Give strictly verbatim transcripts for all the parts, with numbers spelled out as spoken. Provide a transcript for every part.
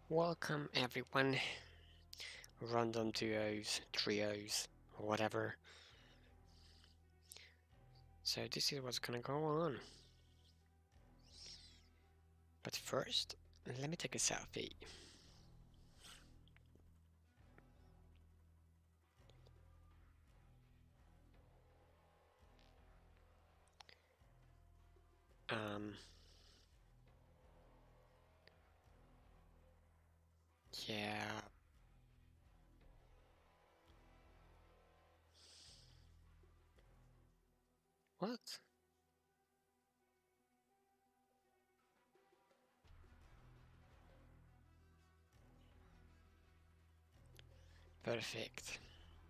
Welcome everyone, random duos, trios, or whatever. So this is what's gonna go on. But first, let me take a selfie. Um, yeah. What? Perfect.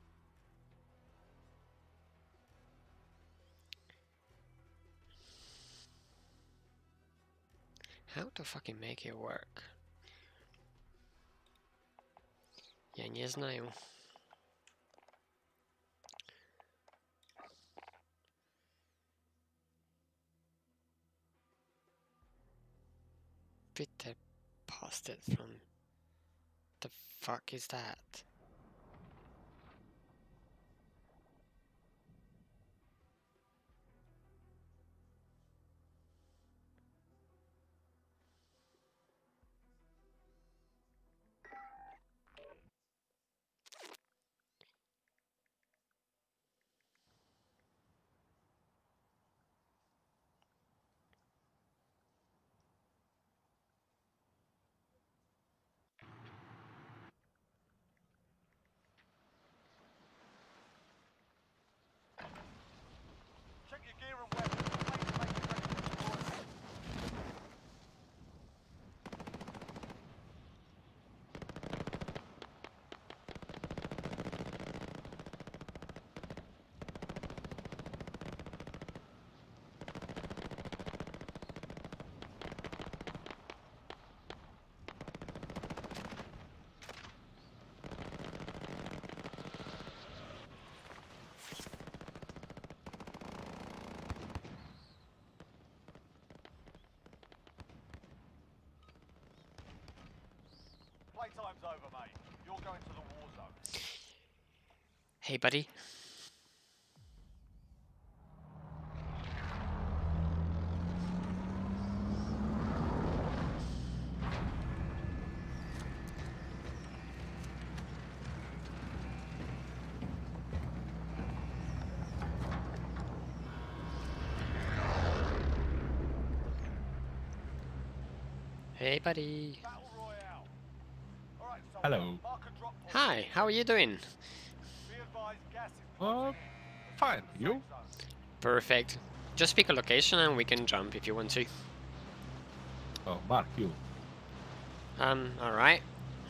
How to fucking make it work? Ja nie znają. Bitte posted from... The fuck is that? Check your gear and weapons. Make make it ready for deployment. Playtime's over, mate. You're going to the war zone. Hey buddy. Hey buddy. Battle Royale. All right, soldier. Hello. Mark a drop point. Hi, how are you doing? Be advised, gas is Uh, closing in. fine. Safe You? zone. Perfect. Just pick a location and we can jump if you want to. Oh, Mark, you. Um, alright.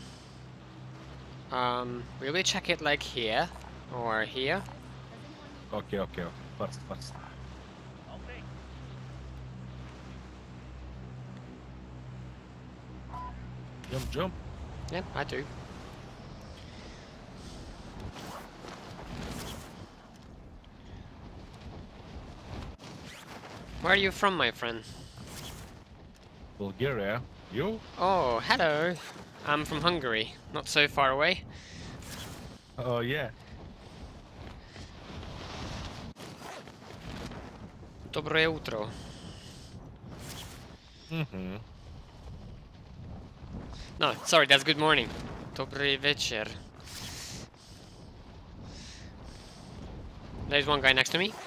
Um, will we check it like here? Or here? Okay, okay, okay. First, first. Okay. Jump, jump. Yep, I do. Where are you from, my friend? Bulgaria. You? Oh, hello. I'm from Hungary, not so far away. Oh, yeah. Dobre utro. Mm-hmm. No, sorry, that's good morning. Dobry wieczór. There's one guy next to me.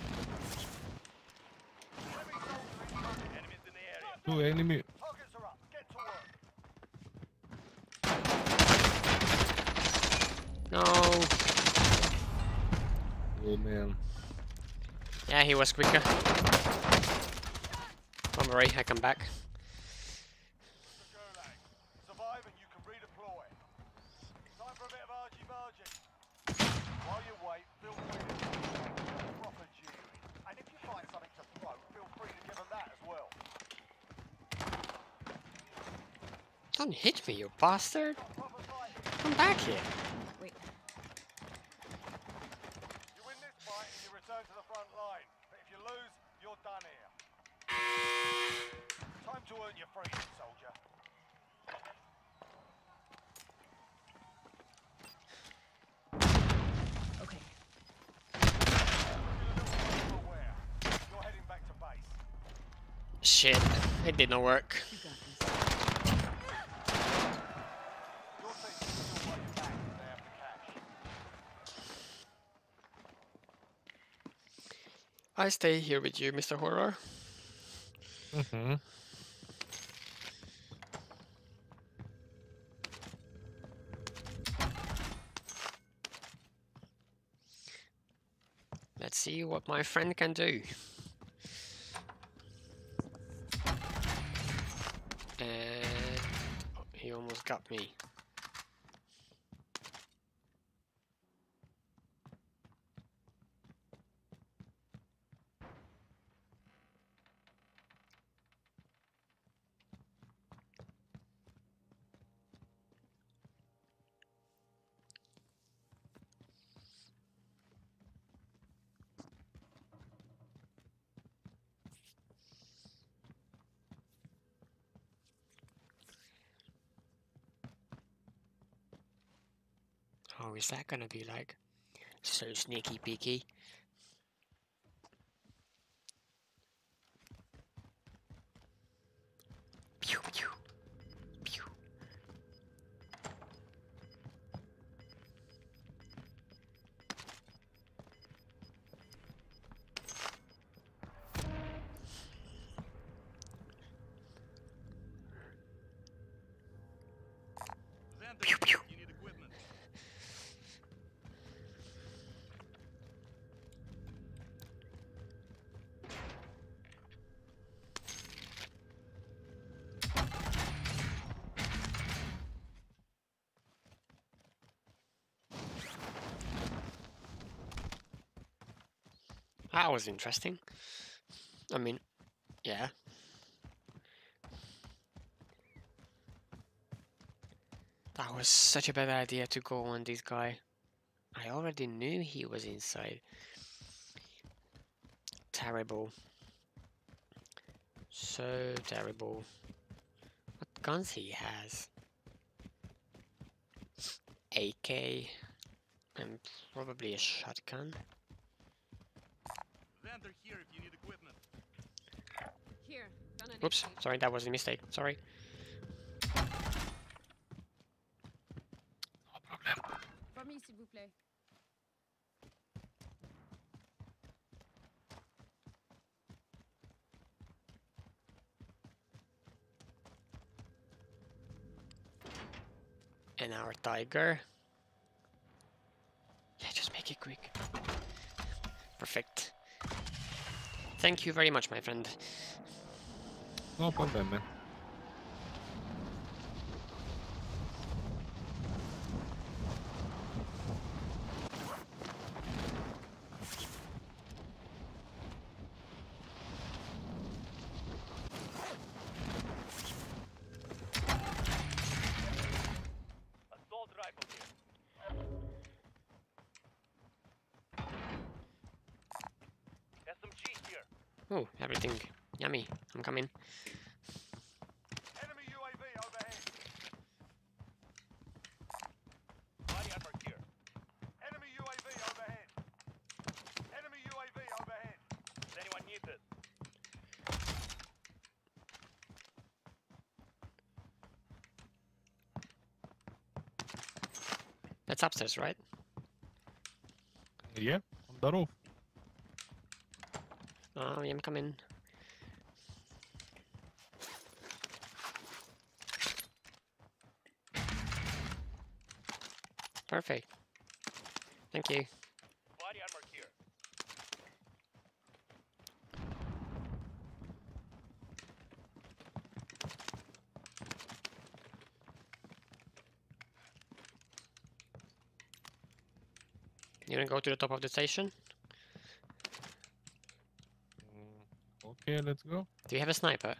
Enemies in the area. Two enemy. Targets are up. Get to work. No. Oh, man. Yeah, he was quicker. Don't worry, I come back. The Gulag. Survive and you can redeploy. Time for a bit of argy-bargy. While you wait, feel free to proper G. And if you find something to throw, feel free to give them that as well. Don't hit me, you bastard. Proper fighting. Come back here. Wait. You win this fight and you return to the front line. But if you lose, you're done here. Time to earn your freedom, soldier. Shit, it did not work. You got this. Your team can still win back if they have the cash. I stay here with you, Mister Horror. Mm-hmm. Let's see what my friend can do. And oh, he almost got me. Oh, is that gonna be like so sneaky peeky? Pew pew pew. Pew pew. You need equipment. That was interesting. I mean, yeah. That was such a bad idea to go on this guy. I already knew he was inside. Terrible. So terrible. What guns he has? A K and probably a shotgun. Vendor here if you need equipment. Here, gun and Oops, X P. sorry, that was a mistake. Sorry. No problem. For me, s'il vous plaît. And our tiger. Yeah, just make it quick. Perfect. Thank you very much, my friend. No problem, man. Assault rifle here. S M G here. Oh, everything. Yummy. I'm coming. Enemy U A V overhead. Body armor here. Enemy U A V overhead. Enemy U A V overhead. Does anyone need this? That's upstairs, right? Yeah, on the roof. Oh, I'm coming. Perfect. Thank you. Body armor here. You wanna go to the top of the station? Mm, okay, let's go. Do you have a sniper?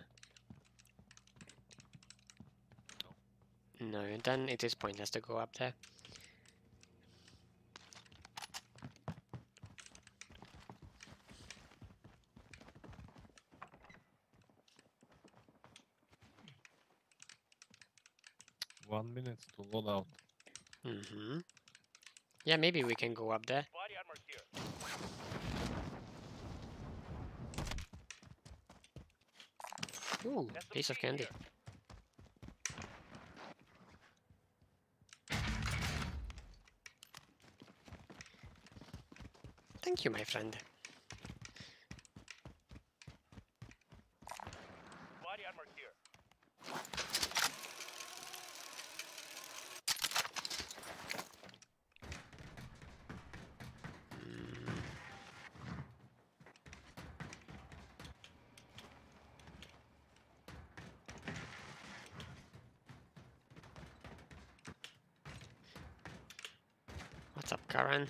No, then it is pointless to go up there. One minute to load out. Mm-hmm. Yeah, maybe we can go up there. Body armor here. Ooh, piece of candy. Thank you, my friend. Body armor here. What's up, Karen?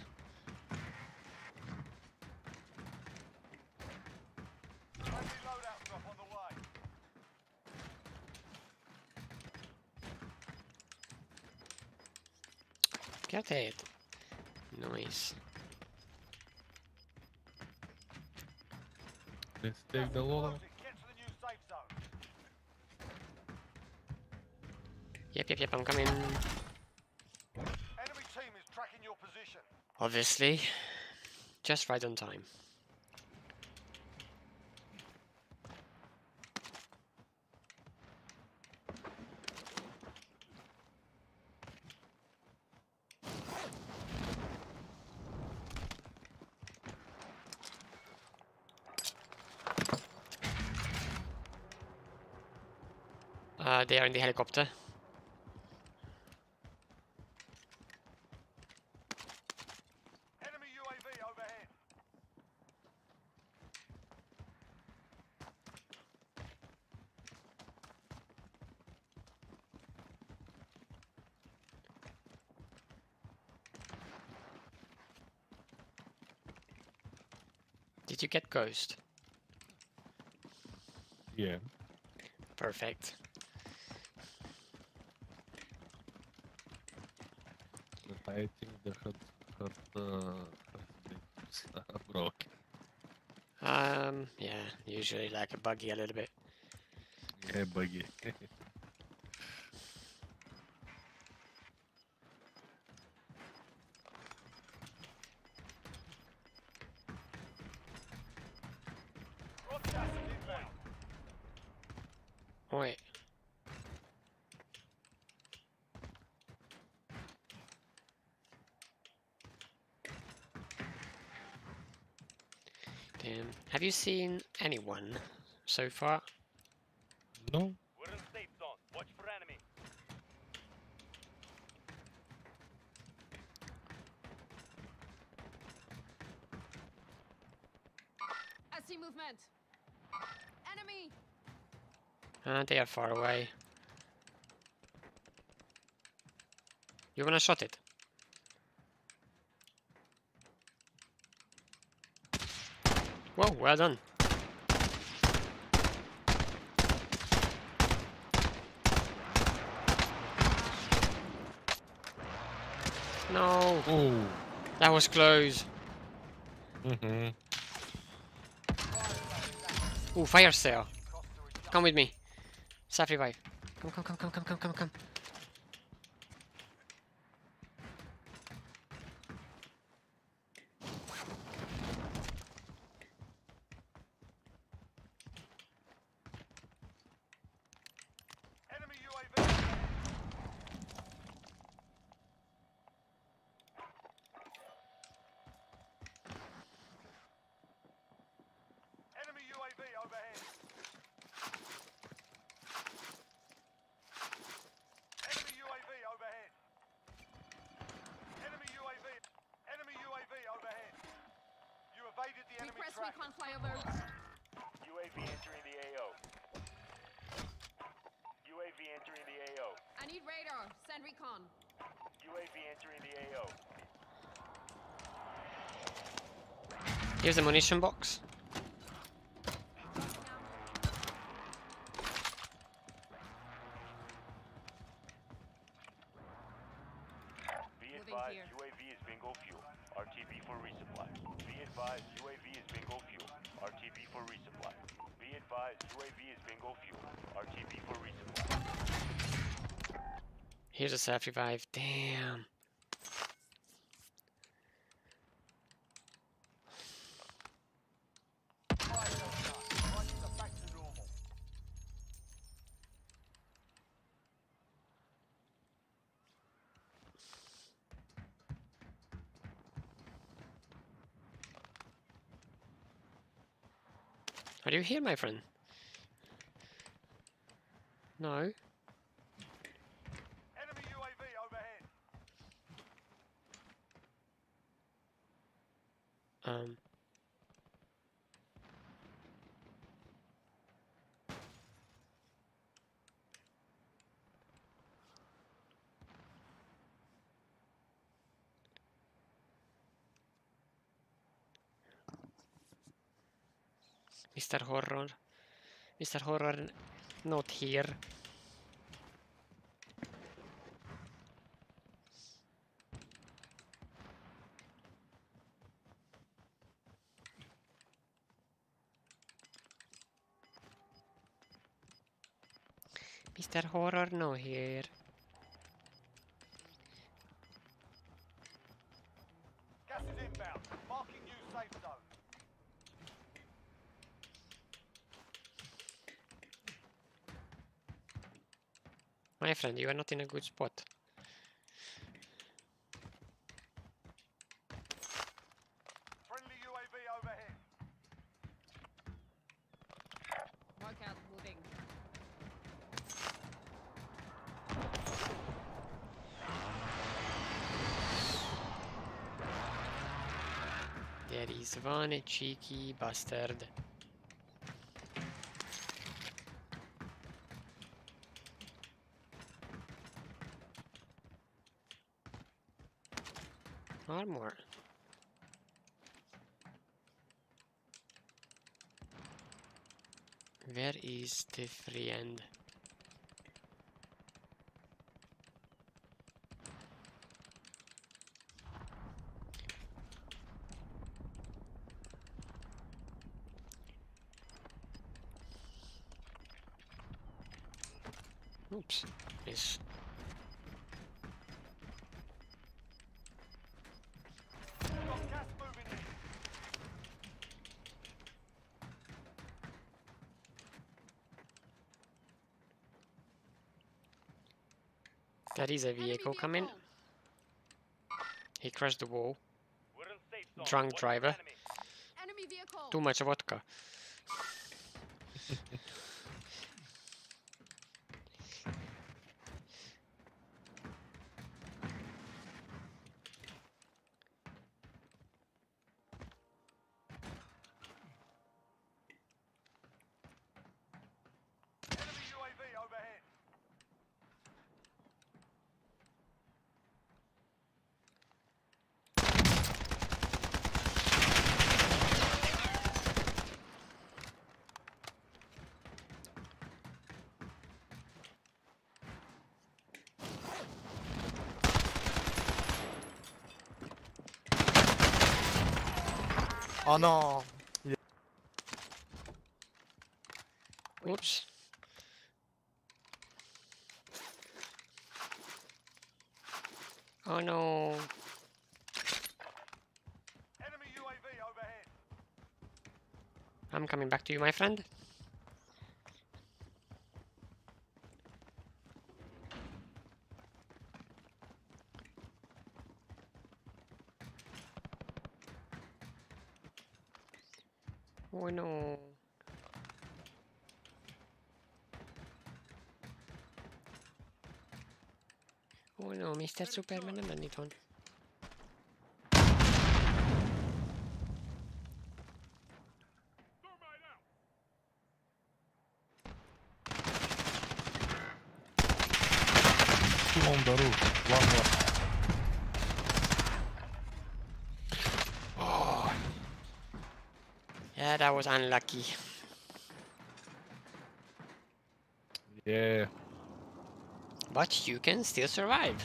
Friendly loadout drop on the way. Get it. Nice. Let's take the loadout. Get to the new safe zone. Yep, yep, yep, I'm coming. Enemy team is tracking your position. Obviously. Just right on time. Uh, they are in the helicopter. Enemy U A V overhead. Did you get Ghost? Yeah. Perfect. But I think the hut, hut, uh, hut is broken. Um, yeah, usually like a buggy a little bit. Yeah, buggy. Got gas inbound. Wait. Damn. Have you seen anyone so far? No? We're in safe zone. Watch for enemy. I see movement. Enemy. Uh, they are far away. You wanna shot it? Whoa, well done. No, Oh! that was close. Mm-hmm. Ooh, fire sale. Come with me. Self revive. Come, come, come, come, come, come, come, come. Enemy U A V. Enemy U A V overhead. Enemy U A V overhead. Enemy U A V. Enemy U A V overhead. You evaded the enemy Request track. recon flyover. U A V entering the A O. U A V entering the A O. I need radar. Send recon. U A V entering the A O. Here's the munition box. Be Moving advised, here. U A V is bingo fuel. R T B for resupply. Be advised, U A V is bingo fuel. R T B for resupply. Be advised, U A V is bingo fuel. R T B for resupply. Here's a self revive. Damn. Prices are back to normal. Are you here, my friend? No. Enemy U A V overhead. Um. Mister Horror. Mister Horror, not here. Mister Horror, no here. Gas is inbound. Marking new safe zone. My friend, you are not in a good spot. Friendly U A V overhead. Mark out moving. There is one cheeky bastard. Armor. Where is the friend? Oops. Yes. Got gas moving in. There is a Enemy vehicle coming. vehicle. He crashed the wall. We're in safe zone. Drunk Watch driver. for enemy. Enemy vehicle. Too much vodka. Enemy U A V overhead. Oh non. Oops. Oh no. Enemy U A V overhead. I'm coming back to you, my friend. Oh no. Oh no, Mister Superman nem itt van. Two on the roof. One more. Yeah, that was unlucky. Yeah. But you can still survive.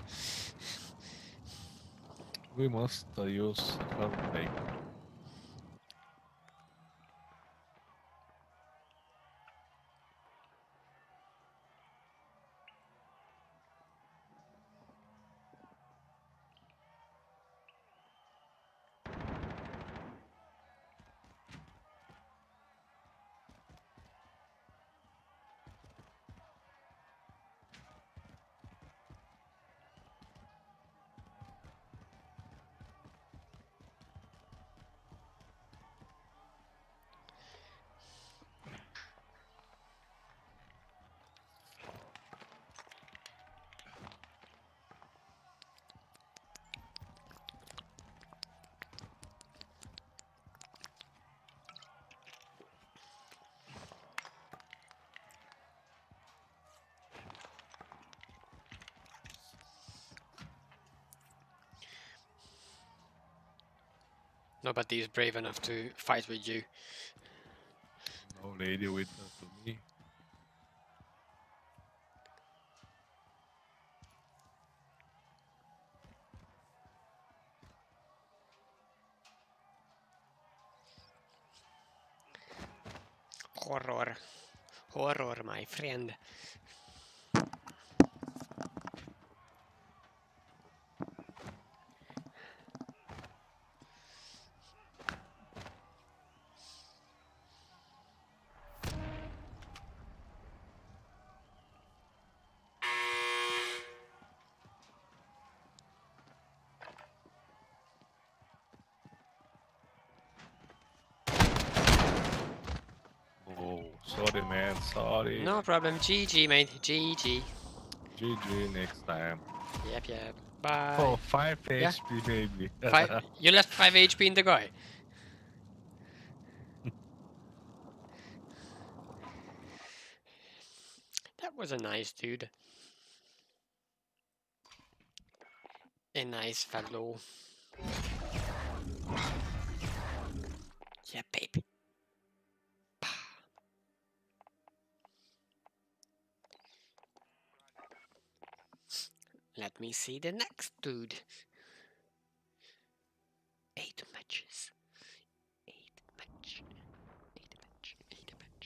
We must uh, use hard break. Nobody is brave enough to fight with you. No lady witness to me. Horror. Horror, my friend. Oh, sorry man, sorry. No problem. G G, mate. G G. G G next time. Yep, yep. Bye. Oh, five Yeah. H P maybe. Five, you left five H P in the guy. That was a nice dude. A nice fellow. Yeah, baby. Let me see the next dude. Eight matches. Eight match. Eight match. Eight match.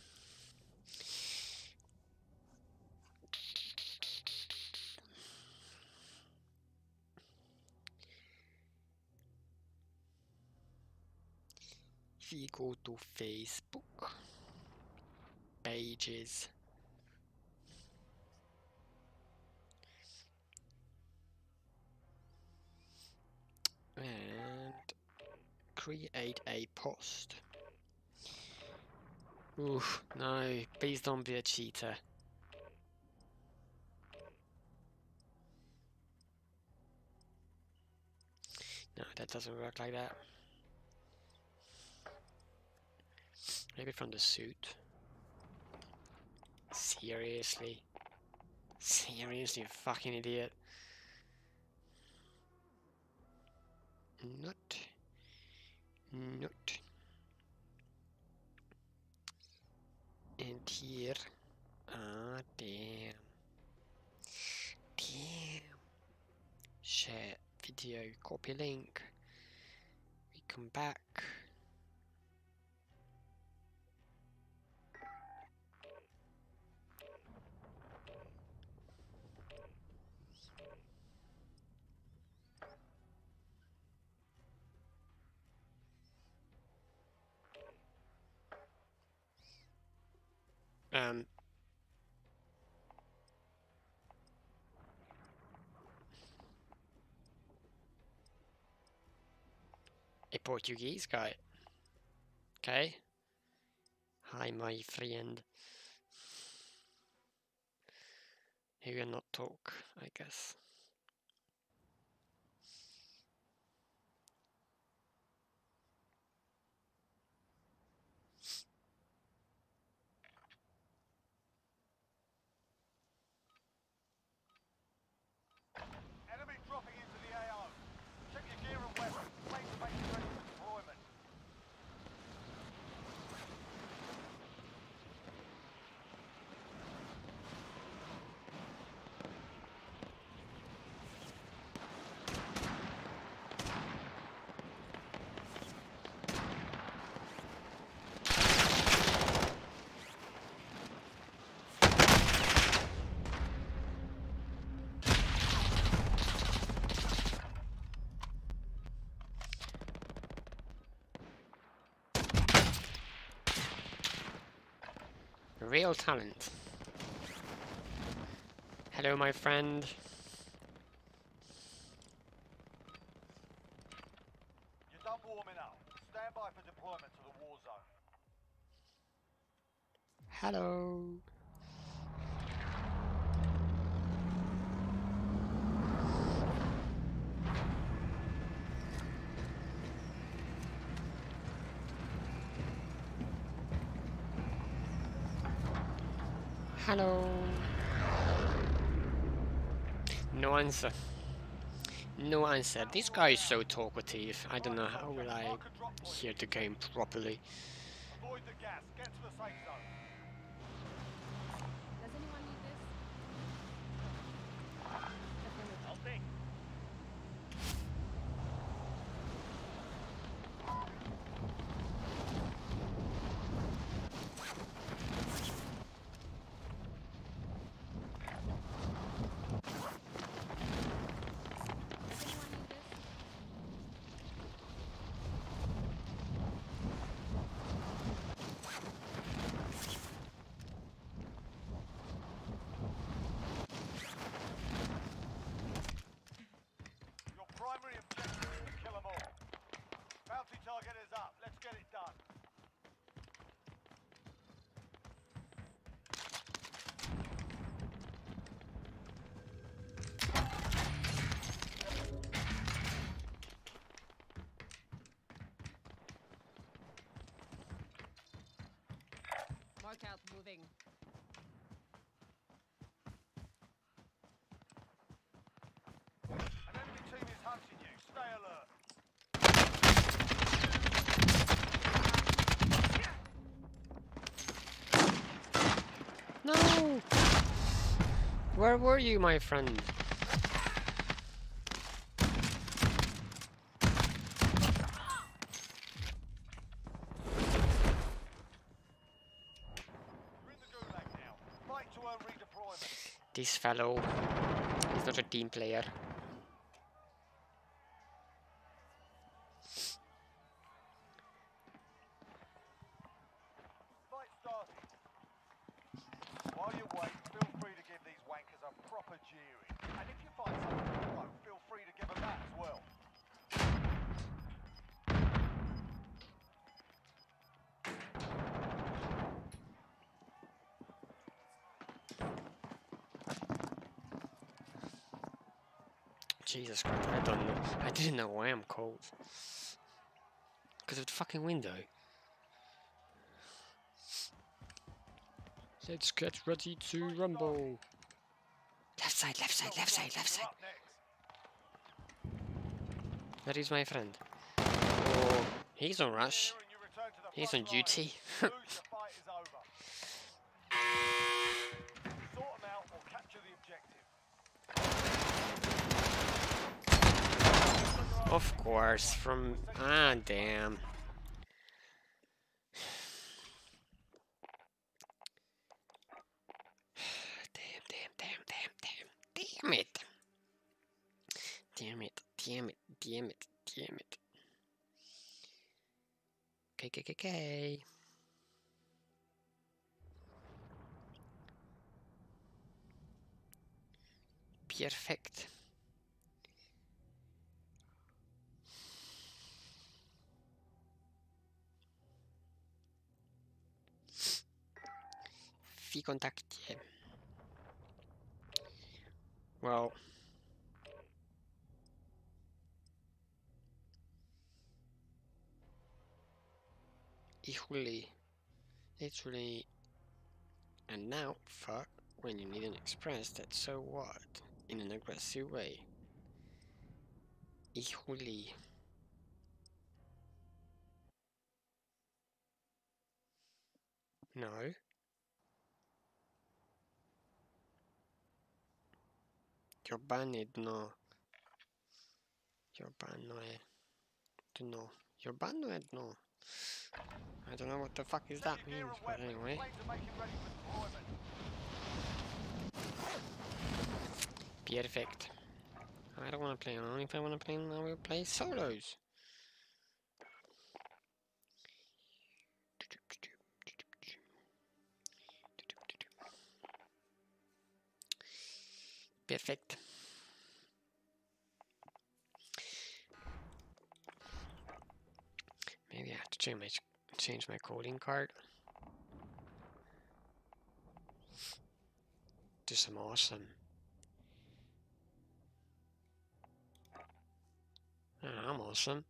If you go to Facebook pages, and create a post. Oof, no, please don't be a cheater. No, that doesn't work like that. Maybe from the suit. Seriously? Seriously, you fucking idiot. Not. Not. And here. Ah, damn. Damn. Share video, copy link. We come back. Um. A Portuguese guy. Okay. Hi, my friend. He will not talk, I guess. Enemy dropping into the A O. Check your gear and weapons. Wait to make you ready for deployment. Real talent. Hello, my friend. You're done warming up. Stand by for deployment to the war zone. Hello. Hello. No answer. No answer. This guy is so talkative. I don't know how will I hear the game properly. Avoid the gas. Get to the safe zone. Does anyone need this? Affirmative. I'll think. Does anyone need this? Your primary objective is to kill them all. Bounty target is up. Let's get it done. Mark out, moving. An enemy team is hunting you. Stay alert. No! Where were you, my friend? You're in the gulag now. Fight to earn redeployment. This fellow is not a team player. Fight started. While you wait, feel free to give these wankers a proper jeering. And if you find something to throw, feel free to give them that as well. Jesus Christ, I don't know. I didn't know why I'm cold. Because of the fucking window. Let's get ready to rumble. Left side, left side, left side, left side. You're up next. That is my friend. Oh, he's on rush. Here and you return to the He's front on duty. line. Lose, the fight is over. Sort them out or capture the objective. Of course, from... Ah, damn. Damn, damn, damn, damn, damn. Damn it. Damn it, damn it, damn it, damn it. K K K K. Perfect. Vi contacti. Well. Equally. Literally. And now, fuck, when you need an express, that's so what? In an aggressive way. Equally. No. You're banned, no. You're banned, no. No. You're banned, no. I don't know what the fuck is that Set your gear means, and but weapons. anyway. Planes are making ready for deployment. Perfect. I don't want to play alone. If I want to play alone, I will play solos. Perfect. Maybe I have to change my change my coding card to some awesome. Ah, I'm awesome.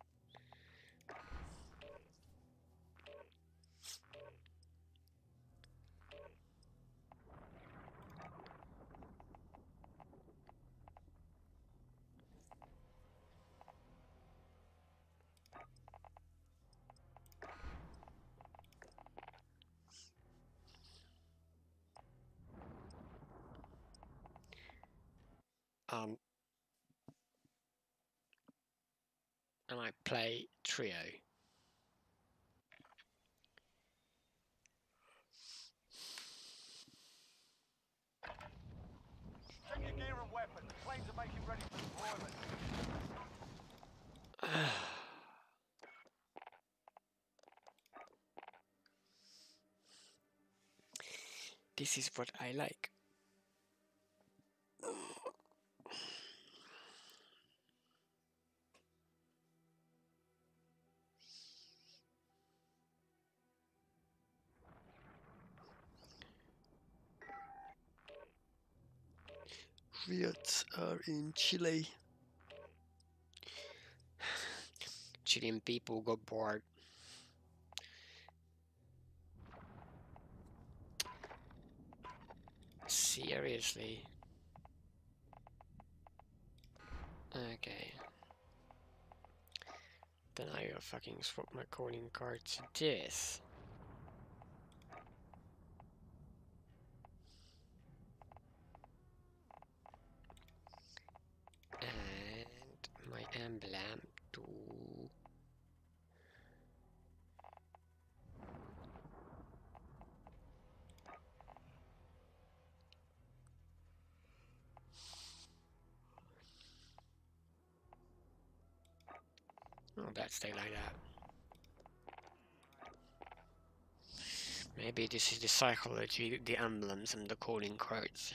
Um, and I play trio. Check your gear and weapons. Planes are making ready for deployment. This is what I like. Riots are in Chile. Chilean people got bored. Seriously? Okay. Then I gotta fucking swap my calling card to this. And my emblem to oh, that stay like that. Maybe this is the psychology, the emblems and the calling cards.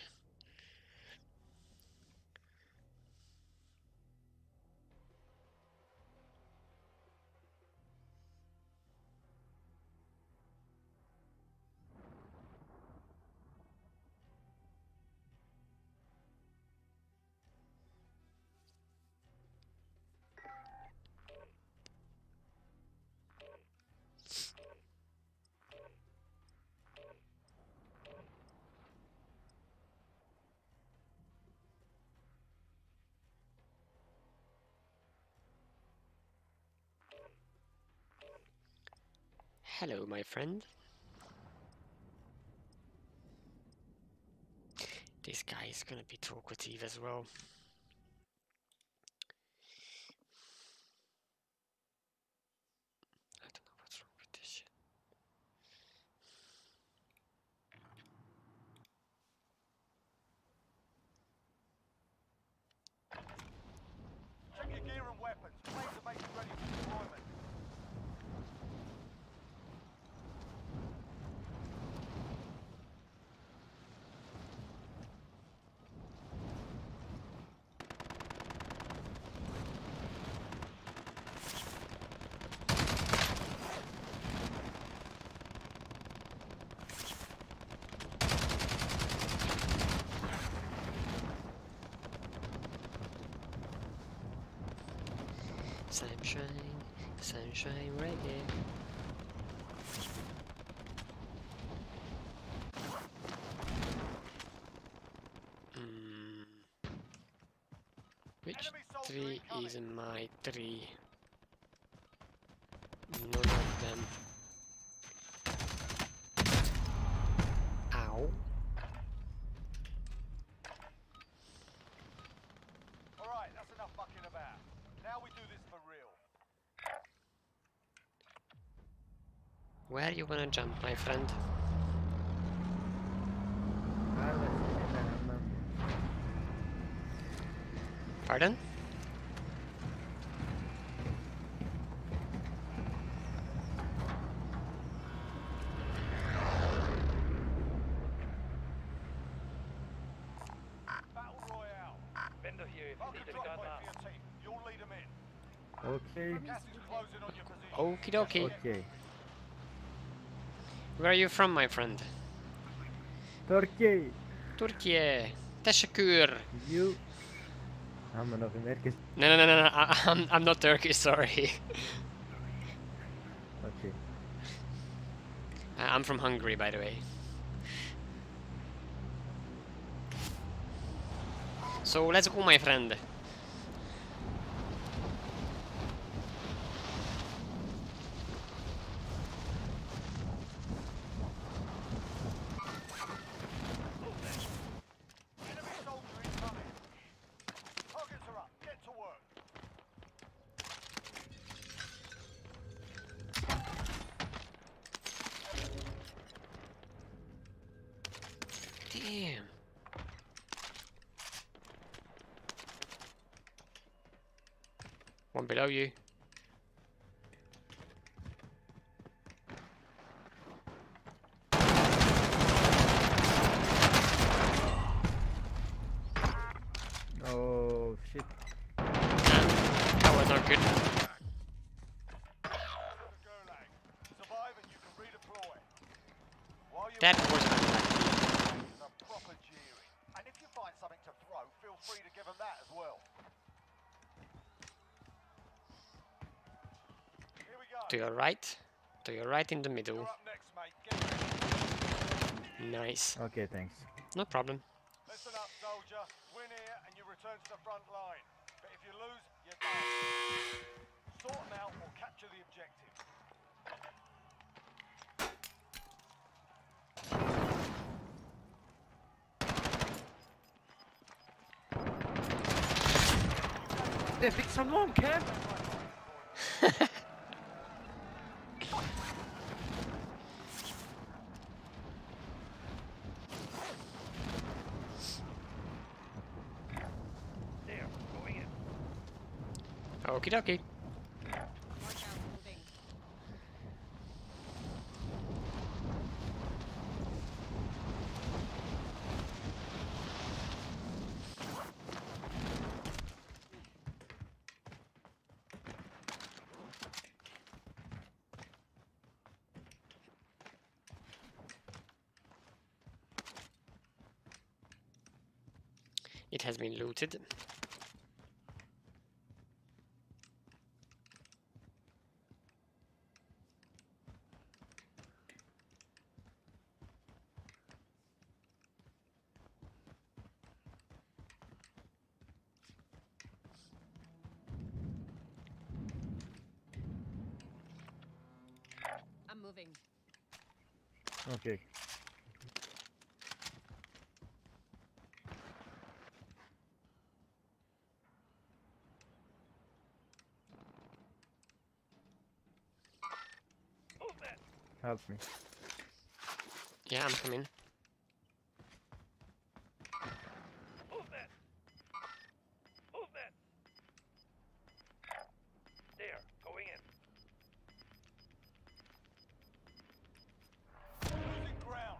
Hello, my friend. This guy is gonna be talkative as well. I don't know what's wrong with this shit. Check your gear and weapons. Planes are making ready for deployment. Sunshine, sunshine reggae. Mm. Which Enemy soldier tree incoming. is my tree? None of them. Ow. Alright, that's enough fucking about. Now we do this for real. Where you wanna jump, my friend? Pardon? Battle Royale. Bender here if Mark you a need a drop gun point now. for your team. You'll lead them in. Okay, Gas is closing on your position. Okie dokie. okay. Where are you from, my friend? Turkey, Turkey. Teşekkür. you. I'm nog American. No, no, no, no, no. I, I'm, I'm not Turkish, sorry. Okay. I- I'm from Hungary, by the way. So let's go, my friend. Enemy soldier incoming. Damn. One below you. Oh shit. That was not good. To the Gulag. Survive and you can redeploy. While you're That waiting, was not good. there's a proper jeering. And if you find something to throw, feel free to give them that as well. Here we go. To your right. To your right in the middle. You're up next, mate. Get ready. Nice. Okay, thanks. No problem. Listen up, soldier. Win here and you return to the front line. But if you lose, you're done. Sort them out or capture the objective. Det fick så lång Kev! Okie dokie. Mark out moving. It has been looted. I'm moving. Okay. Help me. Yeah, I'm coming. Losing ground.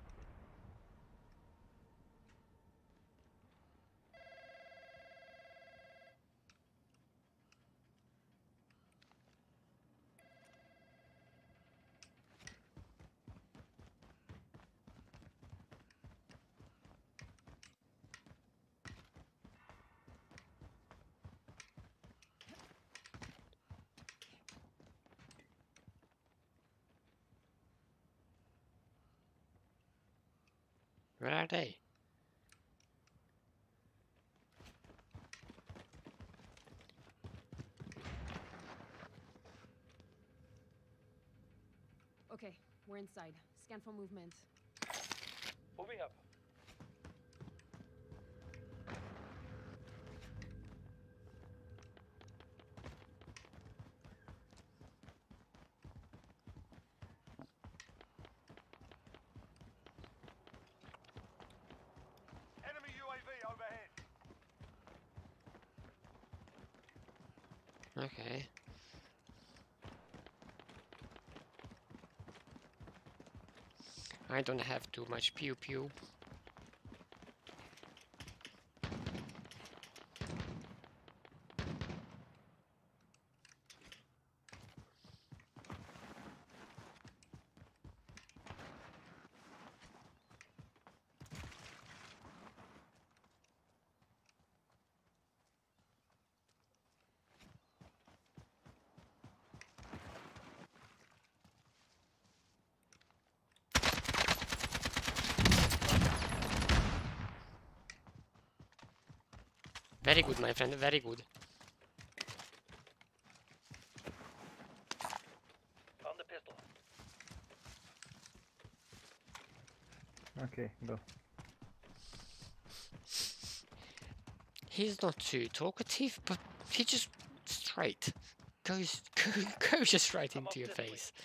Where are they? Okay, we're inside. Scan for movement. Moving up. Enemy U A V overhead. Okay. I don't have too much pew pew. Very good, my friend, very good. On the pistol. Okay, go. He's not too talkative, but he just straight goes go, goes just right I'm into your up this way. face.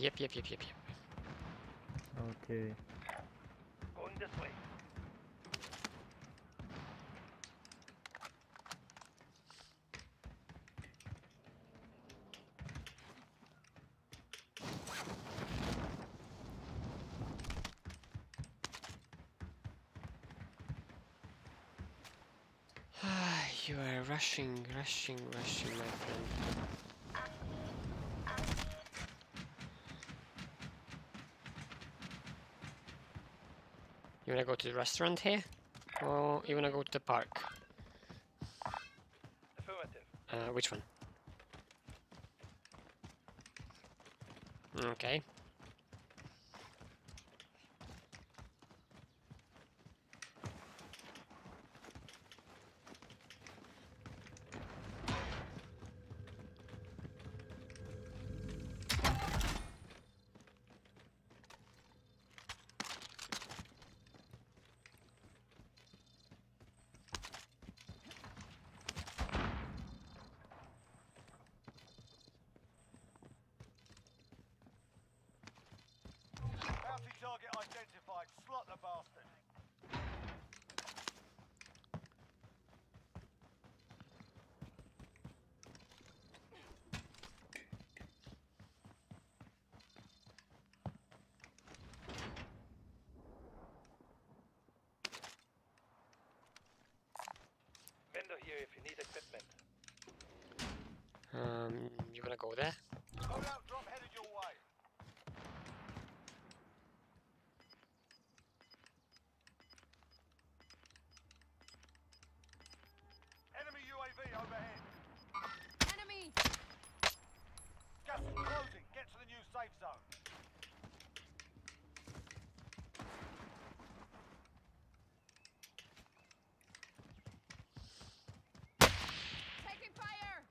Yep, yep, yep, yep, yep. Okay. Going this way. Ah, you are rushing, rushing, rushing, my friend. You wanna go to the restaurant here? Or you wanna go to the park? Affirmative. Uh, which one? Okay. Bounty target identified. Slot the bastard. Vendor here if you need equipment. Um, you wanna go there? Loadout drop headed your way. Enemy U A V overhead. Enemy! Gas is closing. Get to the new safe zone. Taking fire!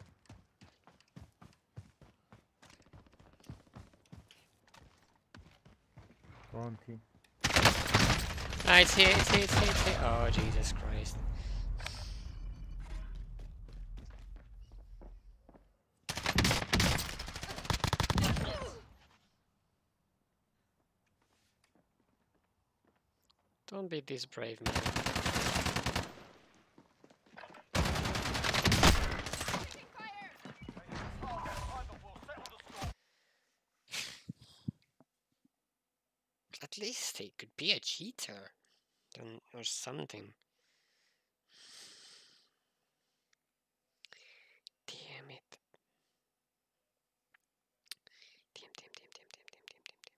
Bounty. Ah, it's here, it's here, it's here, it's here. Oh, Jesus Christ. Don't be this brave, man. Taking fire! Time before settle the score. At least he could be a cheater. Then- Or something. Damn it. Damn, damn, damn, damn, damn, damn, damn, damn, damn.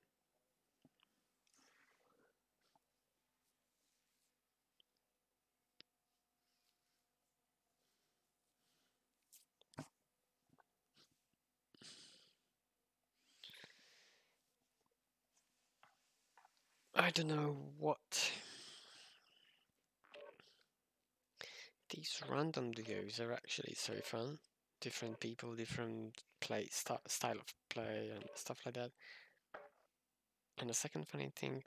I don't know what these random duos are actually so fun. Different people, different play st style of play and stuff like that. And the second funny thing,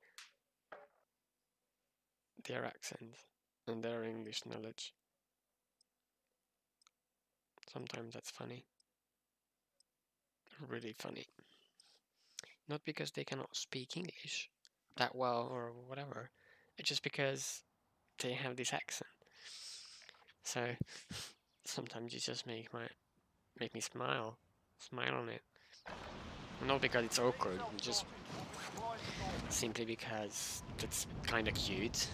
their accent and their English knowledge. Sometimes that's funny. Really funny. Not because they cannot speak English that well or whatever. It's just because they have this accent. So sometimes you just make my make me smile. Smile on it. Not because it's awkward, just simply because it's kinda cute.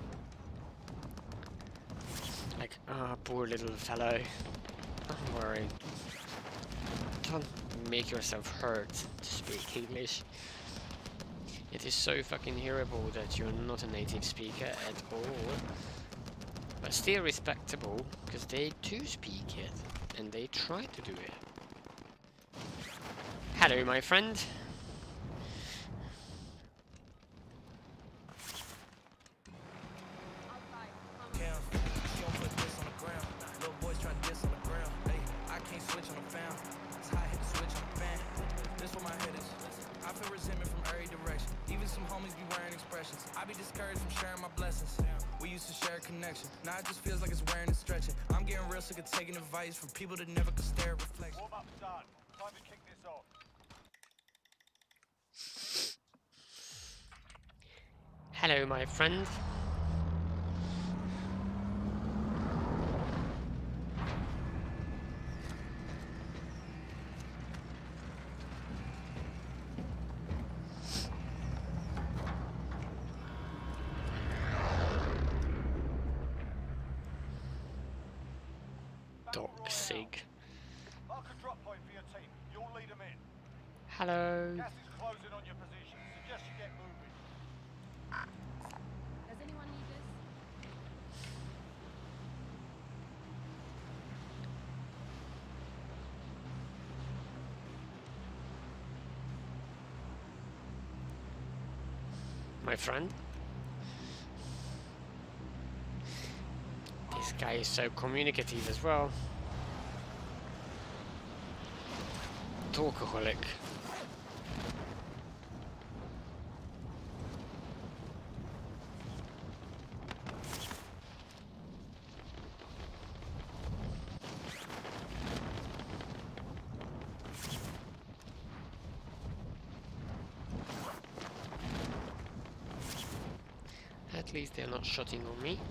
Like, ah, oh, poor little fellow. Don't worry. Don't make yourself hurt to speak English. It is so fucking horrible that you're not a native speaker at all. But still respectable, because they too speak it, and they try to do it. Hello, my friend. Outside. Cam, she don't put this on the ground. Little boys trying to diss on the ground. Hey, I can't switch on the found. It's high, hit the switch on the fan. This where my head is. I feel resentment from every direction. Even some homies be wearing expressions. I be discouraged from sharing my blessings. We used to share a connection. Now it just feels like it's wearing and stretching. I'm getting real sick of taking advice from people that never could stare at reflection. Warm up's done. Time to kick this off. Hello, my friend. Battle Toxic. Royale. Mark a drop point for your team. You'll lead them in. Hello. Gas is closing on your position. Suggest you get moving. Does anyone need this? My friend. This guy is so communicative as well. Talkaholic. At least they're not shooting on me.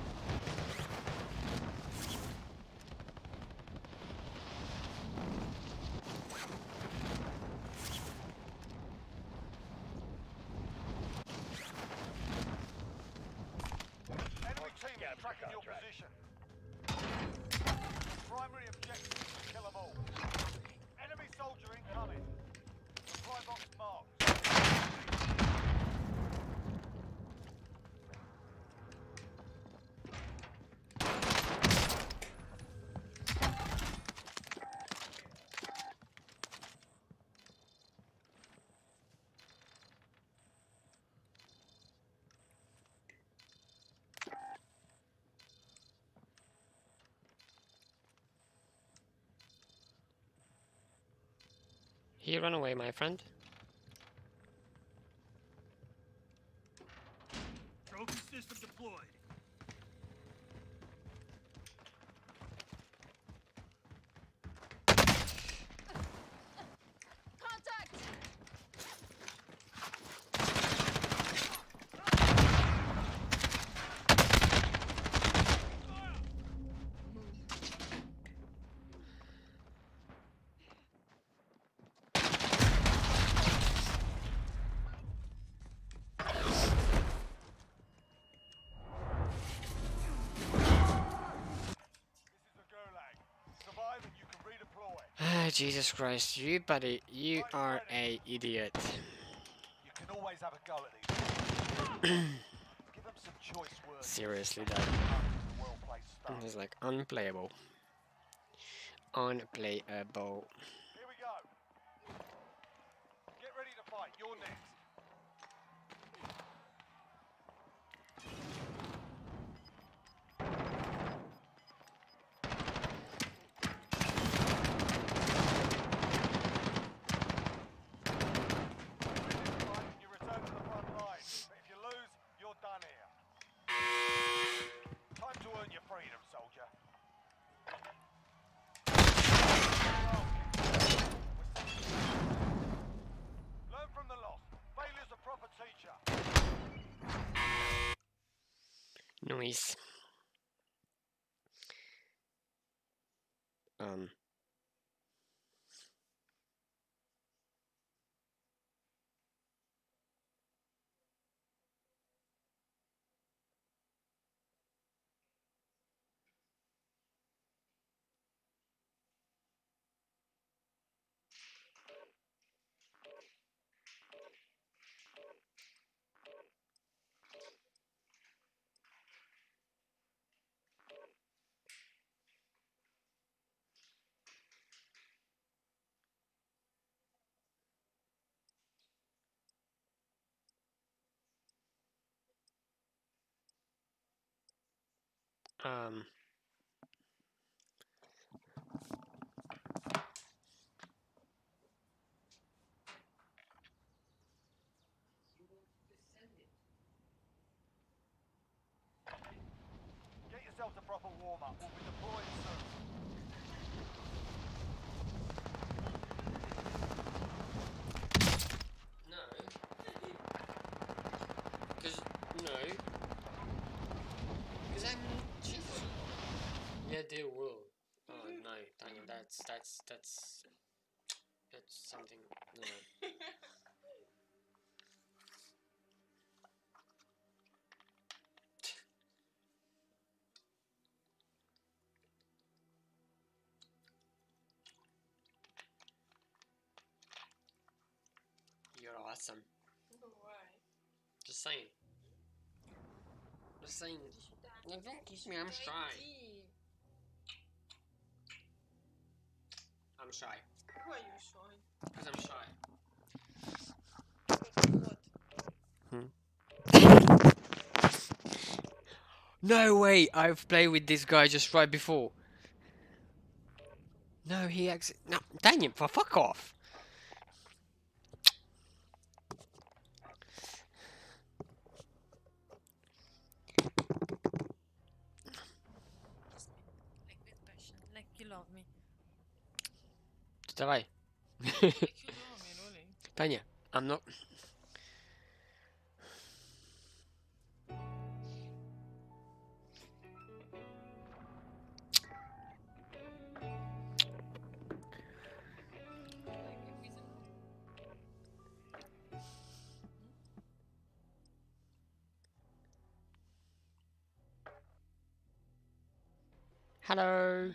Enemy team is tracking your position. Primary objective is to kill them all. Enemy soldier incoming. Supply box marked. He ran away, my friend. Trophy system deployed. Contact! This is the Gulag. Survive and you can redeploy. Ah, Jesus Christ, you buddy, you are a idiot. You can always have a go at these. Give them some choice words. Seriously, though. Well played stuff. It's like unplayable. Unplayable. Here we go. Get ready to fight. You're next. You return to the front line, but if you lose, you're done here. Time to earn your freedom, soldier. Learn from the loss. Failure's a proper teacher. Nice. Um. Um. Get yourself a proper warm-up. We'll be deploying soon. No. Because It will. Oh no, Daniel, that's that's that's that's something. No. You're awesome. Why? Just saying. Just saying. No, don't kiss me. I'm shy. I'm shy. Why you shy? Because I'm shy. No way! I've played with this guy just right before. No, he ex- No, dang it, for fuck off! Like with passion, like you love me. Давай. Like you love me, really. Tanya, I'm not... Like a reason. Hello!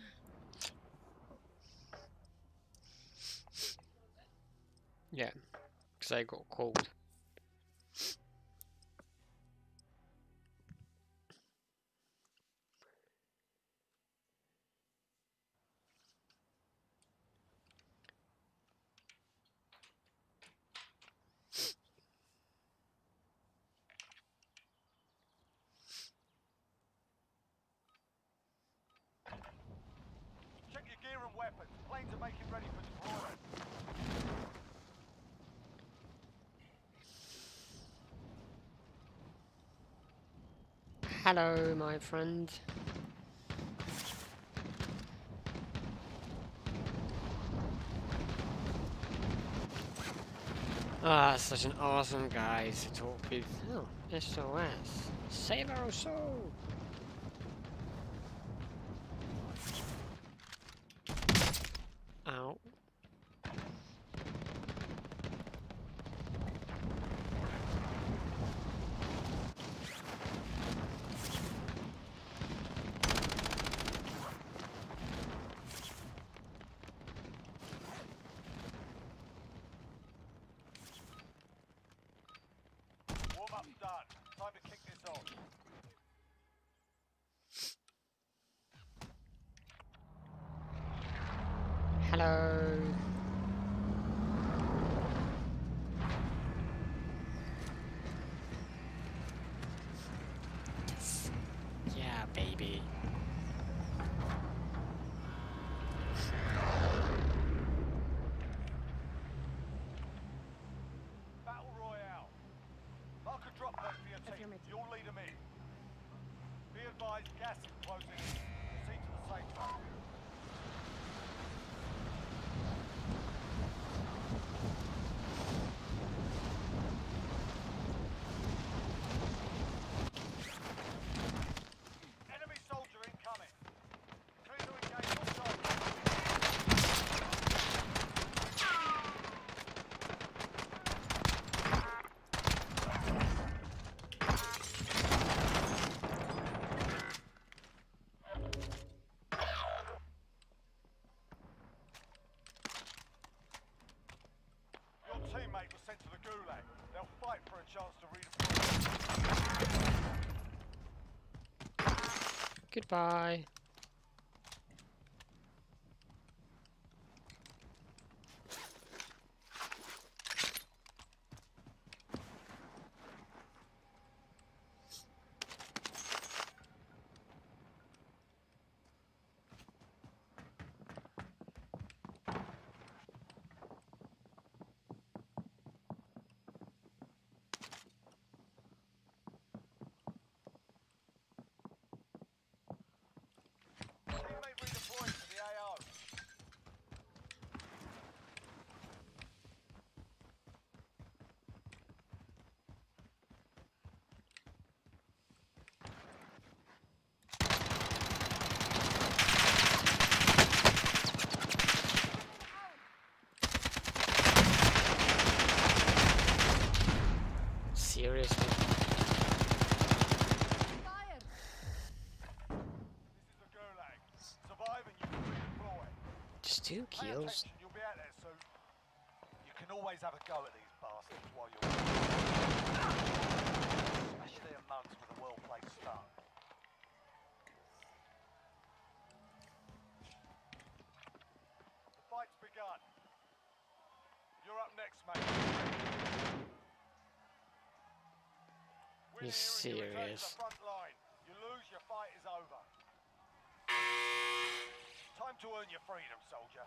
Yeah, because I got cold. Check your gear and weapons. Planes are making ready for deployment. Hello, my friend. Ah, such an awesome guy to talk with. Oh, S O S. Save our soul! Ow. Warm-up's done. Time to kick this off. Hello. Yes. Yeah, baby. Battle Royale. Mark a drop point for your team. You'll lead them in. Be advised, gas is closing in. Proceed to the safe zone. Enemy soldier incoming. Clear to engage all targets. Your teammate was sent to the Gulag. They'll fight for a chance to redeploy. Goodbye. Seriously? Fire! This is a gulag. Survive and you can redeploy. Just two Pay kills? attention, you'll be out there soon. You can always have a go at these bastards while you're smash their mugs with a well-placed stone. The fight's begun. You're up next, mate. Win You here and you return to serious? the front line. You lose, your fight is over. Time to earn your freedom, soldier.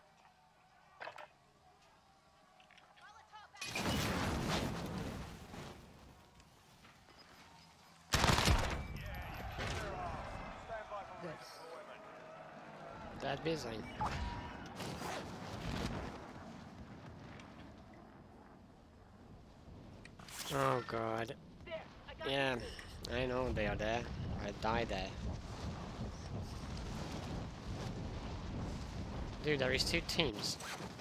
Stand by for redeployment. That busy. Oh god. Yeah, I know they are there. I died there. Dude, there is two teams.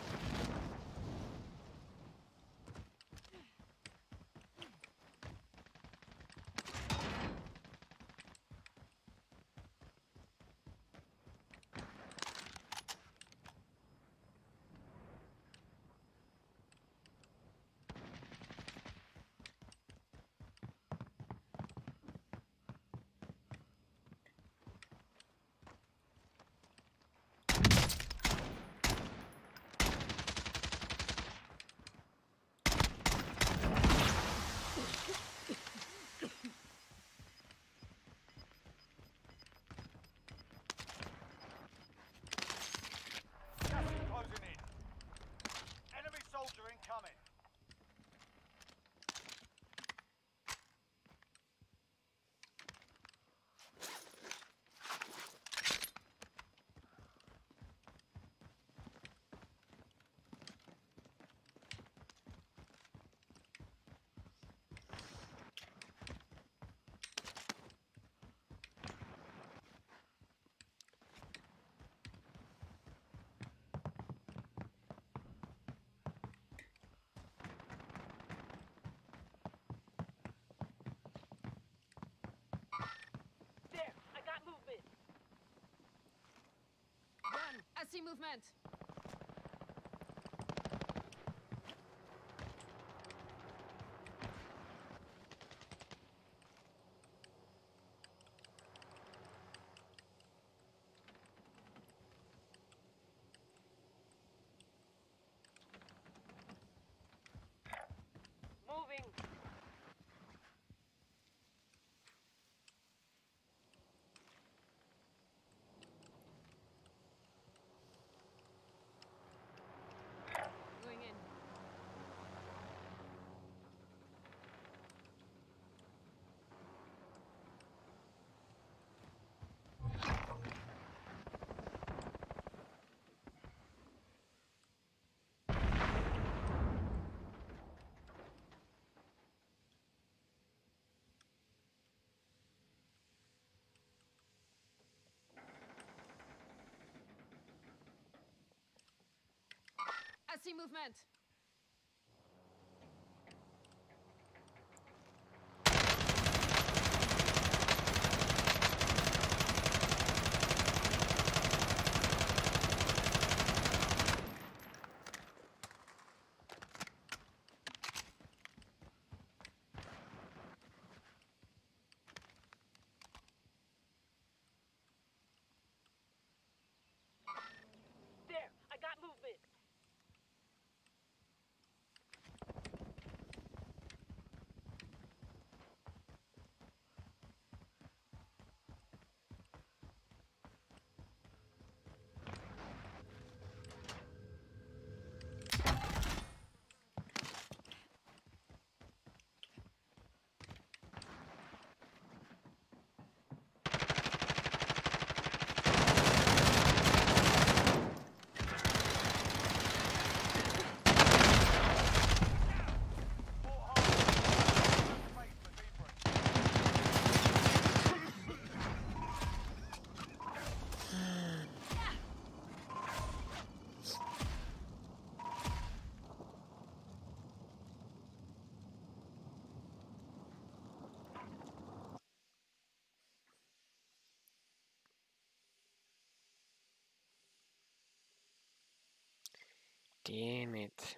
Gas is closing in. Enemy soldier incoming. Run! I see movement! Moving! Going in. I see movement! There! I got movement! Damn it.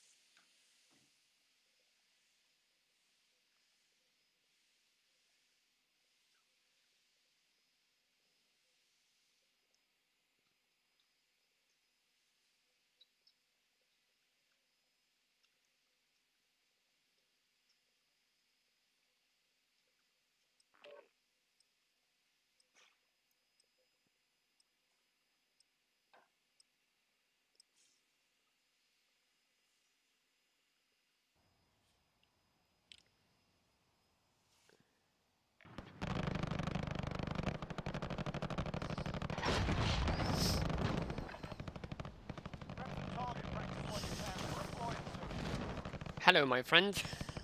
Prep the target practice while you can. We're flying soon. Hello, my friend.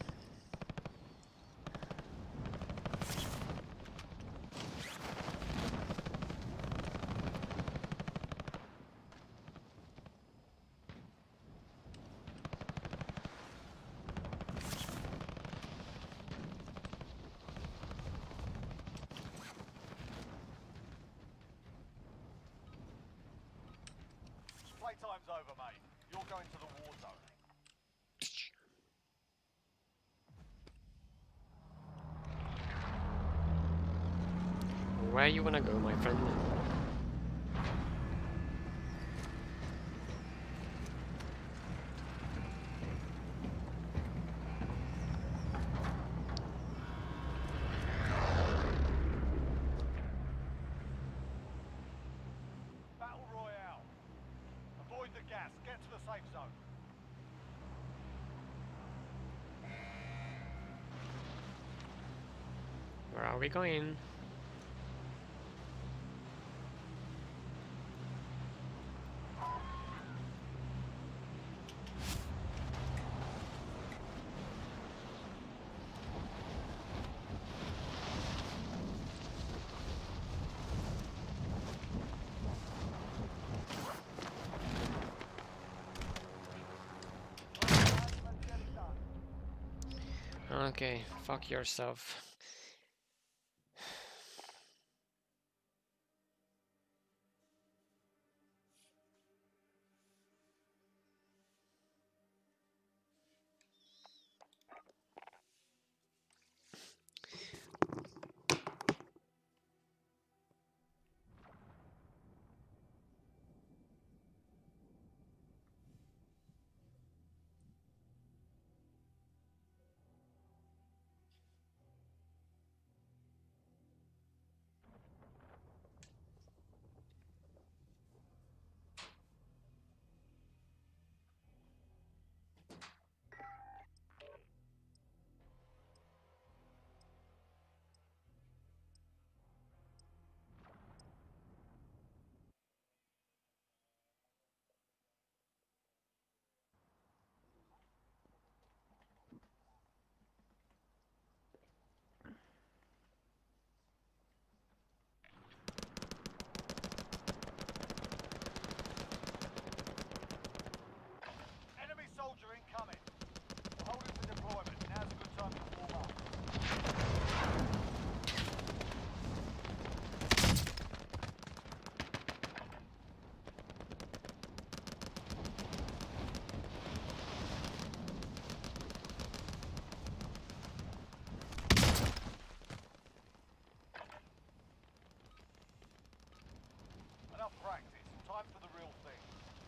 Playtime's over, mate. You're going to the war zone. Where you wanna go, my friend? Battle Royale. Avoid the gas. Get to the safe zone. Where are we going? Let's get it done. Okay, fuck yourself. Enemy soldier incoming. We're holding for deployment. Now's a good time to warm up. Enough practice. Time for the real thing.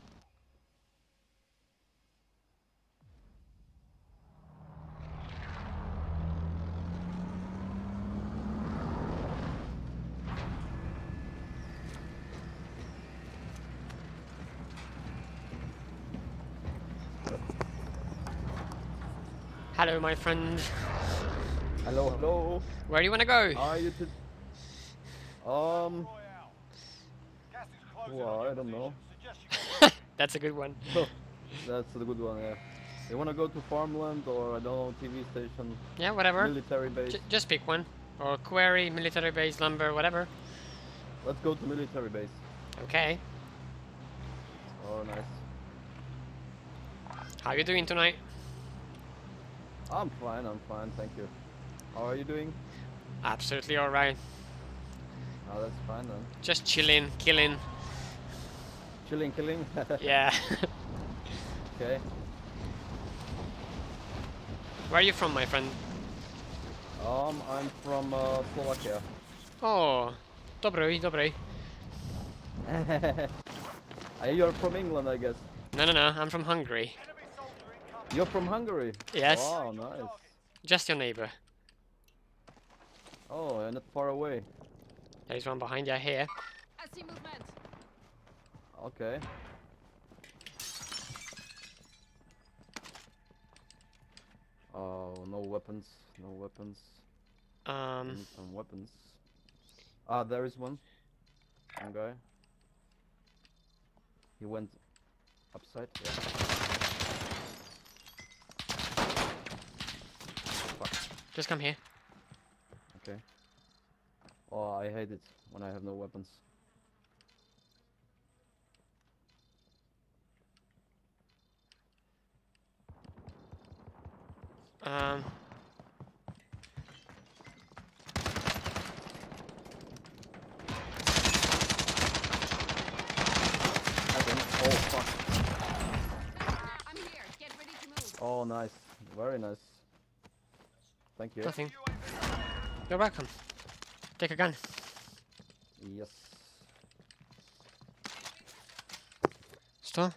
Hello, my friend. Hello, hello. Where do you wanna go? How are you to... Um, Royale. Gas is closing well, on your I don't know. position. Suggest you go That's a good one. That's a good one, yeah. You wanna go to farmland or, I don't know, T V station, Yeah, whatever. military base? J just pick one. Or quarry, military base, lumber, whatever. Let's go to military base. Okay. Oh, nice. How you doing tonight? I'm fine, I'm fine, thank you. How are you doing? Absolutely alright. Oh, that's fine then. Just chilling, killing. Chilling, killing. Yeah. Okay. Where are you from, my friend? Um, I'm from uh, Slovakia. Oh, dobry, dobry. Uh, You're from England, I guess. No, no, no, I'm from Hungary. Enemy soldier incoming. You're from Hungary? Yes, Wow, nice. just your neighbor. Oh, and not far away. There's one behind you here. I see movement. Okay. Oh, no weapons. No weapons. I Um, need some weapons. Ah, there is one. One guy. He went upside. Yeah. just come here. Okay. Oh, I hate it when I have no weapons. Um, I think. Oh, fuck. I'm here. Get ready to move. Oh, nice. Very nice. Thank you. nothing. You're welcome. Take a gun. Yes. Stop.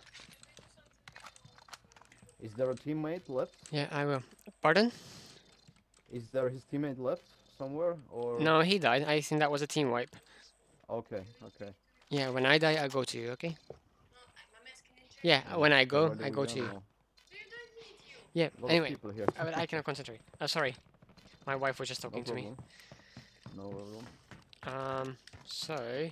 Is there a teammate left? Yeah, I will. Pardon? Is there his teammate left somewhere? Or No, he died. I think that was a team wipe. Okay, okay. Yeah, when I die, I go to you, okay? Yeah, when I go, Where do I we go to you. now? Yeah, A lot of anyway, people here. I, I cannot concentrate. Oh, sorry. My wife was just No talking to me. problem. No problem. Um, so...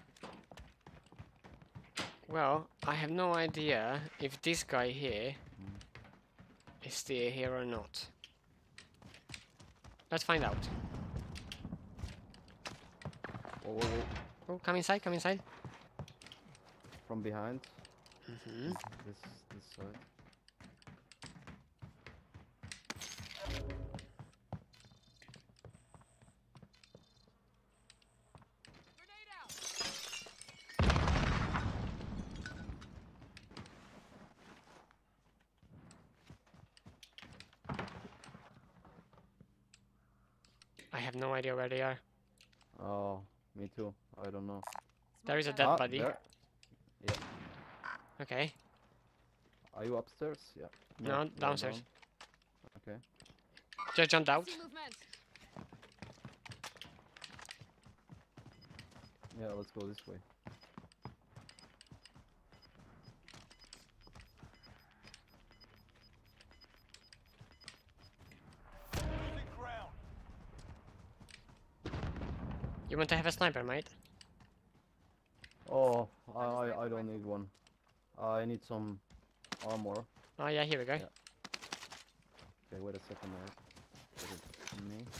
Well, I have no idea if this guy here is still here or not. Let's find out. Whoa, whoa, whoa. Oh, come inside, come inside. From behind. Mm-hmm. This this side. Grenade out. I have no idea where they are. Oh, me too. I don't know. There is a Smoke dead out. Ah, body. there. Okay. Are you upstairs? Yeah. No, you're downstairs. down. Okay. Just jumped I out. see movement. Yeah, let's go this way. Losing ground. You want to have a sniper, mate? Oh, I I, I don't need one. I need some armor. Oh yeah, here we go. Yeah. Okay, wait a second. I get it from me.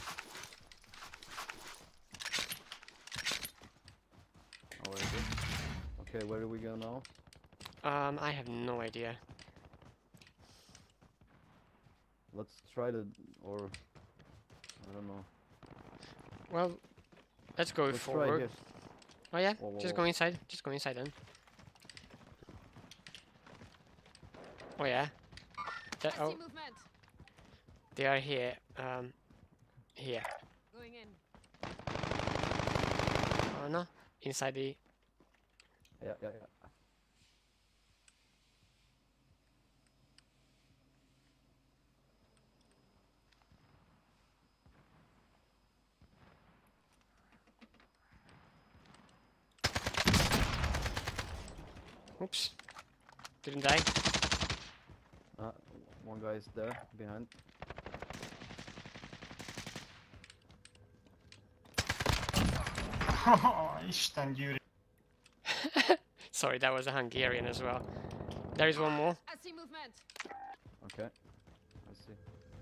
Oh, where is it? Okay, where do we go now? Um, I have no idea. Let's try to, or I don't know. Well, let's go Let's try forward. here. Oh yeah, Whoa, whoa, just whoa. go inside. Just go inside then. Oh yeah. That, I oh, see movement. they are here. Um, here. Going in. Oh no, inside the. Yeah, yeah, yeah. Oops. Didn't die. Uh, one guy is there behind. Isten gyűrű. Sorry, that was a Hungarian as well. There is one more. I see movement. Okay. I see.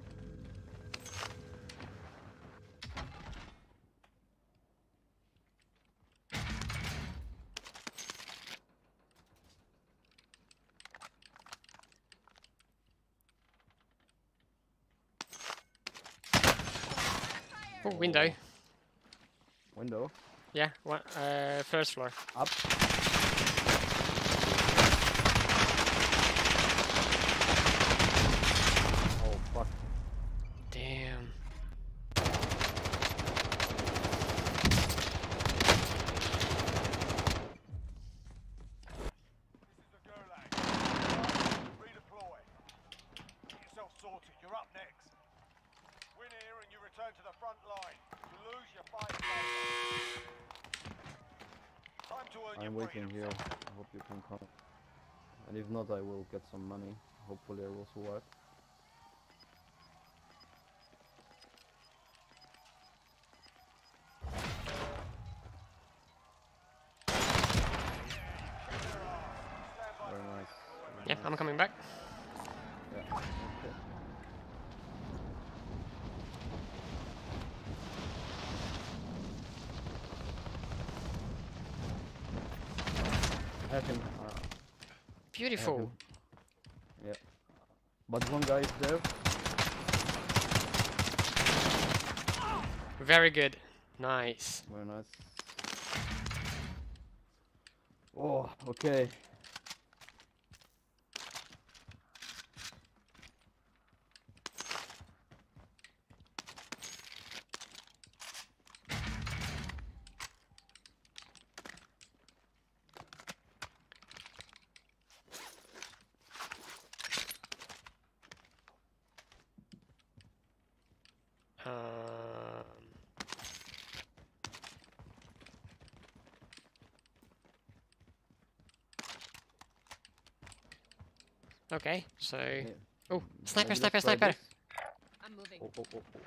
Oh, window. Window. Yeah, one, uh, first floor. Up. Damn. This is the Gulag. Redeploy. Get yourself sorted. You're up next. Win here and you return to the front line. You lose, you fight. Time to earn I'm your waiting freedom. here. I hope you can come. And if not, I will get some money. Hopefully I will survive. Very nice. Very Yeah, nice. I'm coming back. Yeah. Okay. I have him. Uh, I have Beautiful. him. Yeah. But one guy is there. Very good. Nice. Very nice. Oh, okay. Um, okay, so Yeah. oh, sniper, Maybe sniper, let's try sniper. this. I'm moving. Oh, oh, oh, oh.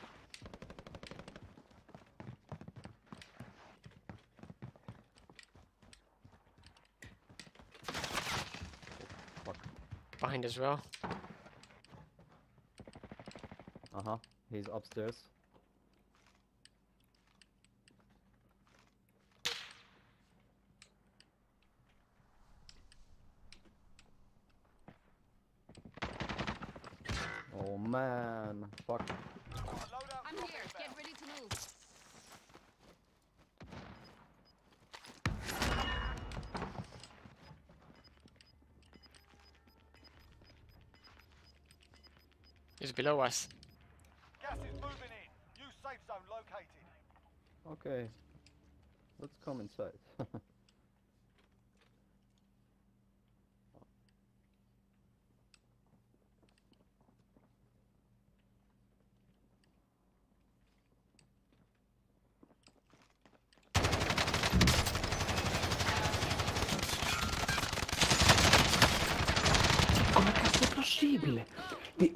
Fuck. Behind as well. Uh huh. He's upstairs. Oh man. Fuck. Loadout I'm drop here. inbound. Get ready to move. He's below us. Gas is moving in. New safe zone located. Okay. Let's come inside. Come cazzo è possibile? Di-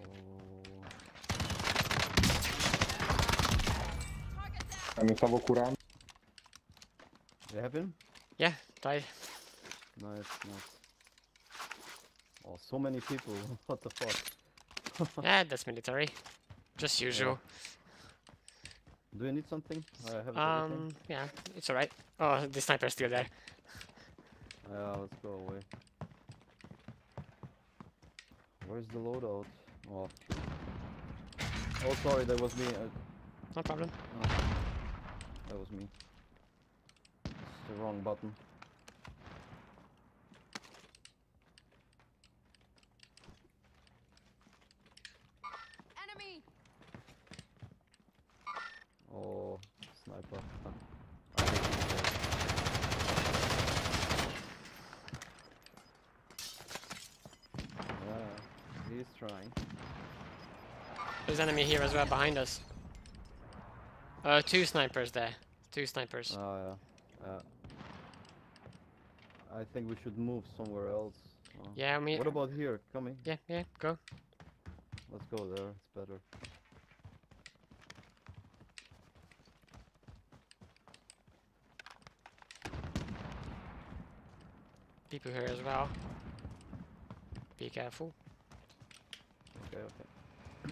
Oh. Mi stavo curando. You have him? Yeah, died. Nice, nice. Oh, so many people. What the fuck? Yeah, that's military. Just usual. Do you need something? I have everything. Um, yeah, it's alright. Oh, the sniper's still there. Yeah, let's go away. Where's the loadout? Oh. Oh, sorry, that was me. Uh, No problem. oh. That was me. It's the wrong button. Enemy. Oh, sniper. I hate this guy. Yeah, he's trying. There's enemy here as well behind us. Uh, two snipers there. Two snipers. Oh, yeah. Yeah. I think we should move somewhere else. Oh. Yeah, I mean, What about here? Coming. yeah, yeah, go. Let's go there. It's better. People here as well. Be careful. Okay, okay.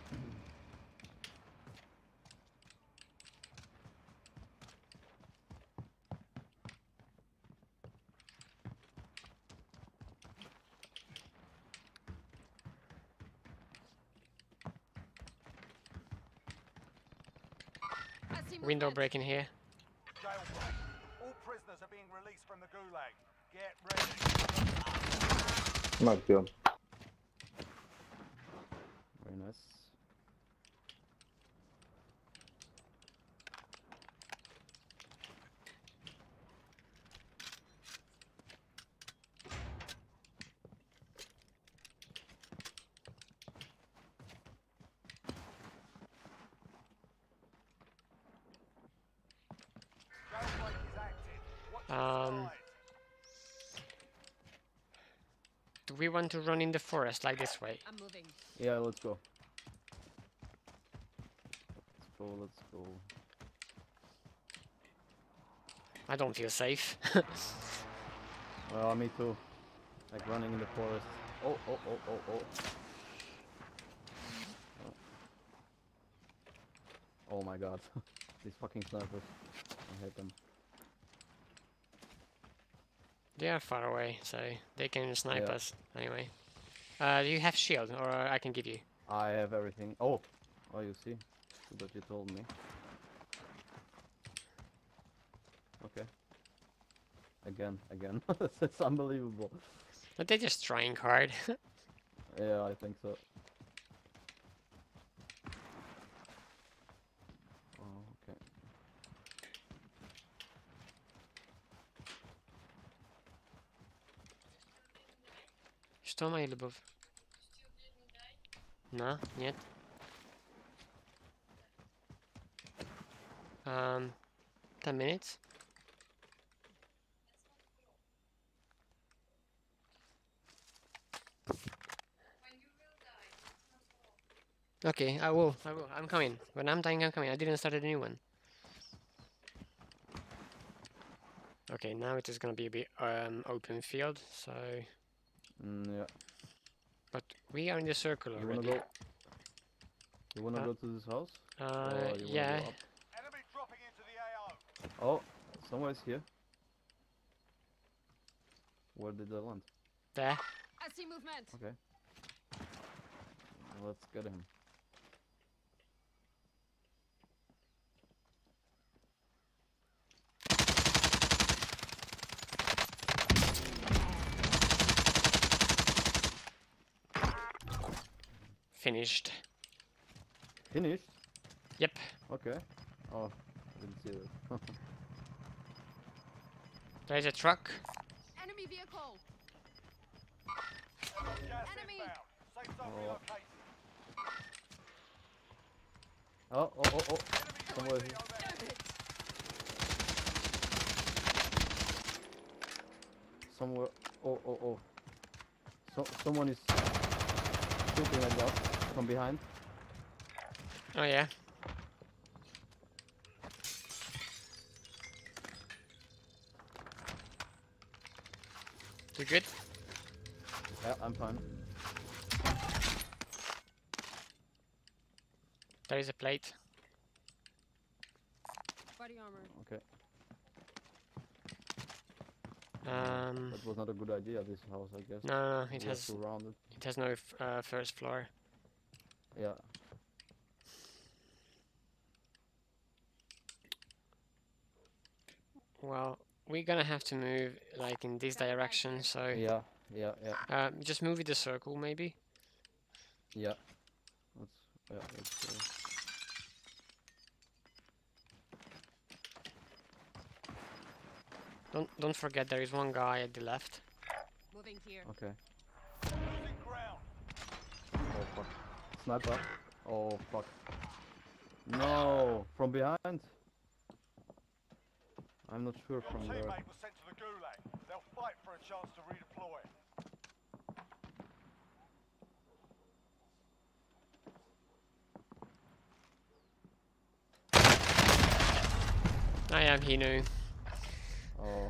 I see Window movement. break in here. Jailbreak. All prisoners are being released from the Gulag. Get ready. Un attimo. Very nice. Um, do we want to run in the forest like this way? I'm moving. Yeah, let's go. Let's go, let's go. I don't feel safe. Well, me too. Like running in the forest. Oh, oh, oh, oh, oh. Oh my god. These fucking snipers. I hate them. They are far away, so they can snipe Yeah. us anyway. Uh, do you have shield, or I can give you? I have everything. Oh! Oh, you see? Good that you told me. Okay. Again, again. It's unbelievable. But they're just trying hard. Yeah, I think so. Oh, okay. Что моя любовь? На, нет. Um, ten minutes. Okay, I will. I will. I'm coming. When I'm dying, I'm coming. I didn't start a new one. Okay, now it is gonna be a bit um open field. So, Mm, yeah. but we are in the circle You wanna already. go? You wanna Uh, go to this house? Uh, Or you wanna yeah. go up? Enemy dropping into the A O. Oh, somewhere's here. Where did they land? There. I see movement. Okay. Let's get him. Finished. Finished? Yep. Okay. Oh, I didn't see that. There's a truck. Enemy vehicle. Gas Enemy. inbound. Safe zone Oh. relocated. Oh, oh, oh, oh. Enemy Somewhere U A V here. overhead. Somewhere. Oh, oh, oh. So, someone is shooting at us from behind. Oh yeah. You good? Yeah, I'm fine. There is a plate. Body armor. Okay. Um, That was not a good idea, this house, I guess. no, no, no, We it have has to round it. it has no f uh, first floor. Yeah. Well, we're gonna have to move like in this direction, so Yeah, yeah, yeah, um, just move in the circle maybe. yeah. Let's, yeah, let's, uh, Don't don't forget there is one guy at the left. Moving here. okay. Losing ground. Oh, fuck. Sniper. Oh, fuck. No! From behind? I'm not sure Your from where. teammate was sent to the Gulag. They'll fight for a chance to redeploy. I am he knew. Oh.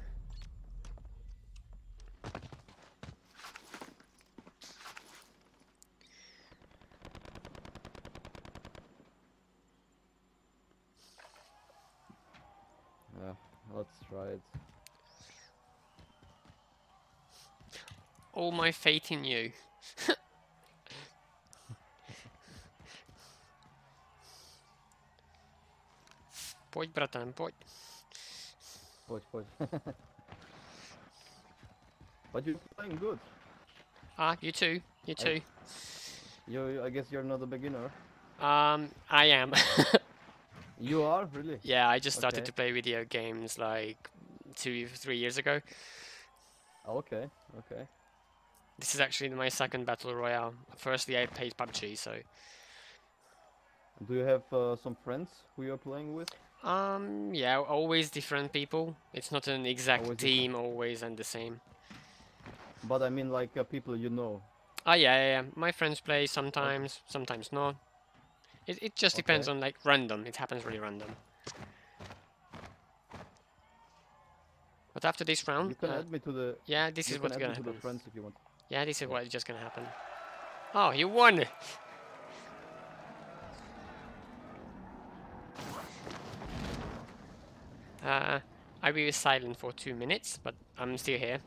Yeah, let's try it. All my faith in you. Pojď, bratan, pojď. Pojď, pojď. But you're playing good. Ah, you too. You too. You, you- I guess you're not a beginner. Um, I am. You are? Really? Yeah, I just started Okay. to play video games like two, three years ago. Okay, okay. This is actually my second battle royale. Firstly, I played P U B G, so Do you have uh, some friends who you're playing with? Um, yeah, always different people. It's not an exact Always different. team, always and the same. But I mean, like uh, people you know. Ah, yeah, yeah, yeah. My friends play sometimes, sometimes not. It it just depends Okay. on like random. It happens really random. But after this round, You can uh, add me to the. yeah, this You is can what's add me gonna to the happen. friends if you want. Yeah, this is Yeah. what is just gonna happen. Oh, you won! Uh, I will be silent for two minutes, but I'm still here.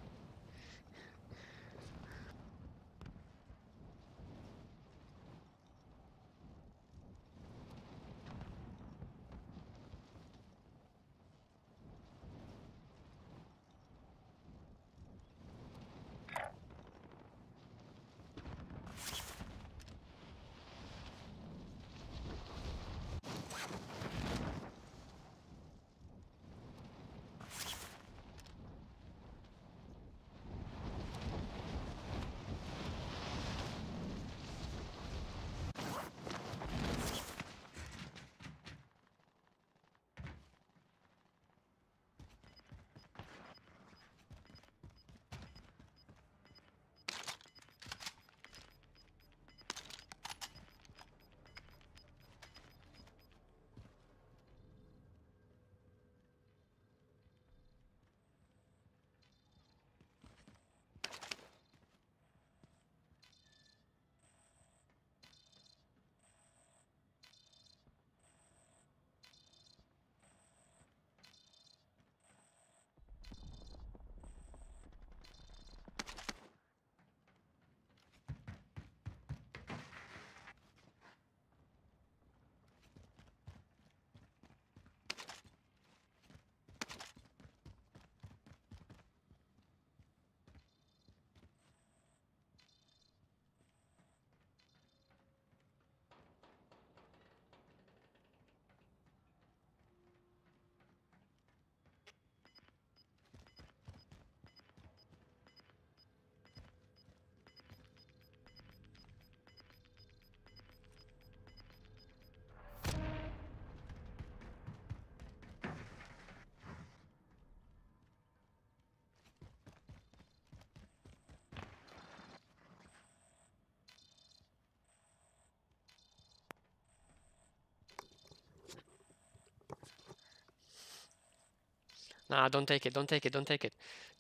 Nah, don't take it, don't take it, don't take it.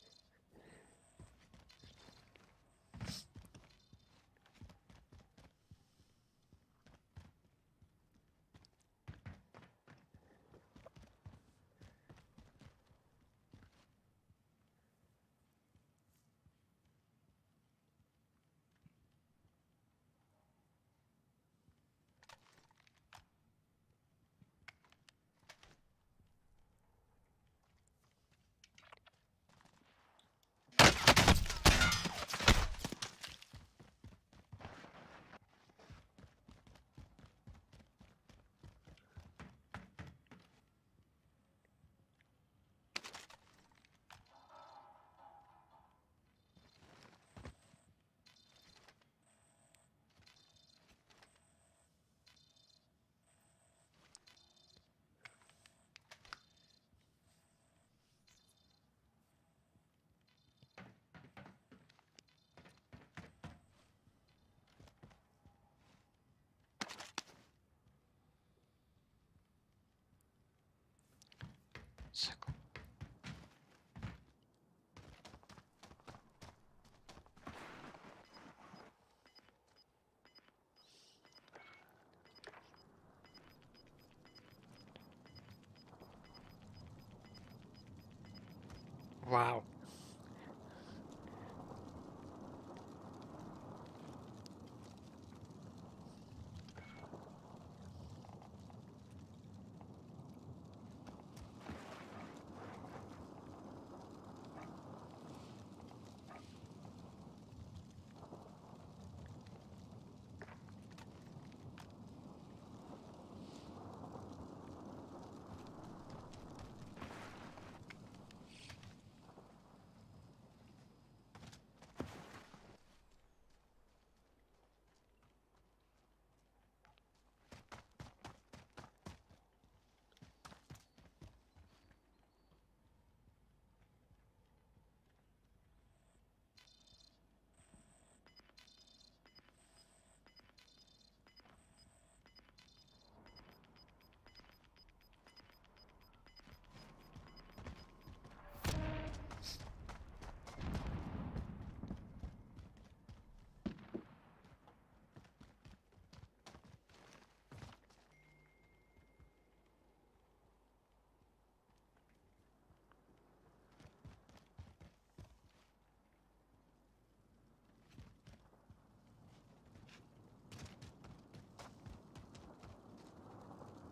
Circle. Wow.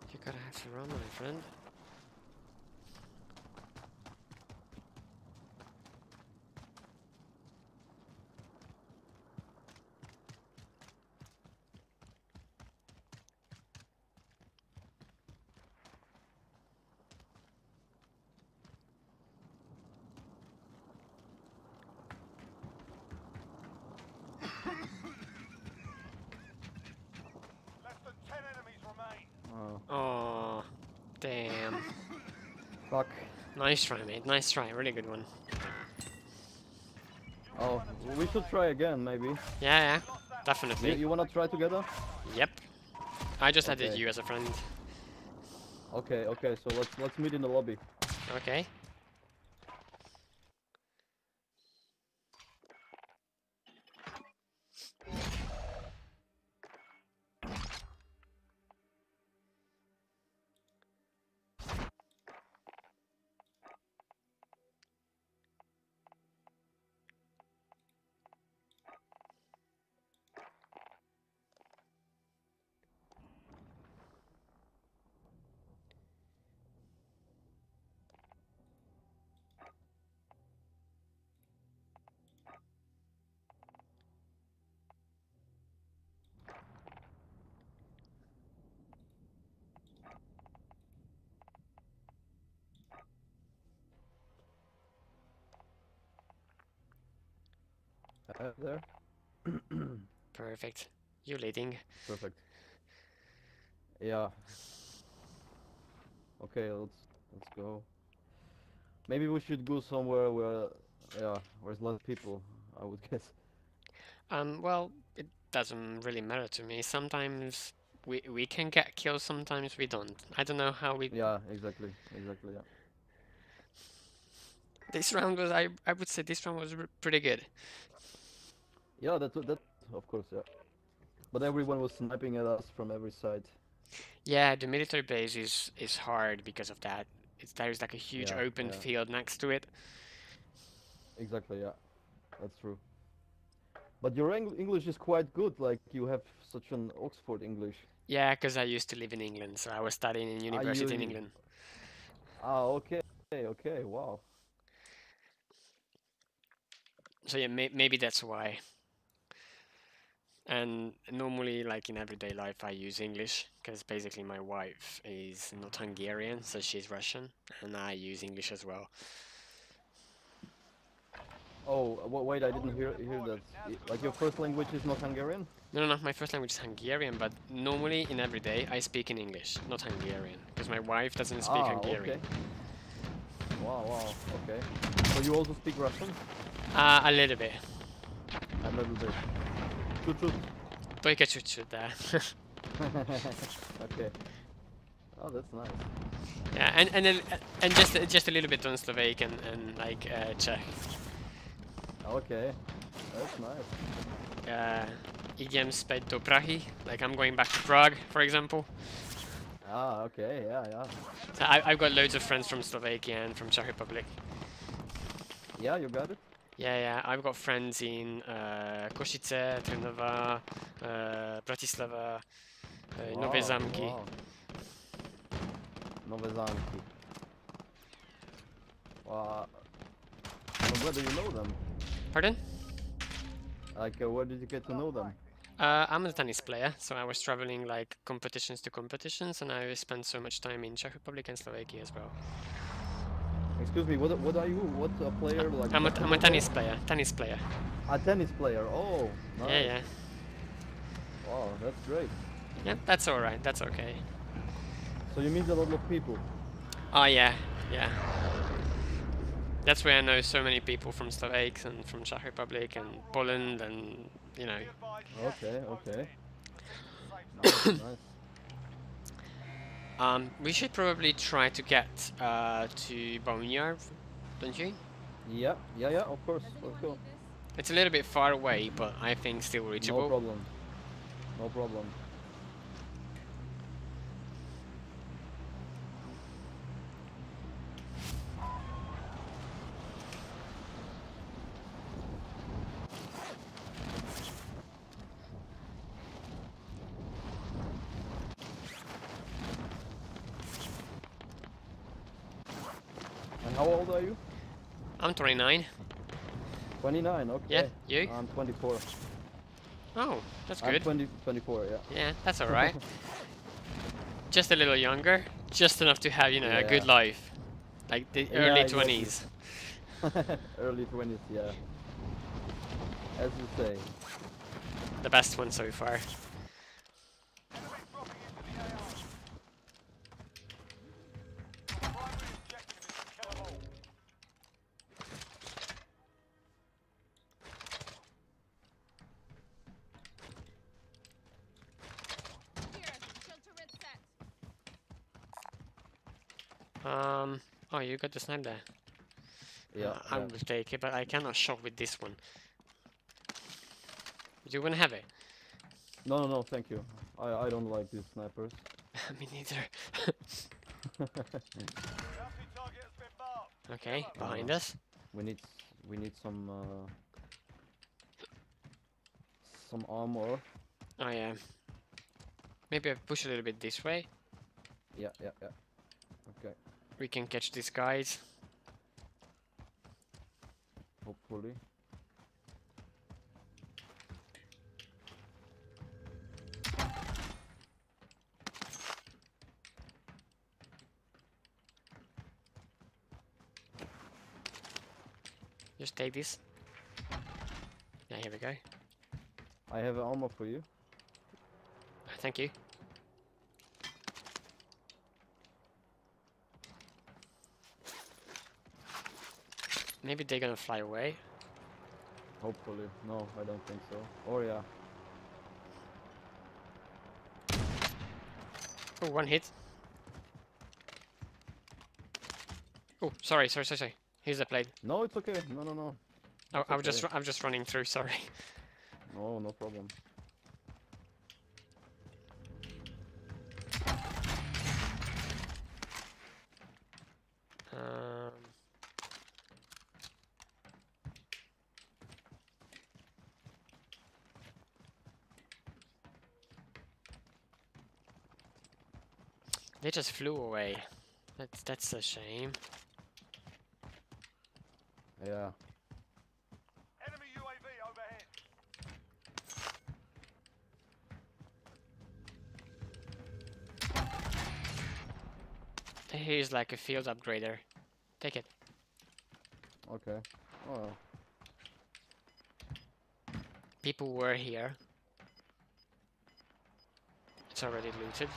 You gotta have to run, my friend. Less than ten enemies remain. Oh, Oh, damn. fuck. Nice try, mate. Nice try. Really good one. Oh, we should try again, maybe. Yeah, yeah. You, Definitely. you wanna try together? Yep. I just added Okay. you as a friend. Okay, okay. So let's let's meet in the lobby. Okay. Uh, there. Perfect. You leading. Perfect. Yeah. Okay, let's let's go. Maybe we should go somewhere where, yeah, where's less people, I would guess. Um, well, it doesn't really matter to me. Sometimes we we can get kills, sometimes we don't. I don't know how we... Yeah, exactly, exactly, yeah. This round was, I, I would say this round was r- pretty good. Yeah, that that of course, yeah. But everyone was sniping at us from every side. Yeah, the military base is, is hard because of that. It's, there's like a huge Yeah, open yeah. field next to it. Exactly, yeah. That's true. But your Eng English is quite good, like you have such an Oxford English. Yeah, because I used to live in England, so I was studying in university in you- England. Ah, okay, okay, wow. So yeah, may maybe that's why. And normally, like in everyday life, I use English because basically my wife is not Hungarian, so she's Russian, and I use English as well. Oh, wa- wait, I didn't hear hear that. I- Like your first language is not Hungarian? No, no, no, my first language is Hungarian, but normally in everyday I speak in English, not Hungarian, because my wife doesn't speak Ah, Hungarian. okay. Wow, wow, okay. So you also speak Russian? Uh, a little bit. A little bit. Chut-chut. Только чуть-чуть, да. Okay. Oh, that's nice. Yeah, and and then, and just just a little bit on Slovakian and like uh, Czech. Okay, that's nice. Uh, idem späť do Prahy, like I'm going back to Prague, for example. Ah, okay, yeah, yeah. So I, I've got loads of friends from Slovakia and from Czech Republic. Yeah, you got it? Yeah, yeah, I've got friends in uh, Košice, Trnava, uh, Bratislava, uh, Nové Wow, Zámky. wow. Nové Zámky. Wow. But where do you know them? Pardon? Like, uh, where did you get to know them? Uh, I'm a tennis player, so I was traveling like competitions to competitions, and I spent so much time in Czech Republic and Slovakia as well. Excuse me, what what are you? What a player? Like I'm a, I'm a basketball tennis player? player, tennis player. A tennis player. Oh, nice. Yeah, yeah. Wow, that's great. Yeah, that's alright, that's okay. So you meet a lot of people. Oh, yeah, yeah. That's where I know so many people from Slovakia and from Czech Republic and Poland and, you know. Okay, okay. Nice, nice. Um, we should probably try to get uh, to Bonjar, don't you? Yeah, yeah, yeah. Of course. Let's go. It's a little bit far away, but I think still reachable. No problem. No problem. How old are you? I'm twenty-nine. twenty-nine, okay. Yeah, you? I'm twenty-four. Oh, that's I'm good. twenty, twenty-four, yeah. Yeah, that's alright. Just a little younger. Just enough to have, you know, a good Yeah. life. Like the Yeah, early exactly. twenties. Early twenties, yeah. As you say. The best one so far. Enemy dropping into the A R. Your primary objective is to kill them all. Here, shield turret set. Um. Oh, you got the snipe there. Yeah. Uh, I yeah. will take it, but I cannot shot with this one. Do you want to have it? No, no, no, thank you. I, I don't like these snipers. Me neither. Bounty target has been marked. Okay, Come on. behind us. We need we need some uh, some armor. Oh yeah. Maybe I push a little bit this way. Yeah, yeah, yeah. Okay, We can catch these guys. hopefully. Just take this. Yeah, here we go. I have armor for you. Thank you. Maybe they're gonna fly away. Hopefully. No, I don't think so. Oh yeah. Oh, one hit. Oh, sorry, sorry, sorry, sorry. Here's the plate. No, it's okay. No, no, no. I, It's I was just, okay. ru- I'm just running through. Sorry. No, no problem. Um. They just flew away. That's that's a shame. Yeah. Enemy U A V overhead. Here's like a field upgrader. Take it. Okay. Oh. People were here. It's already looted.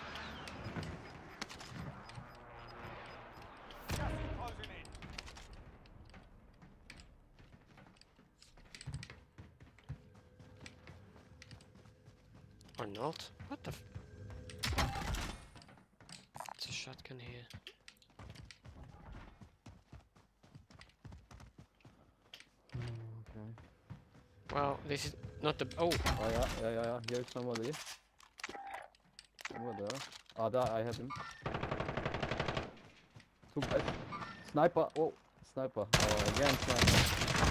Gas is closing in. Or not? What the f- It's a shotgun here. Okay. Well, this is not the- oh! Oh yeah, yeah, yeah, yeah. Here's somebody. Over there. Ah, there, I have him. Two guys. Sniper. Oh, sniper. Oh, again, sniper.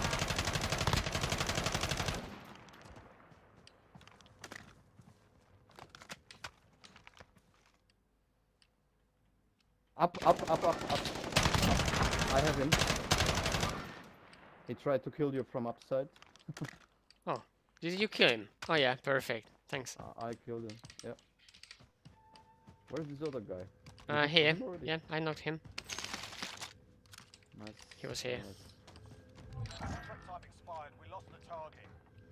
Up, up, up, up, up. I have him. He tried to kill you from upside. Did you kill him? Oh yeah, perfect. Thanks. Uh, I killed him. Yeah. Where's this other guy? You Uh, took here. him already? Yeah, I knocked him. Nice. He was here. Nice. Contract type expired. We lost the target.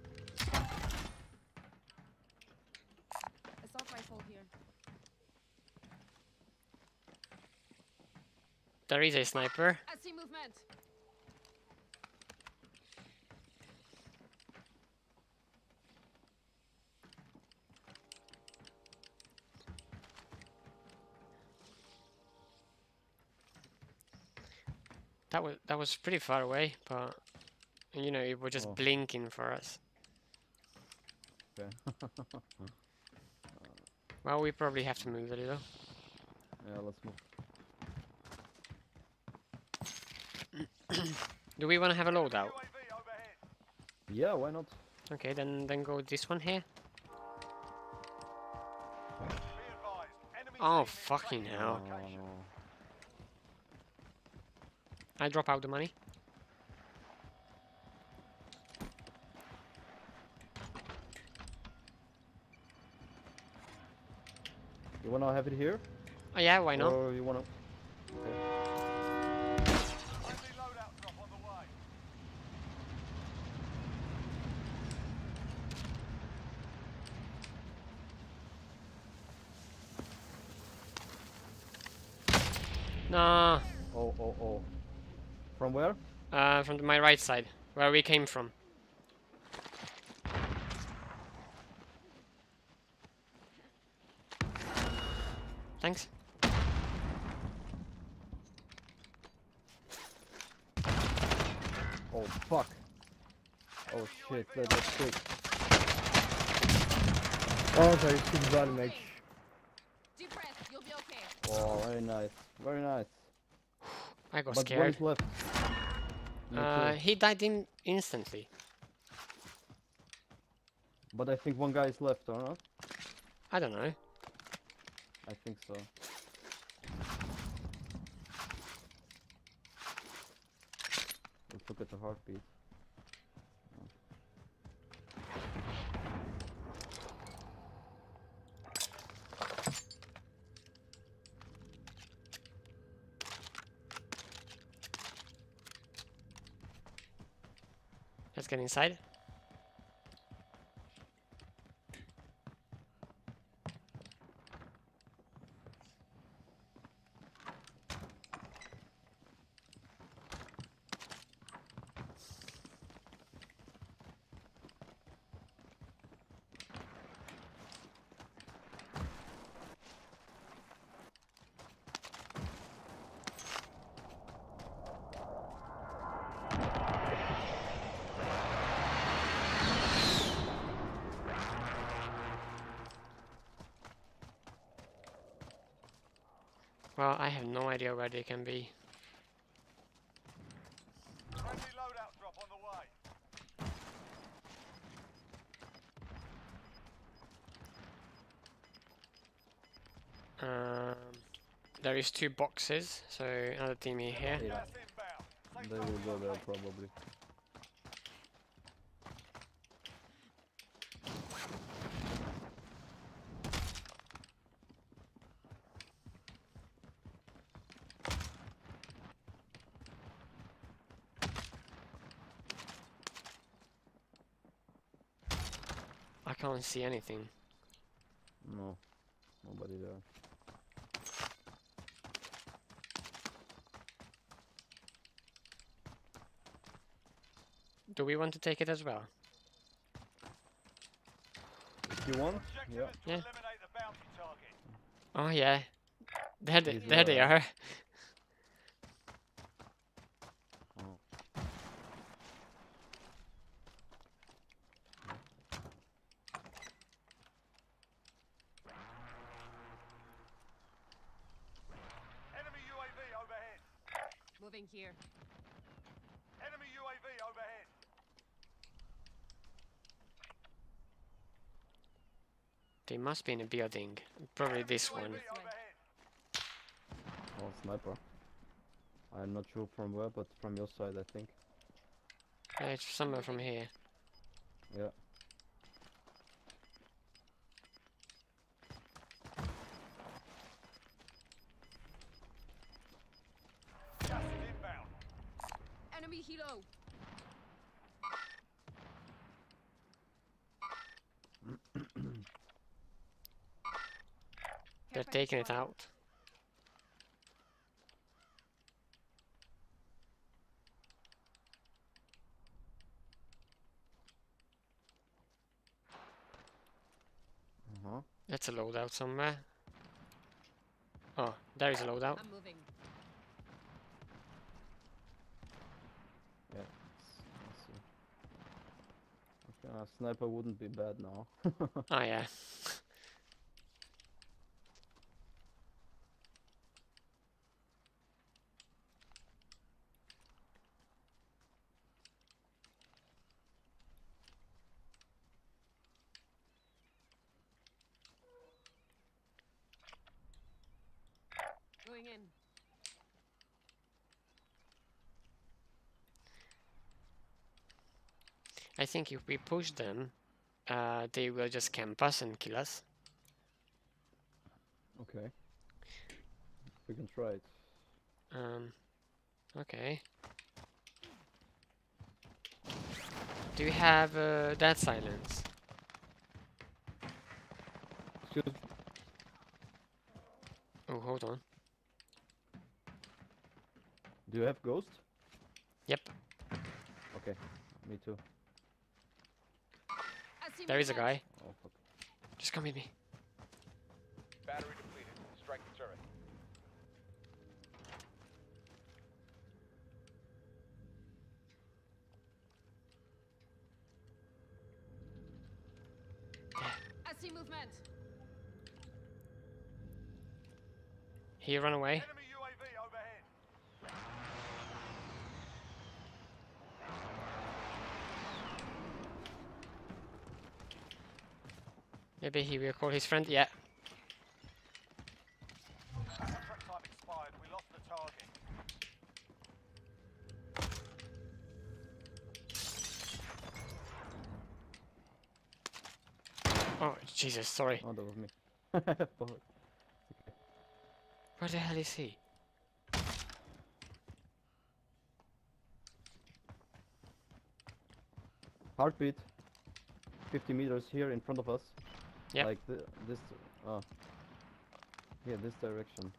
Assault rifle here. There is a sniper. I see movement. That was that was pretty far away, but you know it was just Oh. blinking for us. Okay. Well, we probably have to move a little. Yeah, let's move. Do we want to have a loadout? U A V overhead. Yeah, why not? Okay, then then go this one here. Be advised. Enemy Oh team is fucking tracking hell! your location. I drop out the money. You wanna have it here? Oh yeah, why not? Or you wanna? Okay. Friendly loadout drop on the way. Nah, Oh, oh, oh. From where? uh, from my right side, where we came from. Thanks. Oh, fuck. Oh shit, that was quick. Oh, there is good damage. Deep breath. You'll be okay. Oh, very nice. Very nice. I got But one scared. is left. Me Uh, too. he died in instantly. But I think one guy is left, or not? I don't know. I think so. Let's look at the heartbeat. Let's get inside. Well, I have no idea where they can be. Friendly loadout drop on the way. Um, there is two boxes, so another team here. Yeah. Gas inbound. Safe They zone will go there relocated. probably. I can't see anything. No. Nobody there. Do we want to take it as well? If you want? Objective Yeah. is to Yeah. eliminate the bounty target. Oh yeah. There they, These there they are- are. Oh. Enemy U A V overhead. Moving here. Enemy U A V overhead. They must be in a building. Probably this U A V one. overhead. Oh, sniper. I'm not sure from where, but from your side, I think. Yeah, it's somewhere from here. Yeah. Gas is inbound. Enemy helo. They're Care taking it package out. Uh-huh. That's a loadout somewhere. Oh, there is a loadout. I'm moving. Yeah. let's- let's see. Okay, a sniper wouldn't be bad now. Oh yeah. Going in. I think if we push them, uh, they will just camp us and kill us. Okay. We can try it. Um, okay. Do you have uh, that silence? Excuse. Oh, hold on. Do you have ghost? Yep, Okay. Me too. I see there is a movement. guy. Oh fuck. Just come with me. Battery depleted. Strike the turret. I see movement. He run away. Enemy U A V overhead. Maybe he will call his friend. Yeah. Contract time expired. We lost the target. Oh, Jesus, sorry. Oh, that was me. Fuck. Where the hell is he? Heartbeat. fifty meters here in front of us. Yep. Like the, this. Oh. Yeah, this direction.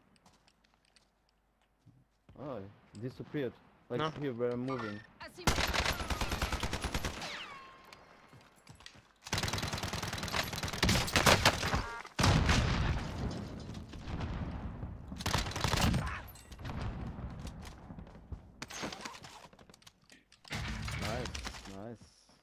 Oh, it disappeared. Like No. here where I'm moving. I see movement. Nice, nice.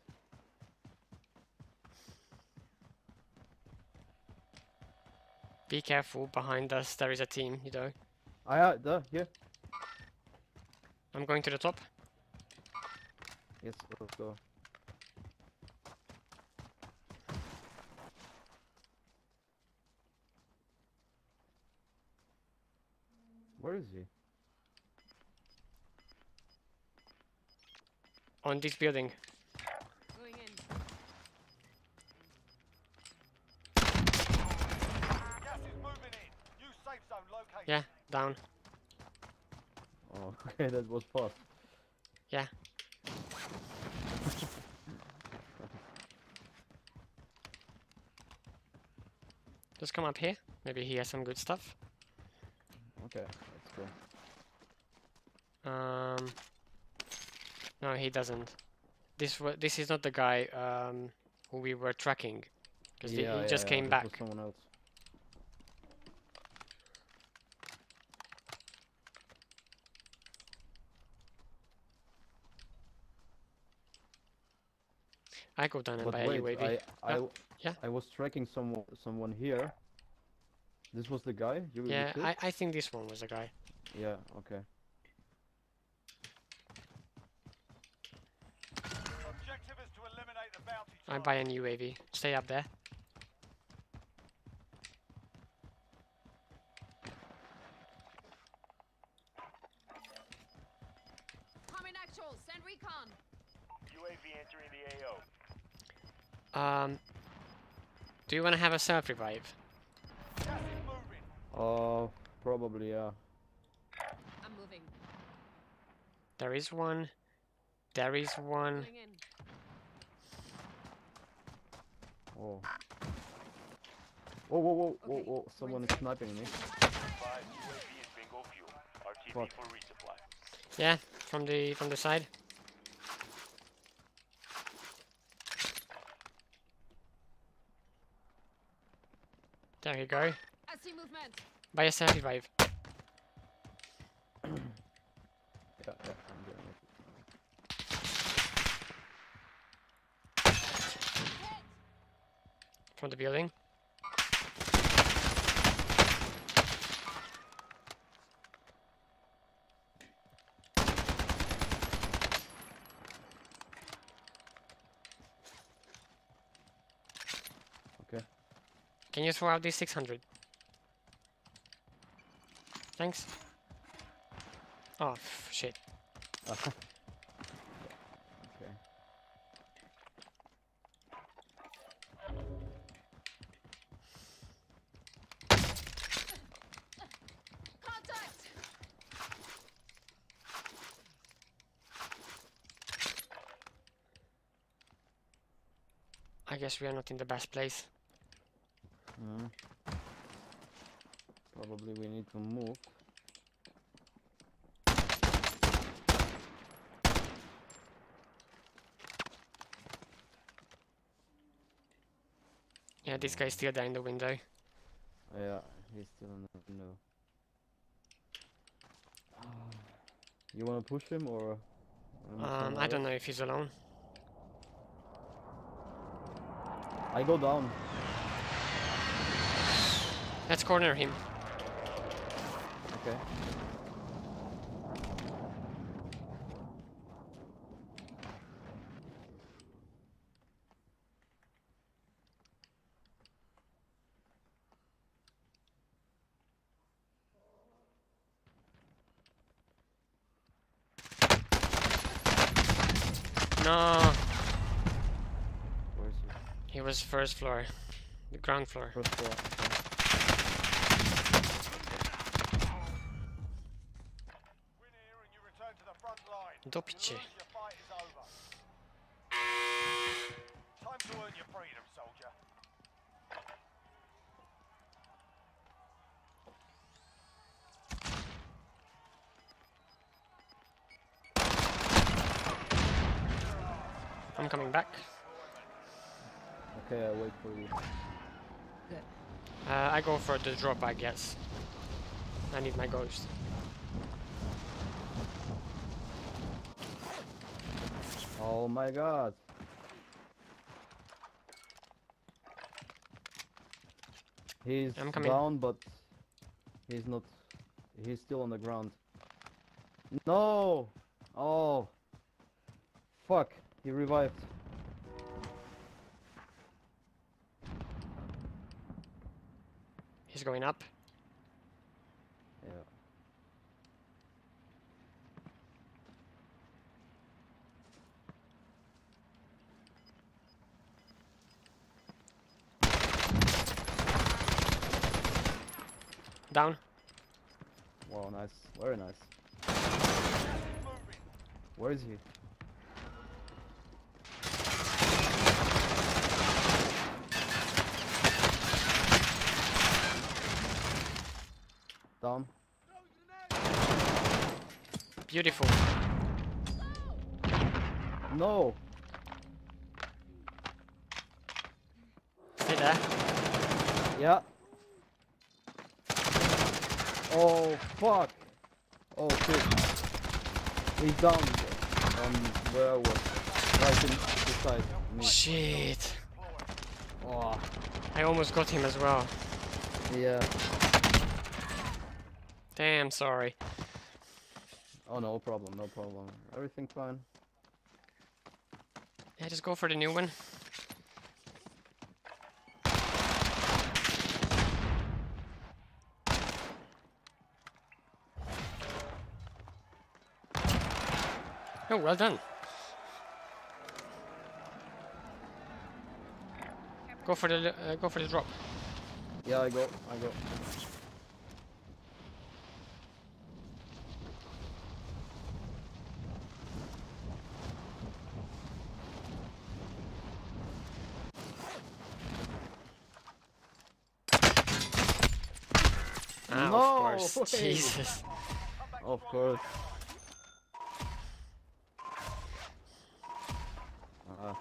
Be careful, behind us there is a team, you know. Ah, yeah, there, here. I'm going to the top. Yes, let's go. Where is he? On this building. Going in. Gas is moving in. New safe zone located. Yeah, down. Oh, okay, that was fast. Yeah. Just come up here. Maybe he has some good stuff. Okay, let's go. Um, no, he doesn't. This wa this is not the guy um, who we were tracking, because he yeah, just yeah, came that was back. someone else. I go down and But buy a wait, U A V. I, I, Oh, yeah. I was tracking someone, someone here. This was the guy you you Yeah, killed? I, I think this one was the guy. Yeah, okay. Objective is to eliminate the bounty I target. buy an U A V. Stay up there. Coming actual. Send recon. U A V entering the A O. Um, do you want to have a self revive? Gas is moving. Uh, probably, yeah. I'm moving. There is one. There is one. Going in. Oh. Whoa, whoa, whoa, whoa, Okay, whoa, someone is rinse. sniping me. Five U A V is bingo fuel. R T B Fuck. for resupply. Yeah, from the from the side. There you go. I see movement. Buy a self revive. Yeah, yeah, I'm doing it. Hit. From the building. Okay. Can you throw out this six hundred? Thanks. Oh, f shit. Okay. guess we are not in the best place. Mm. Probably we need to move. Yeah, this guy's still there in the window. Yeah, he's still in the window. You wanna push him or? Um, I don't know if he's alone. I go down. Let's corner him. Okay. No, Where is he? he was first floor, the ground floor. First floor. Okay. Win here and you return to the front line. Dopicie. You lose, your fight is over. Time to earn your freedom, soldier. I'm coming back. Okay, I wait for you. Uh, I go for the drop, I guess. I need my ghost. Oh my god. He's I'm coming. down, but he's not. He's still on the ground. No! Oh! Fuck! He revived. He's going up. Yeah. Down. Wow, nice. Very nice. Moving. Where is he? Down. Beautiful. No! Stay there. Yeah. Oh fuck! Oh shit! He's down. Um, where I was? Right in beside me. Shit. Oh, I almost got him as well. yeah. Damn, sorry. Oh no problem, no problem. Everything fine. Yeah, just go for the new one. Oh, well done. Go for the uh, go for the drop. Yeah, I go, I go. Ah, No of course. way. Jesus. Of course. Uh,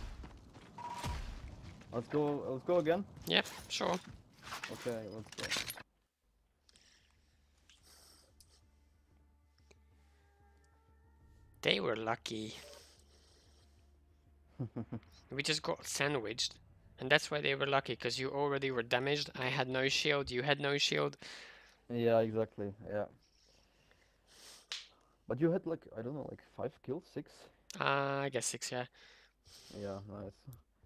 let's go. Let's go again. Yep, sure. Okay, let's go. They were lucky. We just got sandwiched. And that's why they were lucky, because you already were damaged. I had no shield, you had no shield. Yeah, exactly. Yeah. But you had like, I don't know, like five kills, six? Uh, I guess six, yeah. Yeah, nice.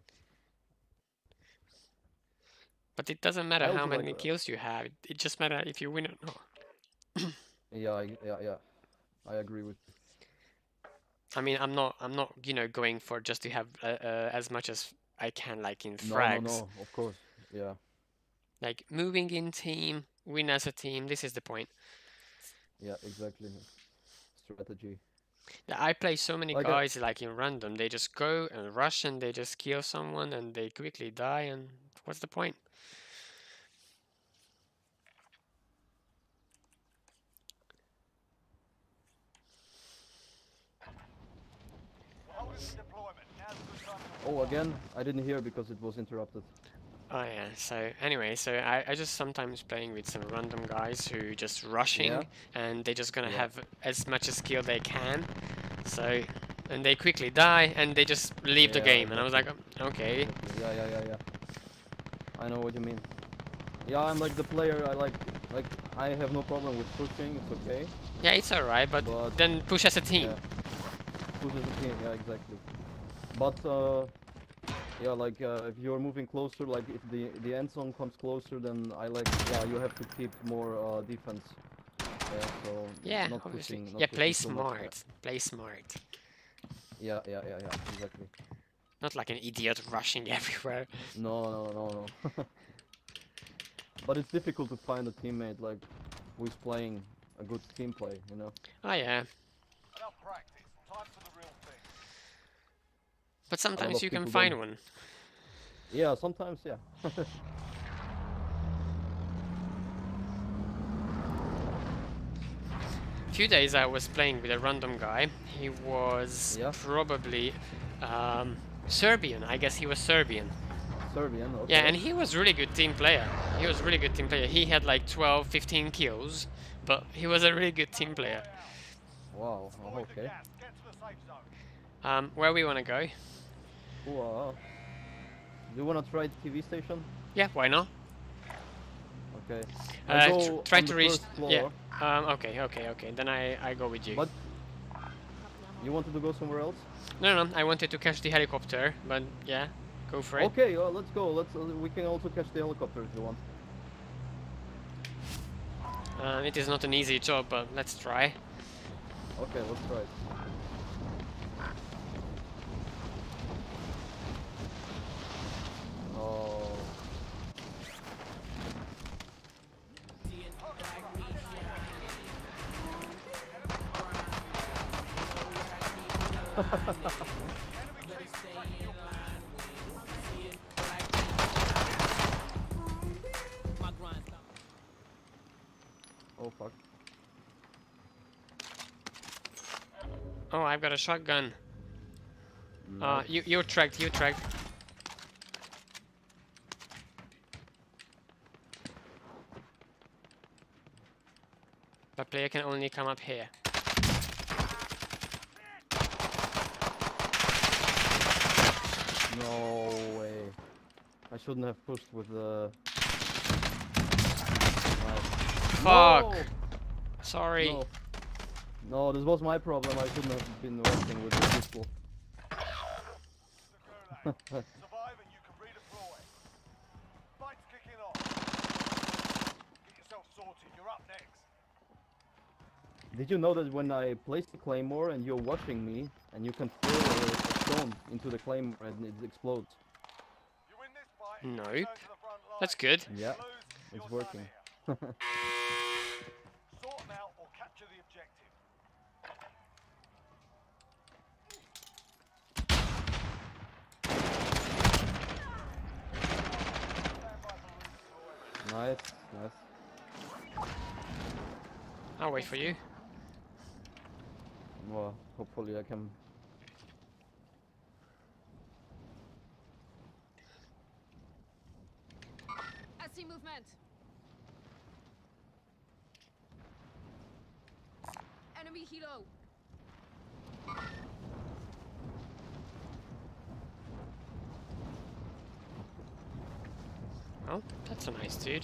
But it doesn't matter I how also like many that. kills you have. It, it just matters if you win or not. Yeah, I, yeah, yeah. I agree with you. I mean, I'm not, I'm not, you know, going for just to have uh, uh, as much as I can, like in No, frags. no, no, of course. Yeah. Like moving in team, win as a team. This is the point. Yeah, exactly. Strategy. Yeah, I play so many Like a- guys like in random. They just go and rush and they just kill someone and they quickly die. And what's the point? We're holding the deployment. Now's a good time to Oh, again? I didn't hear because it was interrupted. Oh yeah. So anyway, so I I just sometimes playing with some random guys who just rushing Yeah. and they just gonna Yeah. have as much skill they can. So and they quickly die and they just leave the Yeah, game. And I was like, "Oh, okay. Exactly. Yeah, yeah, yeah, yeah. I know what you mean. Yeah, I'm like the player. I like, like, I have no problem with pushing. It's okay. Yeah, it's alright, but, But- then push as a team. Yeah. Push as a team. Yeah, exactly. But uh, yeah, like uh, if you're moving closer, like if the the end zone comes closer, then I like, yeah, you have to keep more uh, defense. Yeah. So Yeah, not obviously. pushing. Not Yeah, play pushing too much. smart. Play smart. Yeah, yeah, yeah, yeah. Exactly. Not like an idiot rushing everywhere. No, no, no, no. But it's difficult to find a teammate like who's playing a good team play, you know. Oh yeah. enough practice. Time for the real thing. But sometimes of you can people find don't. one. Yeah, sometimes, yeah. Few days I was playing with a random guy. He was Yeah. probably um, Serbian. I guess he was Serbian. Serbian, okay. Yeah, and he was really good team player. He was really good team player. He had like twelve, fifteen kills, but he was a really good team player. Wow, oh, Avoid the okay. gas. Get to the safe zone. Um, where we wanna go? Wow. Do you wanna try the T V station? Yeah, why not? Okay. Uh, I tr- go try on to the reach. first floor, Yeah. Um, okay, okay, okay. Then I I go with you. But you wanted to go somewhere else? No, no, no. I wanted to catch the helicopter, but yeah, go for it. Okay, uh, let's go. Let's. Uh, we can also catch the helicopter if you want. Uh, it is not an easy job, but let's try. Okay, let's try it. Oh. Oh fuck. Oh, I've got a shotgun. Uh, Nice. you you tracked, you tracked. But player can only come up here. No way. I shouldn't have pushed with the. Fuck. No! Sorry. No. No, this was my problem. I shouldn't have been resting with the pistol. The Gulag. Survive and you can redeploy. Fight's kicking off. Get yourself sorted. You're up next. Did you know that when I place the claymore and you're watching me, and you can throw a, a stone into the claymore and it explodes? You win this fight. you Nope. return to the front line. That's good. Yeah, Lose, it's you're done working. here. Sort them out or capture the objective. Stand by for redeploy. Nice, nice. I'll wait for you. Well, hopefully I can. I see movement. Enemy helo. Oh, that's a nice dude.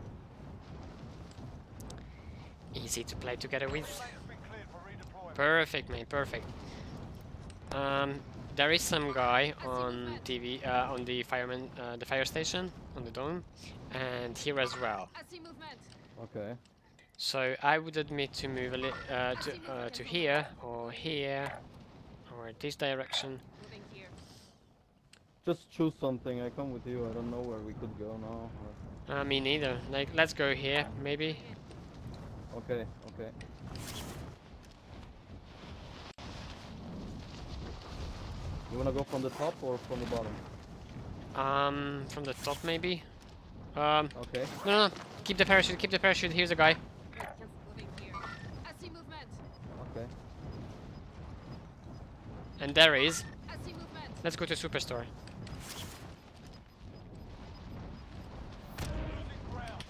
Easy to play together with. Lane's been cleared for redeployment. Perfect, mate. Perfect. Um, there is some guy on T V, uh, on the fireman, uh, the fire station, on the dome, and here as well. I see movement. Okay. So I would admit to move a li uh, to uh, to here or here or this direction. Moving here. Just choose something. I come with you. I don't know where we could go now. or- Uh, me neither. Like, let's go here, maybe. Okay, okay. You wanna go from the top or from the bottom? Um, from the top maybe. Um, Okay. no, no, no. Keep the parachute. Keep the parachute. Here's a guy. Moving here. I see movement. Okay. And there he is. I see movement. Let's go to Superstore. Losing ground.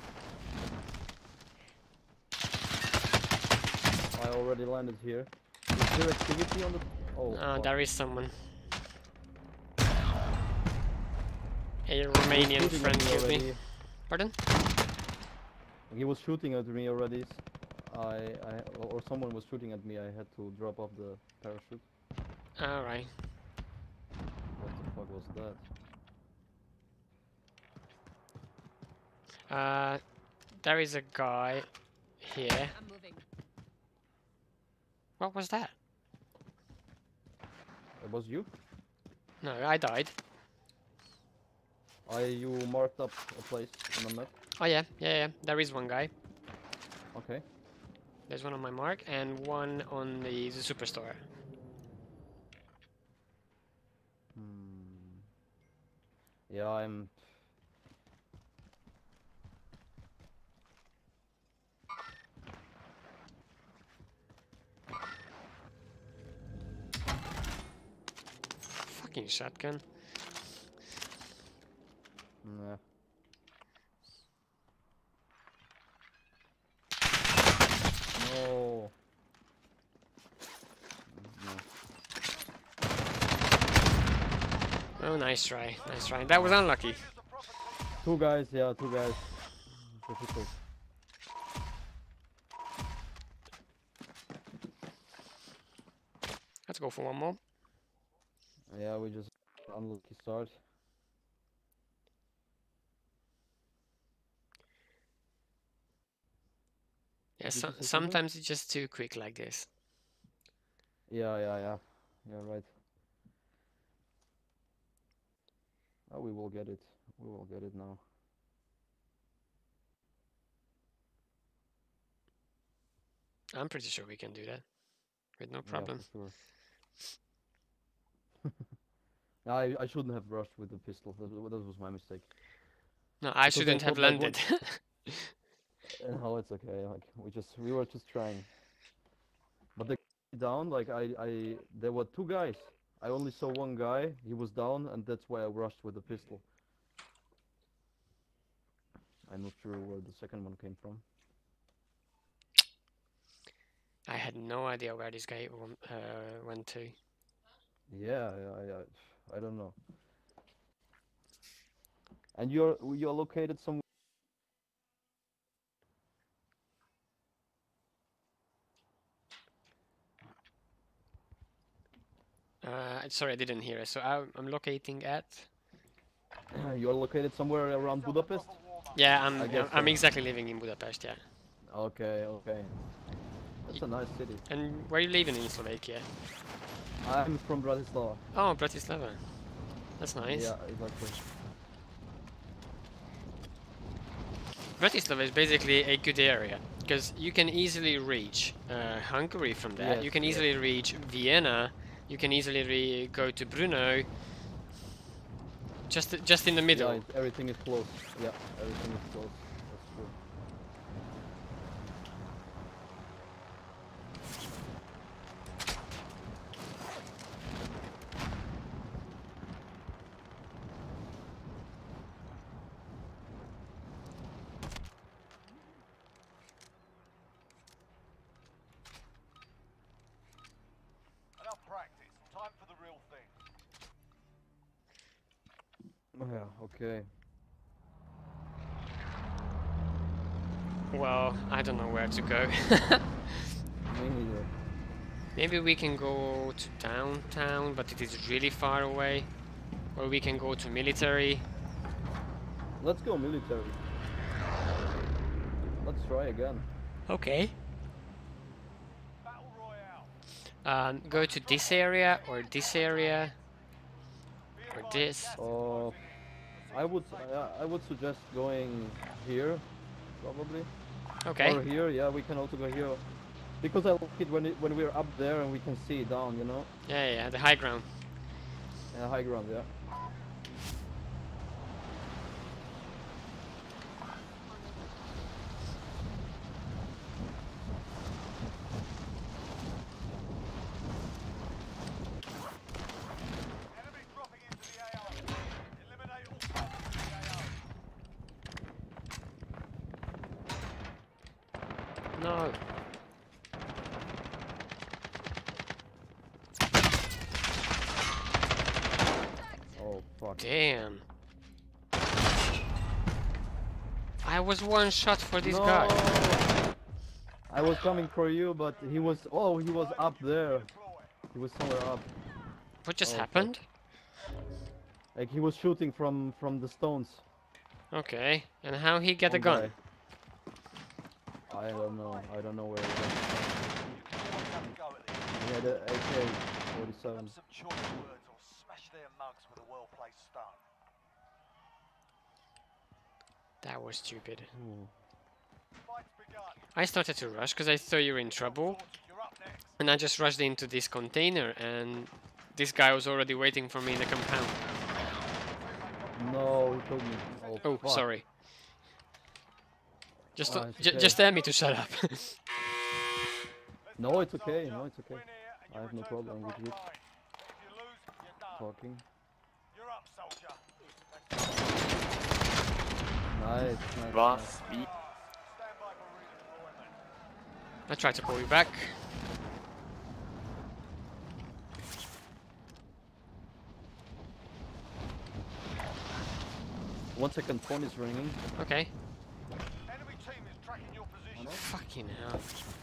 I already landed here. Is there activity on the... Oh, Uh, fuck. there is someone. A Romanian Shooting at friend me killed me. already. Pardon? He was shooting at me already. I, I, or someone was shooting at me. I had to drop off the parachute. Alright. What the fuck was that? Uh, there is a guy here. I'm moving. What was that? It was you? No, I died. I you marked up a place on the map. Oh yeah, yeah, yeah. There is one guy. Okay. There's one on my mark and one on the, the Superstore. Hmm. Yeah, I'm. Fucking shotgun. Nah. No. No. Oh, nice try, nice try. That was unlucky. Two guys, yeah, two guys. Difficult. Let's go for one more. Yeah, we just unlucky start. Yeah, Did so, you say something? sometimes it's just too quick like this. Yeah, yeah, yeah. Yeah, right. Oh, we will get it. We will get it now. I'm pretty sure we can do that with no Yeah, problem. for sure. I I shouldn't have rushed with the pistol. That, wa- that was my mistake. No, I Because I shouldn't have thought, like, landed. Uh, No, it's okay. Like we just we were just trying. But the down, like I I there were two guys. I only saw one guy. He was down, and that's why I rushed with the pistol. I'm not sure where the second one came from. I had no idea where this guy w- uh, went to. Yeah, yeah, I I, I don't know. And you're you're located somewhere. Uh, sorry, I didn't hear it. So I, I'm locating at. You're located somewhere around Budapest. Yeah, I'm. I guess I'm so. exactly living in Budapest. Yeah. Okay, okay. That's a nice city. And where are you living in Slovakia? I'm from Bratislava. Oh, Bratislava. That's nice. Yeah, exactly. Bratislava is basically a good area because you can easily reach uh, Hungary from there. Yes, You can yes. easily reach Vienna. You can easily re go to Brno. Just just in the middle. Yeah, it, everything is close. Yeah, everything is close. That's true. Enough practice. Time for the real thing. Oh, yeah, okay. Well, I don't know where to go. Me neither. Maybe we can go to downtown, but it is really far away. Or we can go to military. Let's go military. Let's try again. Okay. Battle Royale. Um, go to this area or this area or this. Uh, I would I, I would suggest going here, probably. Okay. Or here, yeah, we can also go here. Because I like it when it, when we're up there and we can see down, you know. Yeah, yeah, the high ground. Uh, high ground, yeah. Enemy dropping into the A O. Eliminate all targets in the A O. No. Oh fuck. Damn. I was one shot for this no! guy. I was coming for you, but he was. Oh, he was up there. He was somewhere up. What just Oh, fuck. happened? Like he was shooting from from the stones. Okay. And how he get a One gun? guy. I don't know. I don't know where he went. Always have a go at these. He had a A K forty-seven. Have some choice words or smash their mugs with a well-placed stone. That was stupid. Ooh. Fight's begun. I started to rush because I thought you were in trouble. You're up next. And I just rushed into this container and this guy was already waiting for me in the compound. No, he told me. Oh, Oh, fuck. sorry. Just, Ah, to- it's ju- okay. just tell me to shut up. No, it's okay. No, it's okay. Win here and you I have no return to the problem with front you line. If you lose, you're done. talking. You're up, soldier. Nice, nice. Was? nice. Wie? Stand by for redeployment. I tried to pull you back. One second, phone is ringing. Okay. Enemy team is tracking your position. Fucking hell.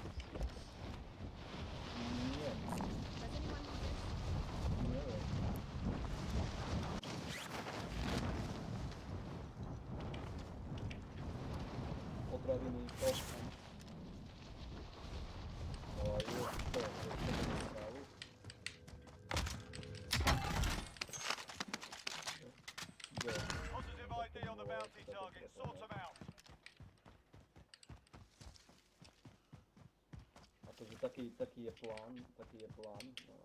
Positive I D on the bounty target. Sort them out. A to, že taky, taky je plán, taky je plán. No.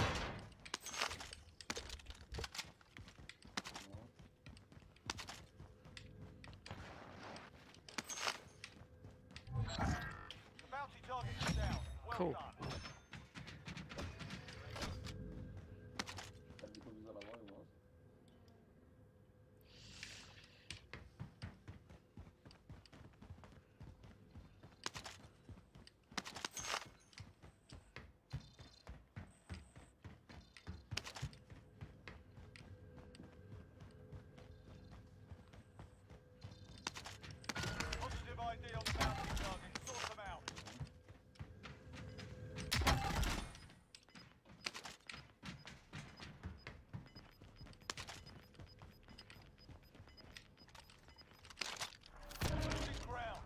No. The bounty target is down. Well Cool. done. Tak by to vyzeralo, jo. Positive I D on the bounty target. Sort them out. Losing ground.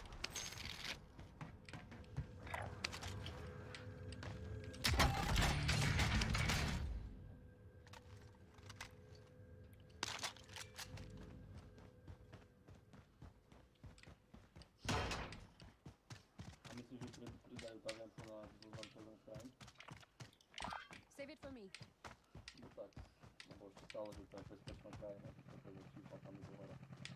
A myslíš, že pridajú talentu na zoznam krajín? Save it for me. No tak, lebo ešte stále, že to je bezpečná krajina, to je čísla tam idú hore.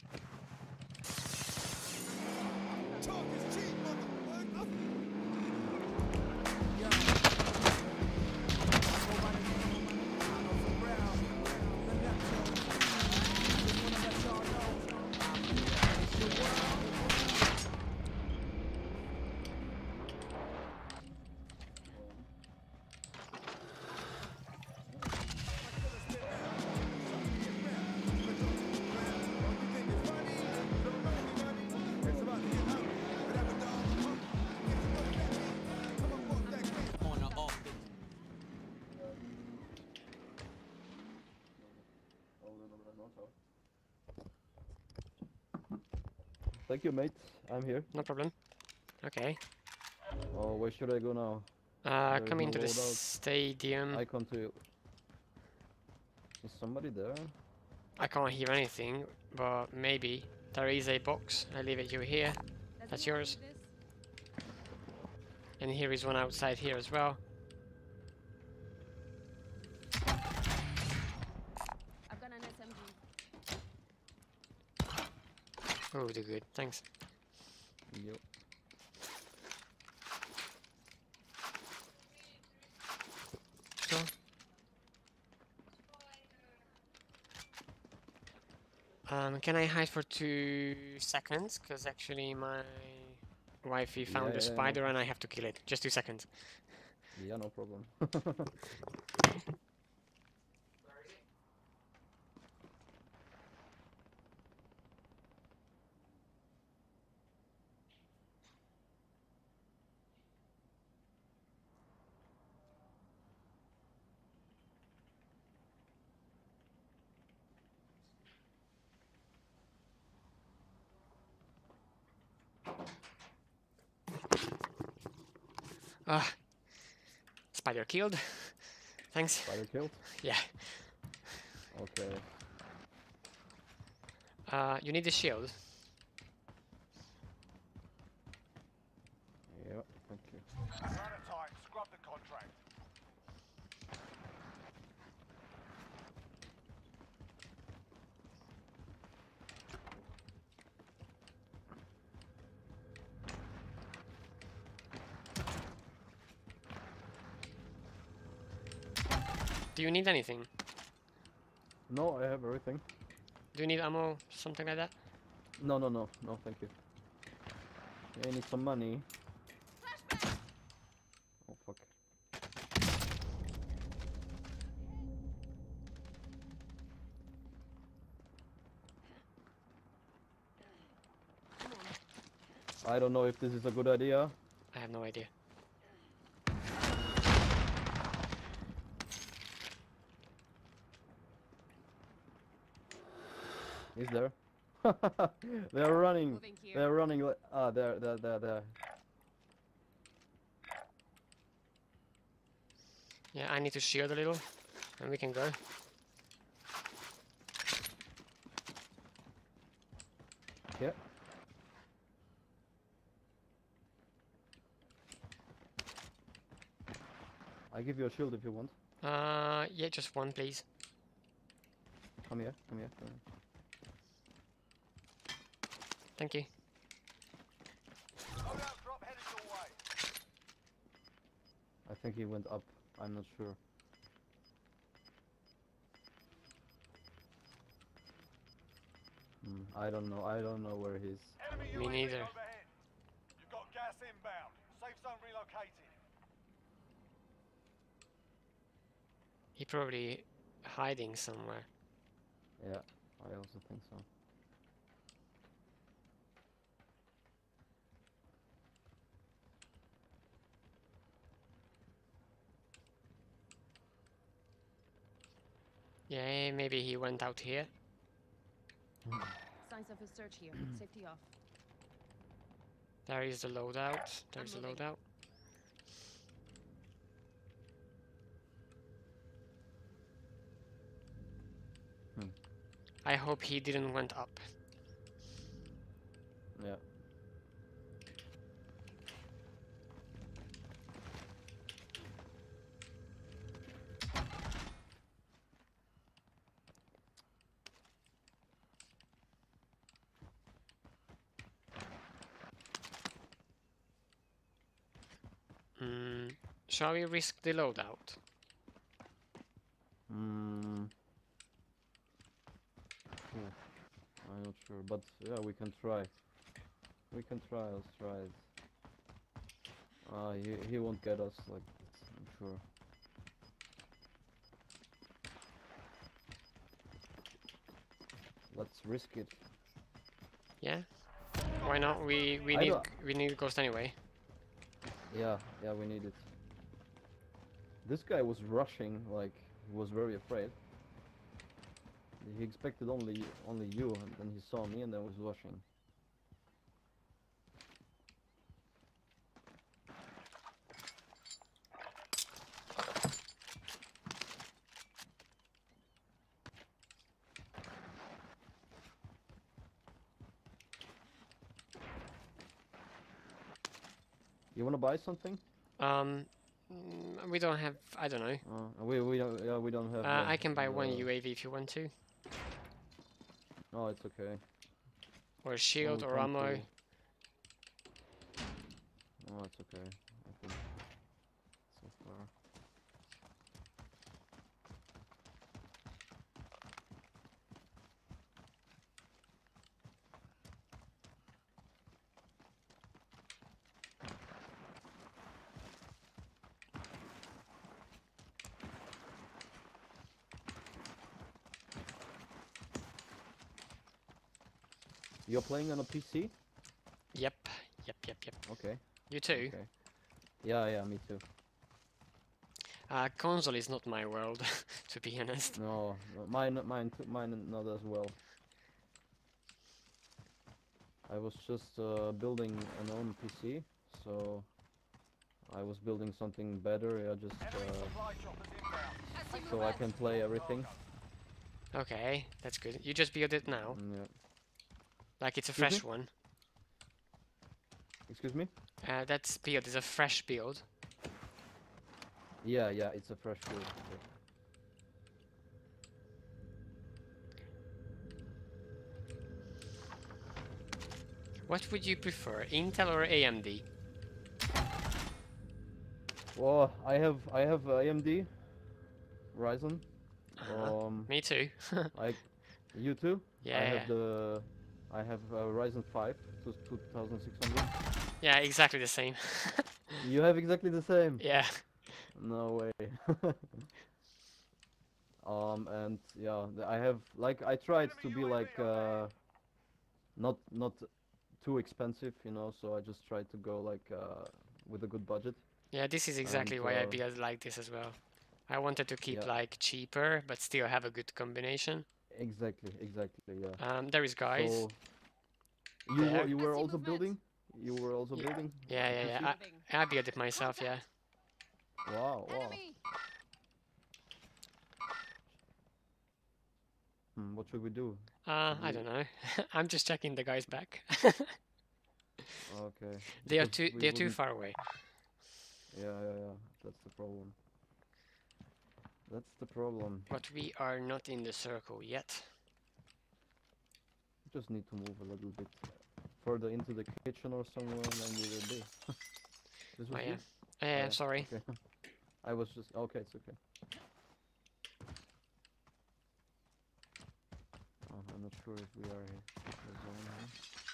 Thank you, mate. I'm here. No problem. Okay. Oh, where should I go now? Uh, There is come no into the loadout. stadium. I come to you. Is somebody there? I can't hear anything, but maybe. There is a box. I leave it you here. Does That's anyone yours. need this? And here is one outside here as well. too good, thanks. Yep. Sure. Um, can I hide for two seconds? Because actually my wifey found Yeah, a yeah, no spider and I have to kill it. Just two seconds. Yeah, no problem. Ah, spider killed. Thanks. Spider killed? Yeah. Okay. Uh, you need the shield. Yep, thank you. Run it tight. Scrub the contract. Do you need anything? No, I have everything. Do you need ammo? Something like that? No, no, no, no, thank you. Yeah, I need some money. Oh, fuck. I don't know if this is a good idea. I have no idea. Is there? They're running. Moving here. They're running. li- Ah, there, there, there, there. Yeah, I need to shield a little, and we can go. Yeah. I give you a shield if you want. Uh, yeah, just one, please. Come here, come here, come here. Thank you. Loadout drop headed your way. I think he went up. I'm not sure. Hmm, I don't know. I don't know where he's. Enemy Me U A V neither. overhead. You've got gas inbound. Safe zone relocated. He probably hiding somewhere. Yeah, I also think so. Yeah, maybe he went out here. Signs of a search here. Safety off. There is the loadout. There's the moving. loadout. Hmm. I hope he didn't went up. Yeah. Hmm. Shall we risk the loadout? Hmm. Ooh, I'm not sure, but yeah, we can try. We can try. Let's try it. Uh, he he won't get us like this, I'm sure. Let's risk it. Yeah. Why not? We we I need don't- we need ghost anyway. Yeah, yeah, we need it. This guy was rushing, like he was very afraid. He expected only only you, and then he saw me, and then was rushing. You wanna buy something? Um, mm, we don't have. I don't know. Uh, we we don't yeah we don't have. Uh, the- I can buy one the- U A V if you want to. Oh, it's okay. or a shield Oh, or come ammo. to- Oh, it's okay. I think so far. You're playing on a P C? Yep, yep, yep, yep. Okay. You too. Okay. Yeah, yeah, me too. Uh, console is not my world, to be honest. No, no, mine, mine, too, mine, not as well. I was just uh, building an own P C, so I was building something better. Yeah, just Enemy uh, supply choppers inbound. I see so I movement. can play everything. Okay, that's good. You just build it now, Mm, yeah. like it's a Excuse me? fresh one. Excuse me? Uh, that build is a fresh build. Yeah, yeah, it's a fresh build. yeah. What would you prefer, Intel or A M D? Well, I have I have A M D, Ryzen. Uh-huh. Um, Me too. I, you too? I Yeah. have the, I have uh, Ryzen five to two thousand six hundred. Yeah, exactly the same. You have exactly the same. Yeah. No way. um, and yeah, th- I have like I tried to be like uh, not not too expensive, you know. So I just tried to go like uh, with a good budget. Yeah, this is exactly And, why I uh, build like this as well. I wanted to keep Yeah. like cheaper, but still have a good combination. Exactly, exactly, yeah. Um, there is guys. So you There. were you I were see also movement. building? You were also Yeah. building? Yeah, the yeah, P yeah. C? I, I built it myself. Yeah. Wow, wow. Enemy. Hmm, what should we do? Uh, I We- don't know. I'm just checking the guys back. Okay. They are because too. we They are too wouldn't- far away. Yeah, yeah, yeah. That's the problem. That's the problem. But we are not in the circle yet. Just need to move a little bit further into the kitchen or somewhere, and then we will be. This Oh was yeah. you? Uh, yeah. yeah. Sorry. Okay. I was just okay. It's okay. Oh, I'm not sure if we are in the zone here.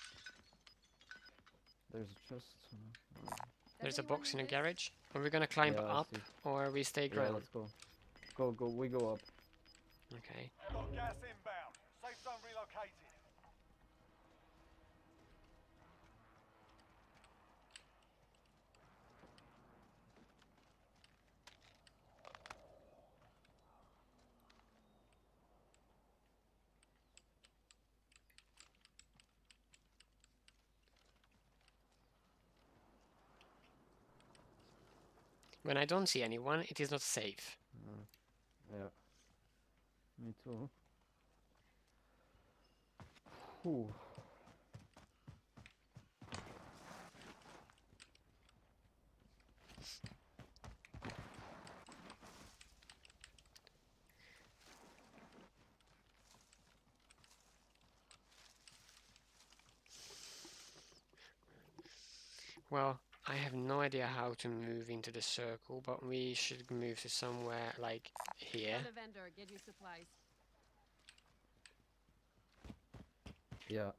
There's a chest. uh, There's a anyone box need in a this? garage. Are we gonna climb Yeah, I up see. or we stay Yeah, ground? let's go. Go, go. We go up. Okay. Got gas inbound. Safe zone relocated. When I don't see anyone, it is not safe. Uh, yeah. Me too. Whew. Well, I have no idea how to move into the circle, but we should move to somewhere like here. Found a vendor. Get you supplies. Yeah.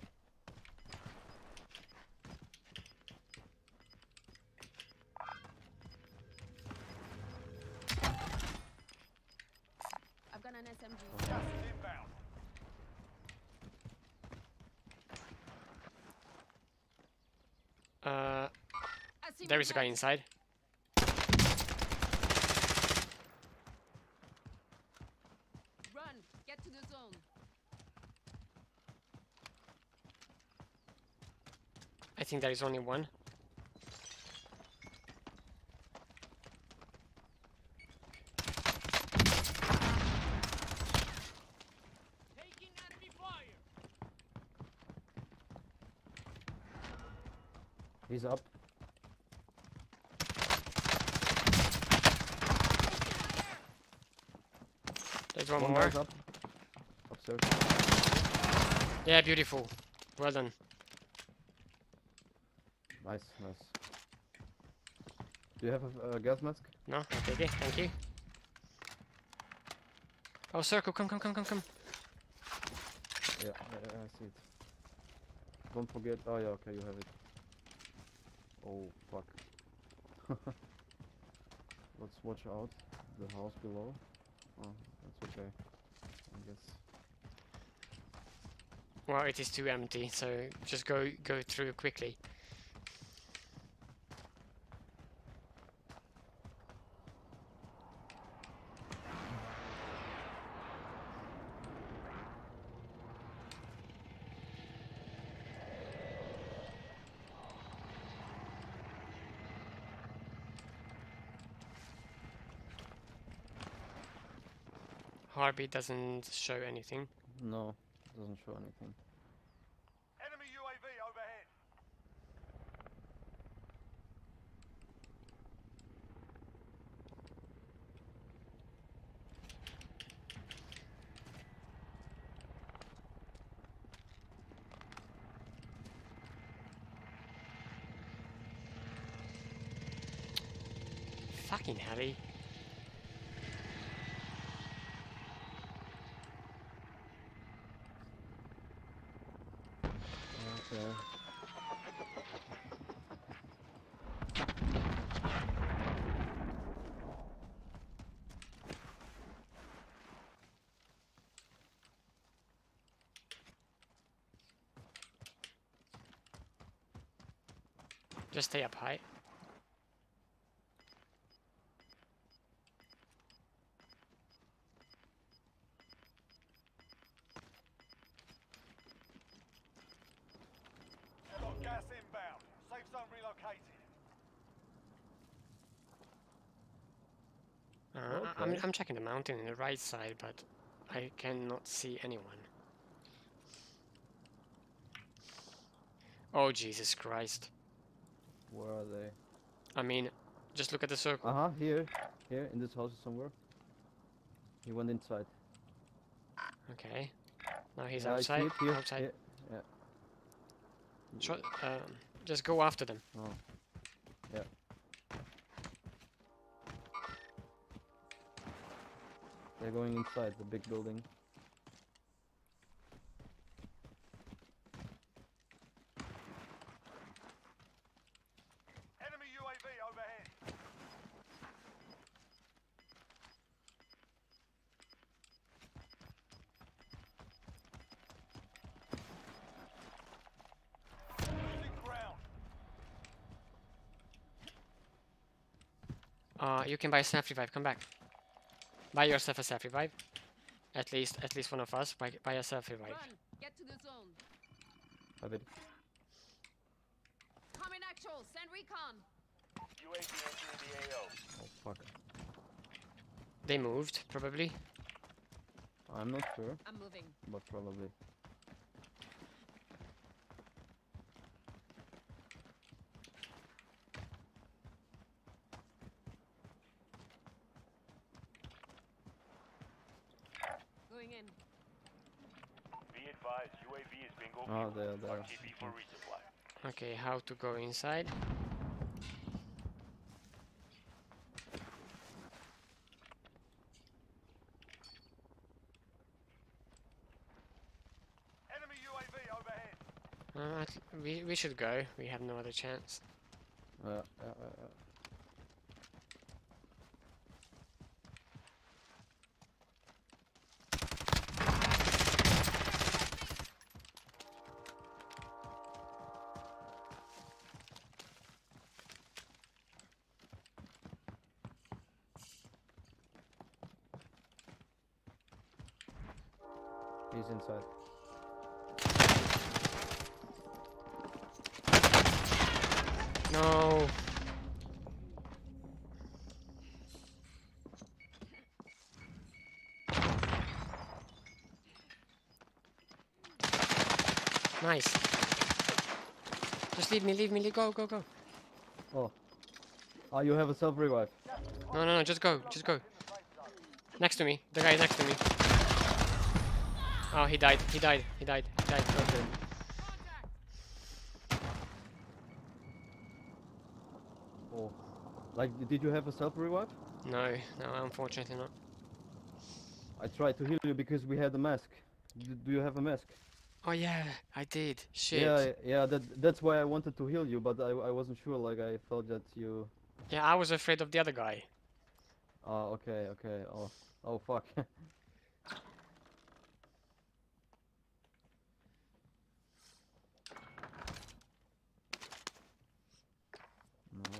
I've got an S M G. Gas is inbound. Uh, I see there is a guy movement. inside. Run. Get to the zone. I think there is only one. He's up. There's one One more. guy's up. Upstairs. Yeah, beautiful. Well done. Nice, nice. Do you have a, a gas mask? No, I take it. Thank you. Oh, circle! Come, come, come, come, come. Yeah, I, I see it. Don't forget. Oh yeah, okay, you have it. Oh fuck. Let's watch out. The house below. Oh, that's okay. I guess. Well, it is too empty, so just go go through quickly. Heartbeat doesn't show anything. No, doesn't show anything. Enemy U A V overhead. Fucking heli. Okay. Just stay up high. Got gas inbound. Safe zone relocated. Uh, I- I'm, Okay. I'm checking the mountain on the right side, but I cannot see anyone. Oh, Jesus Christ. Where are they? I mean, just look at the circle. Uh huh. Here, here in this house somewhere. He went inside. Okay. Now he's Yeah, I see outside. it here. Outside. Here. Yeah. Try, um, just go after them. Oh. Yeah. They're going inside the big building. Enemy U A V overhead. Losing ground. Uh, you can buy a self revive. Come back. Buy yourself a self revive. At least, at least one of us buy, buy a self revive. Run. Get to the zone. Have it. Coming actual. Send recon. U A V entering the A O. Oh fuck. They moved, probably. I'm not sure, I'm moving. but probably. Going in. Be advised, U A V is bingo. Oh, there, there. T P for resupply. Okay, how to go inside? Enemy U A V overhead. Uh, at- we we should go. We have no other chance. Uh, uh, uh, uh. He's inside. No. Nice. Just leave me, leave me, leave, go, go, go. Oh. Ah, you have a self revive. No, no, no, just go, just go. Next to me, the guy next to me. Oh, he died, he died, he died, he died. Okay. Oh, like did you have a self revive? No, no, unfortunately not. I tried to heal you because we had a mask. D do you have a mask? Oh yeah, I did. Shit. Yeah, yeah. That that's why I wanted to heal you, but I I wasn't sure. Like I thought that you. Yeah, I was afraid of the other guy. Oh, okay, okay. Oh, oh fuck. No.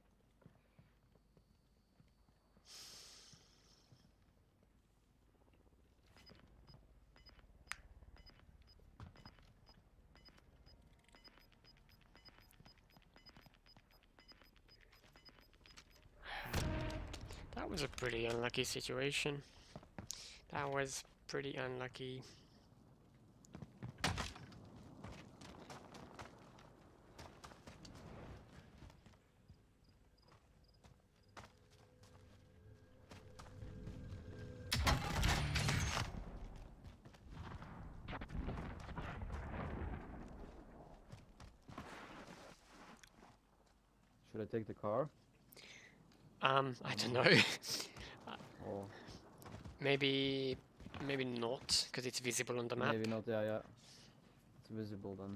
That was a pretty unlucky situation. That was pretty unlucky. Should I take the car? Um, I don't know. Or maybe, maybe not, because it's visible on the map. maybe not? Yeah, yeah. It's visible then.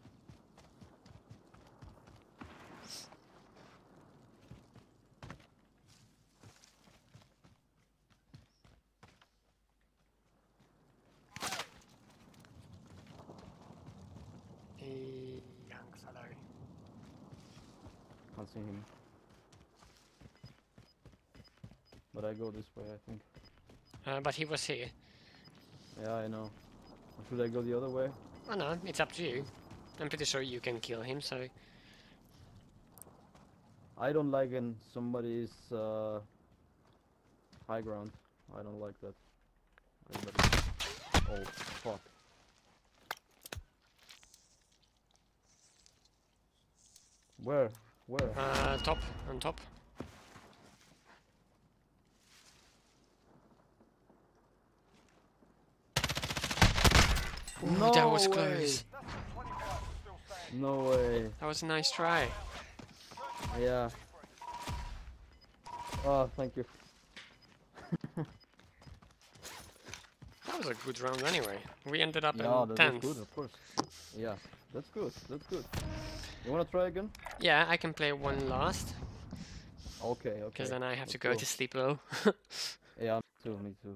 A young fellow. Can't see him. But I go this way, I think. Uh, but he was here. Yeah, I know. Or should I go the other way? Oh no, it's up to you. I'm pretty sure you can kill him, so... I don't like in somebody's uh, high ground. I don't like that. Anybody. Oh, fuck. Where? Where? Uh, top, on top. Ooh, No that was way. close. No way. That was a nice try. Yeah. Oh, thank you. That was a good round anyway. We ended up Yeah, in that, tenth. that's good, of course. Yeah, that's good. That's good. You wanna try again? Yeah, I can play one last, Okay, okay. because then I have to Let's go go. to sleep low. Yeah, me too, me too.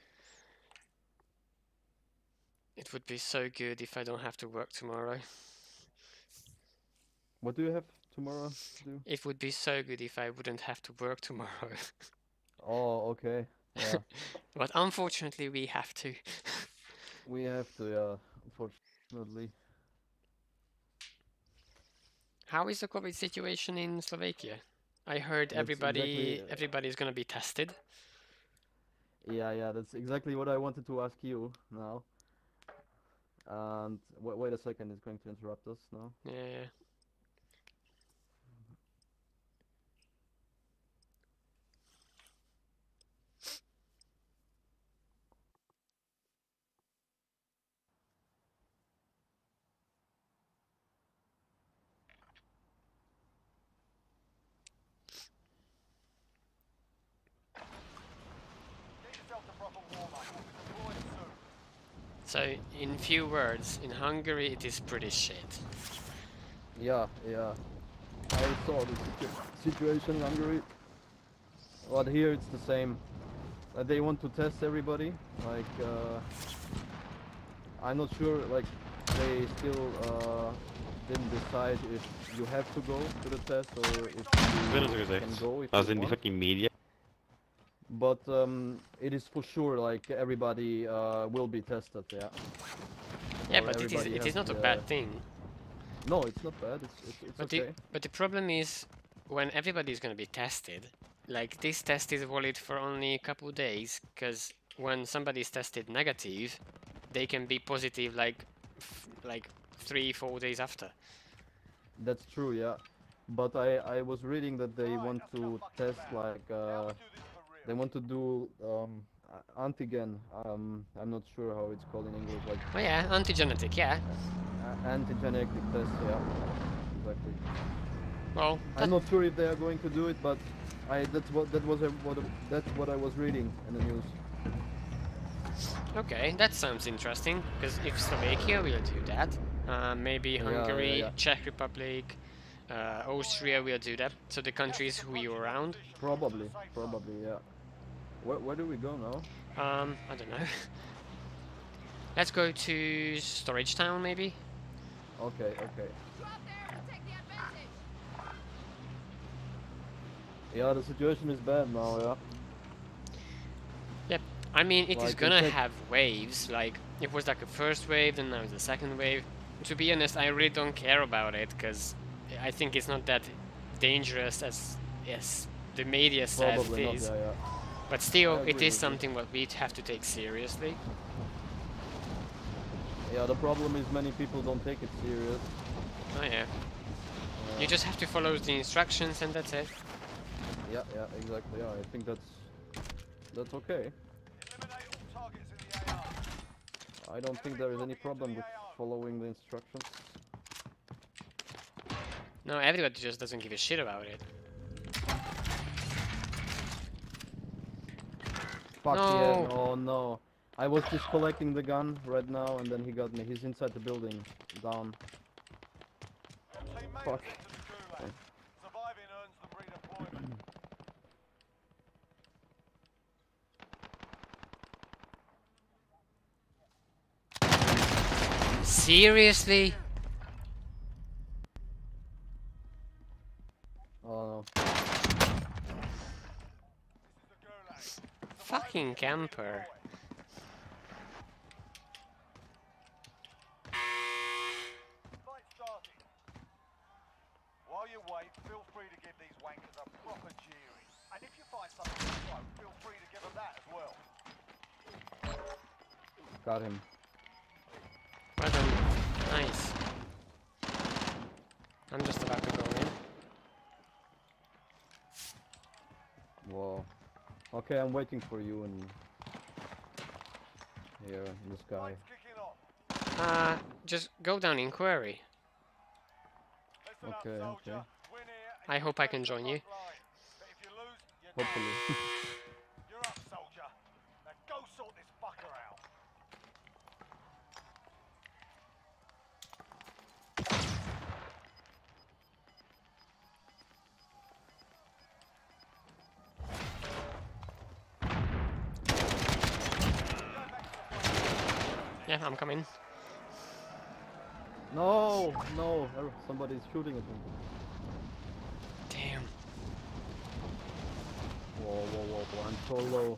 It would be so good if I don't have to work tomorrow. What do you have tomorrow to do? It would be so good if I wouldn't have to work tomorrow. Oh, okay. Yeah, But unfortunately we have to. we have to, yeah, unfortunately. How is the COVID situation in Slovakia? I heard That's everybody exactly, uh, everybody's gonna be tested. Yeah, yeah, that's exactly what I wanted to ask you now. And w wait a second, it's going to interrupt us now. Yeah. Get yourself to proper warm-up. We'll be deploying soon. So in few words, in Hungary it is pretty shit. Yeah, yeah. I saw the situ situation in Hungary. But here it's the same. Uh, they want to test everybody. Like, uh, I'm not sure, like, they still uh, didn't decide if you have to go to the test or if Ben you er gezegd. can go if Als you in die want. fucking media. But um, it is for sure, like, everybody uh, will be tested, yeah. Yeah, Or but it is everybody it has is not a the- bad thing. No, it's not bad, it's, it's, it's But okay. the but the problem is when everybody is gonna be tested, like this test is valid for only a couple of days, because when somebody is tested negative, they can be positive like f like three four days after. That's true, yeah. But I, I was reading that they want to test, like, uh, they want to do um, a- antigen. Um, I'm not sure how it's called in English, like Oh yeah, antigenetic, yeah. a- antigenic test, yeah. Exactly. Well, I'm not sure if they are going to do it, but I that's what that was a, what that's what I was reading in the news. okay, that sounds interesting. Because if Slovakia will do that, uh, maybe Yeah, Hungary, yeah, yeah. Czech Republic, uh, Austria will do that. So the countries who you around. Probably, probably, yeah. Where where do we go now? Um, I don't know. Let's go to Storage Town, maybe. Okay, okay. Drop there and take the advantage. Yeah, the situation is bad now. Yeah. Yep. I mean, it is Like, in gonna fact- have waves. Like, it was like a first wave, then now it's the second wave. To be honest, I really don't care about it, because I think it's not that dangerous as yes the media says it Probably not. is. Yeah, yeah. But still, I it agree is with you. something what we have to take seriously. Yeah, the problem is many people don't take it serious. Oh yeah. Uh, You just have to follow the instructions, and that's it. Yeah, yeah, exactly. Yeah, I think that's that's okay. Eliminate all targets in the A R. I don't think there is any problem with following the instructions. No, everybody just doesn't give a shit about it. Fuck No. yeah, no, no. I was just collecting the gun right now and then he got me. He's inside the building. Down. Your team made Fuck. it into the gulag. Surviving earns them redeployment. Seriously? Oh no. This is the gulag. Fucking camper. Fight started. While you wait, feel free to give these wankers a proper jeering. And if you find something to quote, feel free to give them that as well. Got him. Well done. Nice. I'm just about to go in. Whoa. Okay, I'm waiting for you and here in the sky. Fight's kicking off. Uh, just go down inquiry. Listen up, Okay, soldier. okay. Win here and I you hope I return can to the join you. front line. But if you lose, you're dead. Hopefully. You're up, soldier. Now go sort this fucker out. Yeah, I'm coming. No, no, er, somebody's shooting at me. Damn. Whoa, whoa, whoa, whoa, I'm so low.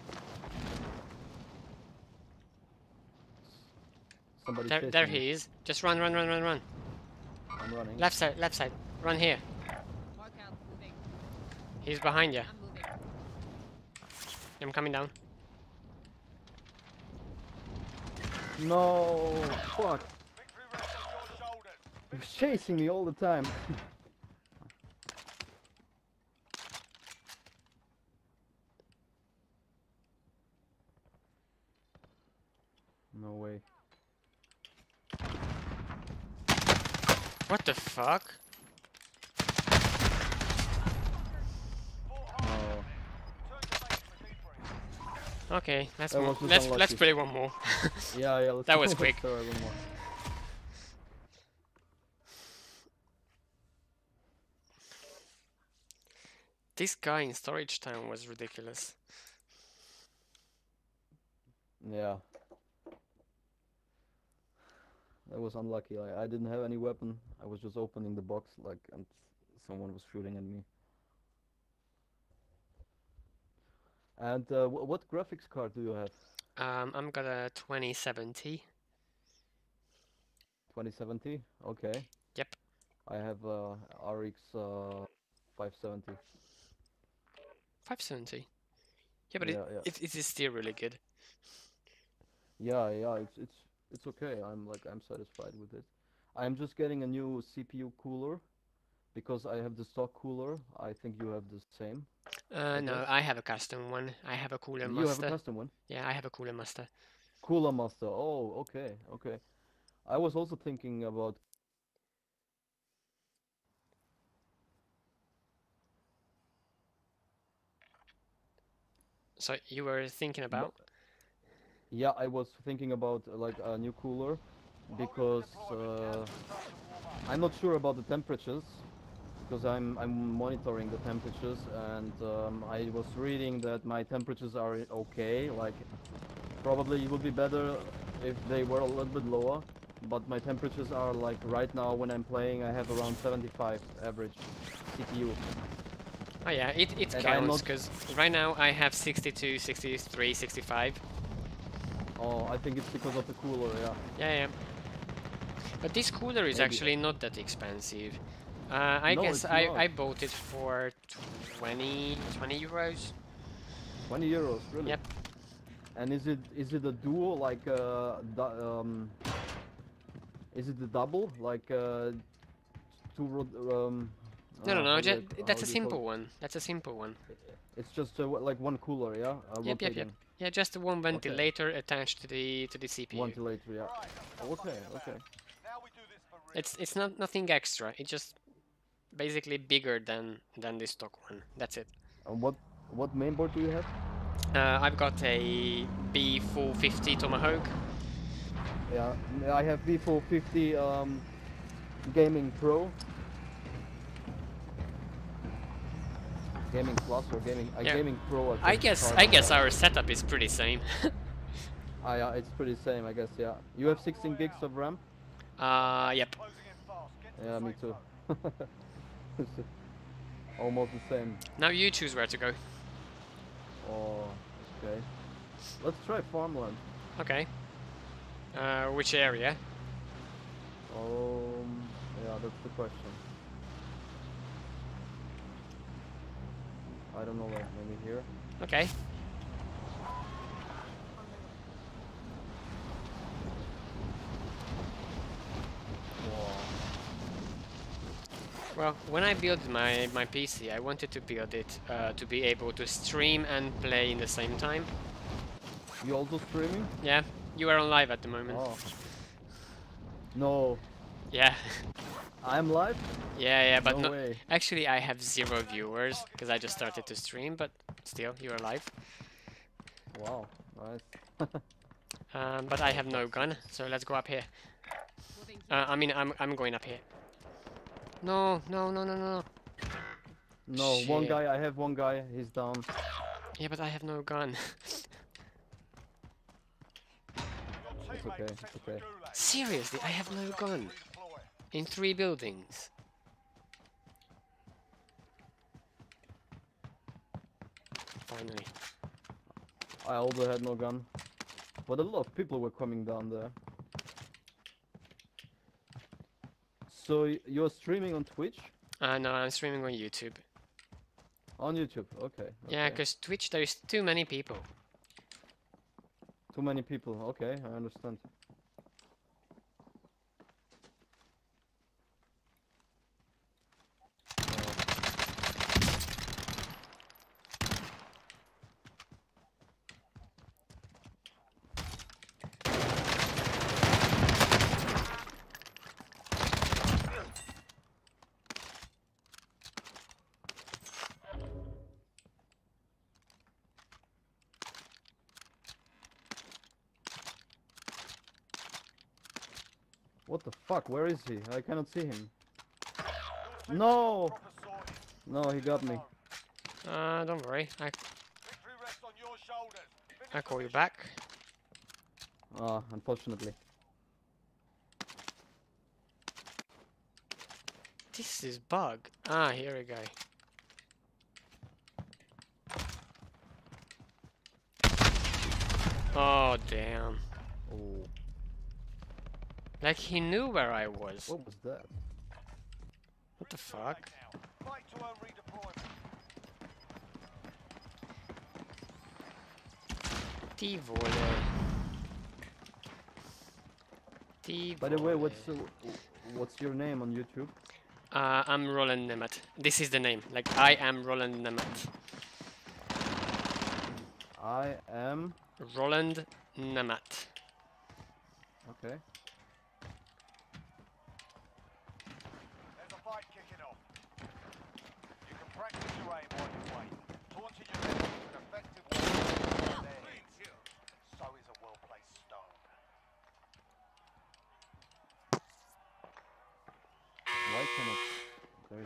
Somebody's There, chasing there me. he is. Just run, run, run, run, run. I'm running. Left side, left side. Run here. Mark out. Moving. He's behind you. I'm moving. I'm coming down. No, fuck. Victory rests on your shoulders. He's chasing me all the time. No way. What the fuck? Oh, Turn your base for debrief. Okay, let's That mo- was just let's let's unlucky. play one more. yeah, yeah. Let's That was let's quick. try one more. This guy in Storage Town was ridiculous. Yeah. That was unlucky. I, I didn't have any weapon. I was just opening the box, like, and someone was shooting at me. And uh, wh what graphics card do you have? Um, I'm got a twenty seventy. twenty seventy? Okay. Yep. I have uh, R X uh, five seventy. five seventy. Yeah, but Yeah, it, yeah. it it is still really good. Yeah, yeah, it's it's it's okay. I'm like I'm satisfied with it. I'm just getting a new C P U cooler because I have the stock cooler. I think you have the same. Uh, I no, guess. I have a custom one. I have a Cooler You have a Master. custom one? Yeah, I have a Cooler Master. Cooler Master. Oh, okay, okay. I was also thinking about So you were thinking about? Yeah, I was thinking about uh, like a new cooler because uh, I'm not sure about the temperatures because I'm I'm monitoring the temperatures and um, I was reading that my temperatures are okay. Like probably it would be better if they were a little bit lower, but my temperatures are like right now when I'm playing I have around seventy-five average C P U. Oh yeah, it, it And I'm counts, not- because right now I have sixty-two, sixty-three, sixty-five. Oh, I think it's because of the cooler, yeah. Yeah, yeah. But this cooler is Maybe. actually not that expensive. Uh, I No, guess it's I, not. I bought it for twenty, twenty euros. twenty euros, really? Yep. And is it is it a duo like uh du- um is it the double like uh two ro- um No, no, uh, no, how do ju- I- how that's a do you call simple it? one. That's a simple one. It's just uh, wha- like one cooler, yeah, uh, Yep, yep, yep. rotating. Yeah, just one ventilator attached to the to the C P U. Ventilator, yeah. Okay, okay. Now we do this for real. It's it's not nothing extra. It's just basically bigger than than the stock one. That's it. And what what mainboard do you have? Uh, I've got a B four fifty Tomahawk. Yeah, I have V four fifty um Gaming Pro. Gaming Plus or Gaming uh, Yeah. Gaming Pro. I think guess it's I hard. guess our setup is pretty same. Ah, yeah, it's pretty same, I guess. Yeah. You have sixteen gigs of RAM? uh, yep. Closing in fast. Get to Yeah, the me safe too. zone. It's almost the same. Now you choose where to go. Oh, okay. Let's try farmland. Okay. Uh, which area? Um, yeah, that's the question. I don't know, like maybe here. Okay. Wow. Well, when I built my my P C, I wanted to build it uh, to be able to stream and play in the same time. You also streaming? Yeah, you are on live at the moment. Oh. No, Yeah, I'm live? yeah, yeah. But no no, way. actually, I have zero viewers because I just started to stream. But still, you are live. Wow, nice. Um, but I have no gun, so let's go up here. Moving to Uh, I mean, I'm I'm going up here. No, no, no, no, no. No, one Shit. guy, I have one guy, he's down. Yeah, but I have no gun. Your It's teammate okay, is it's sent to the okay. gulag. Seriously, I have no gun Redeploy. in three buildings. Finally. I also had no gun. But a lot of people were coming down there. So y- you're streaming on Twitch? Uh, no, I'm streaming on YouTube. On YouTube, okay. Yeah, okay. because Twitch, there's too many people. Too many people, okay, I understand. What the fuck, where is he? I cannot see him. No! Proper sorted. No, he got me. Uh, don't worry, I, Victory rests on your shoulders. Finish I the call you mission. back. Ah, unfortunately. This is bug. Ah, here we go. Oh, damn. Oh, Like, he knew where I was. what was that? What the fuck? Now, fight to earn redeployment. Ti vole. Ti By the way, vole. what's uh, what's your name on YouTube? Uh, I'm Roland Nemet. This is the name. Like, I am Roland Nemet. I am. Roland Nemet. Okay. There's a fight kicking off. You can practice your aim while you wait. Taunting your enemies with effective weapons.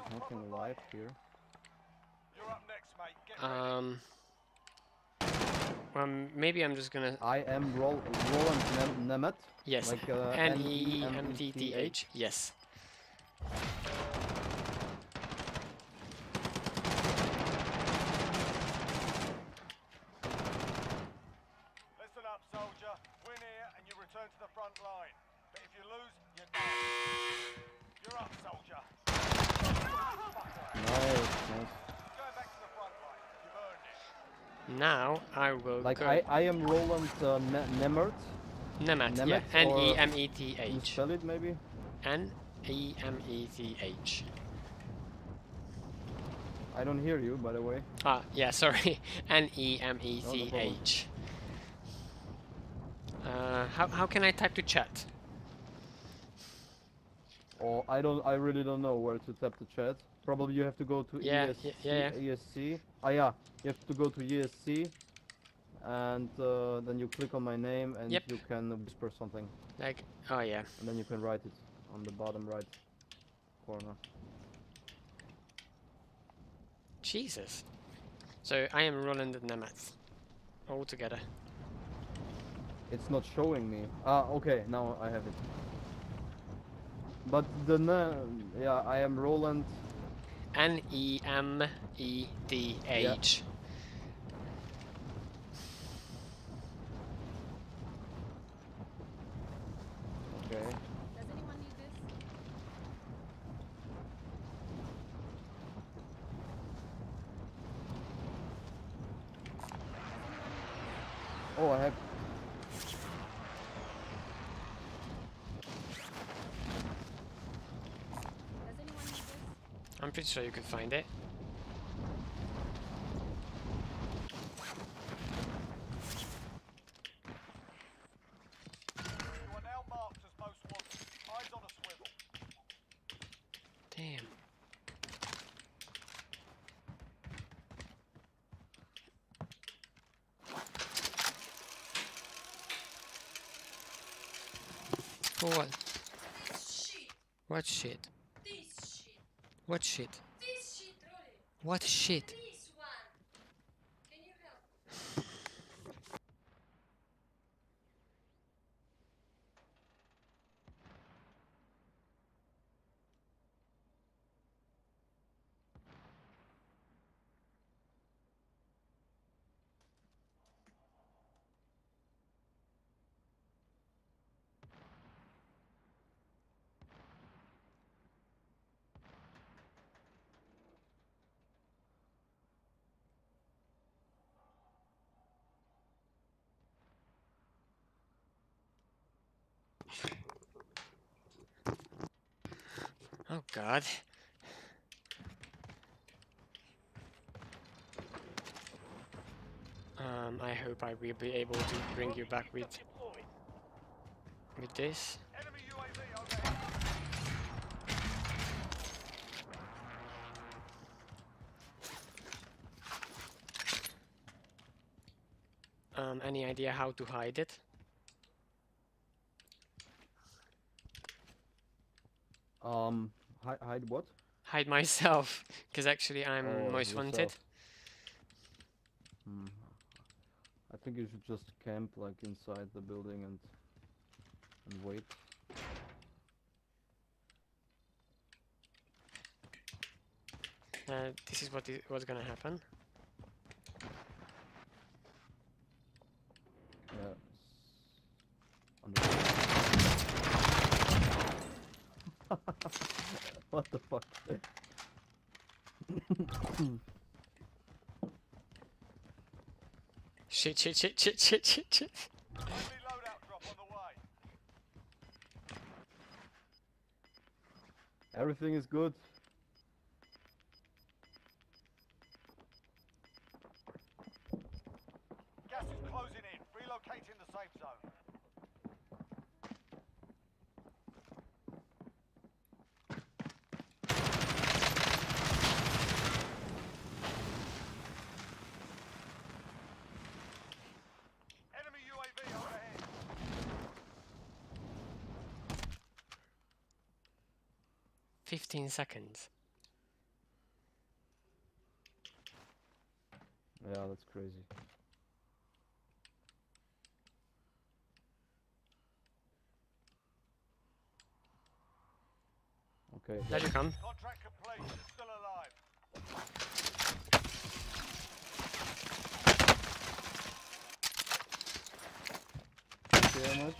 Nothing live here. You're up next, mate. Get ready. Um. Well, maybe I'm just gonna. I am Rol Roland Nem Nemeth. Yes. Like uh, N E M D T H. Yes. Listen up, soldier. Win here and you return to the front line. But if you lose, you're done. You're up, soldier. Nice, nice. Going back to the front line. You've earned it. Now I will Like go. I, I am Roland uh, ne Nemeth. Nemeth. Yeah. Nemeth N E or- M E T Can you H. spell it maybe? N E M E T H. I don't hear you, by the way. Ah, yeah, sorry. N E M E T H. Uh, how, how can I type to chat? Or I don't. I really don't know where to tap the chat. Probably you have to go to Yeah, E S C. y- yeah, E S C. Ah yeah, you have to go to E S C, and uh, then you click on my name, and Yep. you can whisper something, Like, oh yeah. and then you can write it on the bottom right corner. Jesus. So I am Roland Nemeth. All together. It's not showing me. Ah, okay, now I have it. But the name, yeah, I am Roland. N E M E D H. Okay. Does anyone need this? Oh, I have. Does anyone need this? I'm pretty sure you could find it. You are now marked as most wanted. Eyes on a swivel. Damn. For what? Shit. What shit? This shit. What shit? This shit, Rolly. What shit? This one. Can you help? Oh god. Um, I hope I will be able to bring you back with with this. Enemy U A V overhead. Um, any idea how to hide it? Um, hide, hide what? Hide myself, because actually I'm Oh, most yourself. wanted. Hmm. I think you should just camp like inside the building and and wait. Uh, this is what is what's gonna happen. Yeah. On the what the fuck? Shit, shit, shit, shit, shit, shit, shit. Friendly loadout drop on the way. Everything is good. Gas is closing in. Relocating the safe zone. Enemy U A V overhead. Fifteen seconds. Yeah, that's crazy. Okay. There you come. Contract complete. You're still alive. Thank you very much.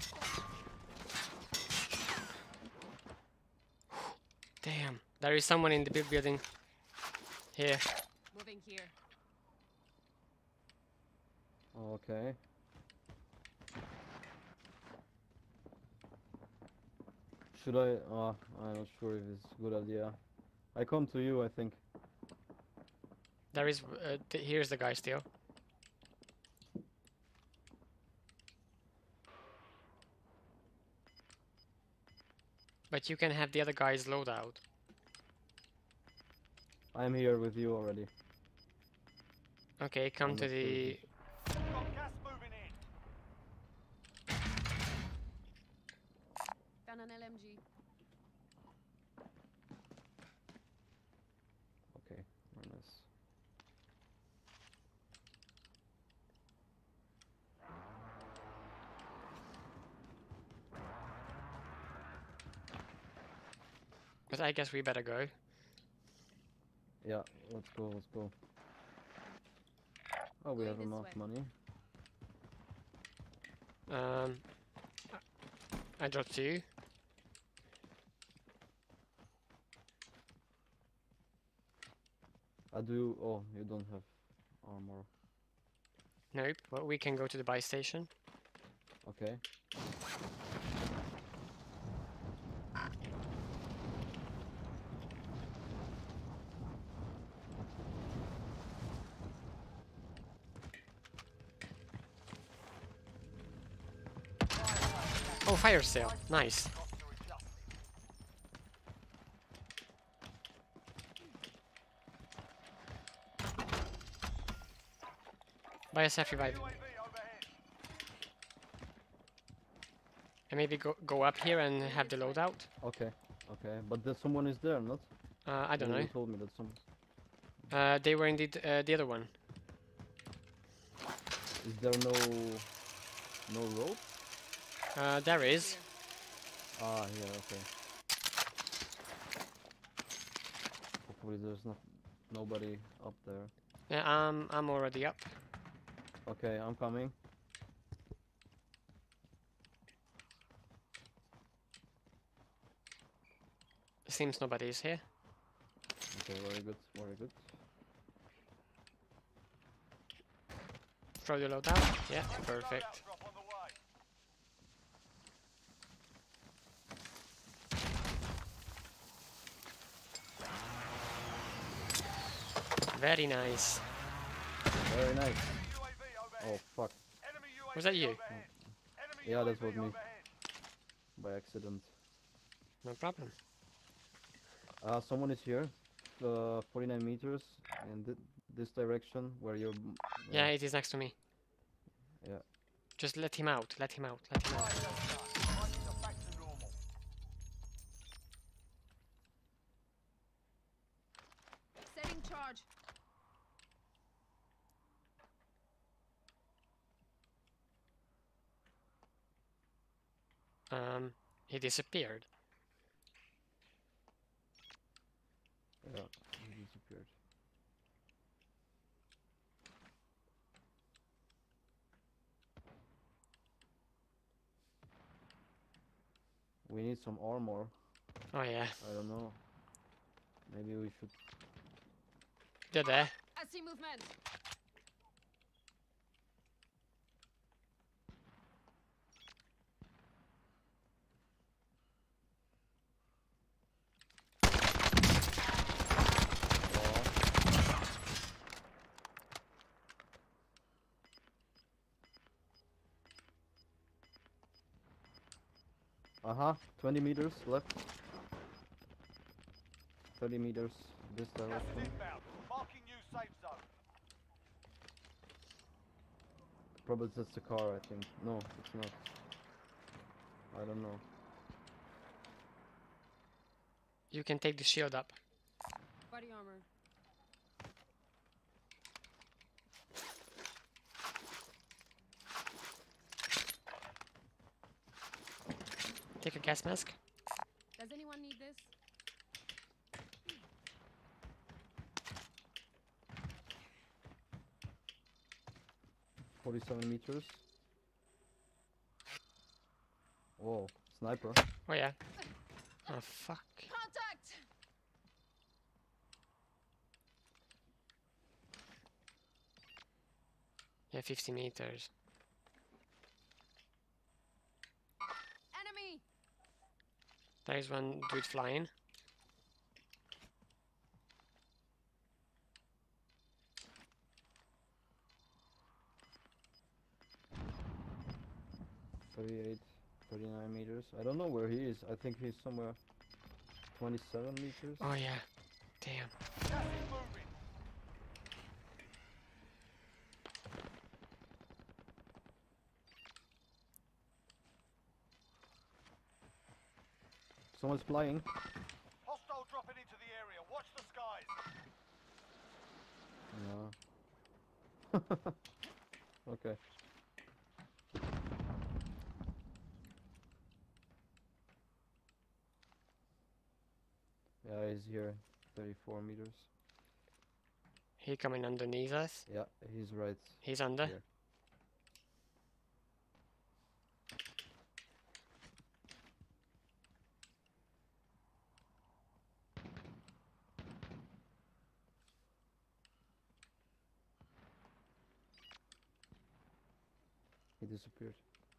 Damn. There is someone in the big building. Here. Moving here. Okay. Should I? Uh, I'm not sure if it's a good idea. I come to you, I think. There is. Uh, th here's the guy still. But you can have the other guy's loadout. I'm here with you already. Okay, come I'm to not sure the. if Got gas moving in. Found an L M G. Okay, very nice. But I guess we better go. Yeah, let's go, let's go. Oh, we Going have this enough way. money. Um, I dropped two. I do. Oh, you don't have armor. Nope. Well, we can go to the buy station. Okay. Oh, fire sale. Nice. Costs are adjusted. Buy a self revive. U A V overhead. And maybe go go up here and have the loadout. Okay. Okay. But there's someone is there, not? Uh, I don't You know. told me that some. Uh, they were indeed uh, the other one. Is there no no rope? Uh, there is. Ah, yeah. Okay. Hopefully there's not nobody up there. Yeah, I'm I'm already up. Okay, I'm coming. Seems nobody is here. Okay, very good, very good. Throw the loadout. Yeah, perfect. Loadout drop on the way. Very nice. Very nice. U A V Oh overhead. fuck! Enemy U A V Was that you? overhead. Enemy Yeah, that U A V was me. overhead. By accident. No problem. Uh, someone is here. Uh, forty-nine meters in th this direction where you're. m- Yeah, it is next to me. Yeah. Just let him out. Let him out. Let him out. Right, that's done. Prices are back to normal. Setting charge. Um, he disappeared. Yeah. He disappeared. We need some armor. Oh yeah, I don't know. Maybe we should. they're there. I see movement. Uh huh. twenty meters left. thirty meters this Gas is direction. inbound. Marking new safe zone. Probably just the car, I think. No, it's not. I don't know. You can take the shield up. Body armor. Take a gas mask. Does anyone need this? Forty-seven meters. Whoa, sniper. Oh yeah. Oh fuck. Contact! Yeah, fifty meters. Enemy! There's one dude flying. thirty-eight, thirty-nine meters. I don't know where he is. I think he's somewhere twenty-seven meters. Oh yeah. Damn. Gas is moving. Someone's flying. Hostile dropping into the area. Watch the skies. Yeah. Okay. Yeah, he's here. thirty-four meters. He coming underneath us. Yeah, he's right He's under. here. He disappeared.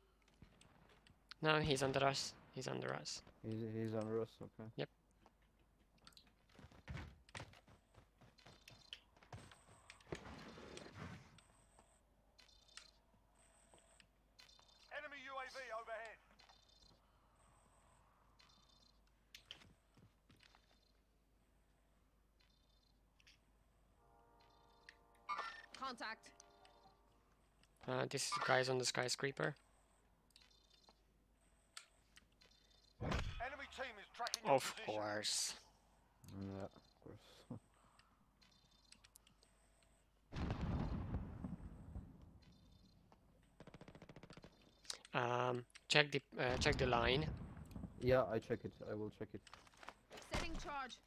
No, he's under us. He's under us. He's, he's under us, okay. Yep. Enemy U A V overhead. Contact! Uh, this guy's on the skyscraper. Enemy team is tracking your Of position. course. Yeah, of course. Um, check the uh, check the line. Yeah, I check it. I will check it. Setting charge.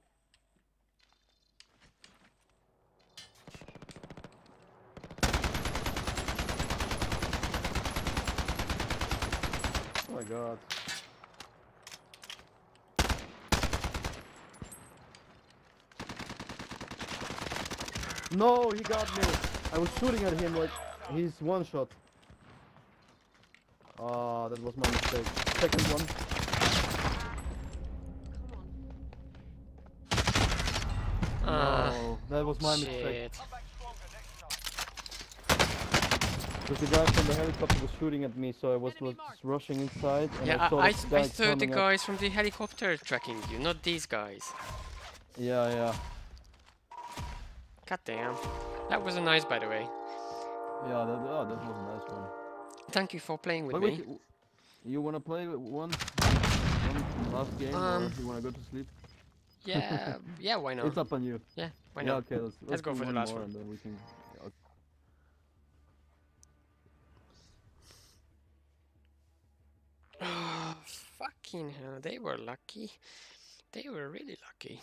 Oh my god. No, he got me. I was shooting at him like he's one shot. Ah, that was my mistake. Second one. Come on. Ah, No, that was my mistake. shit. Come back stronger next time. Because the guy from the helicopter was shooting at me, so I was Enemy just marked. rushing inside. And Yeah, I, I, saw I, this I guy thought the coming up. guys from the helicopter tracking you, not these guys. Yeah, yeah, God damn. That was a nice, by the way. yeah. That, oh, that was a nice one. Thank you for playing with Wait, me. wait, w- you wanna play one, one last game, Um, or you wanna go to sleep? Yeah, yeah, why not? It's up on you. Yeah, why yeah, not? okay. Let's, let's, go do for the one last more one. and then we can. yeah, okay. Fucking hell, they were lucky. They were really lucky.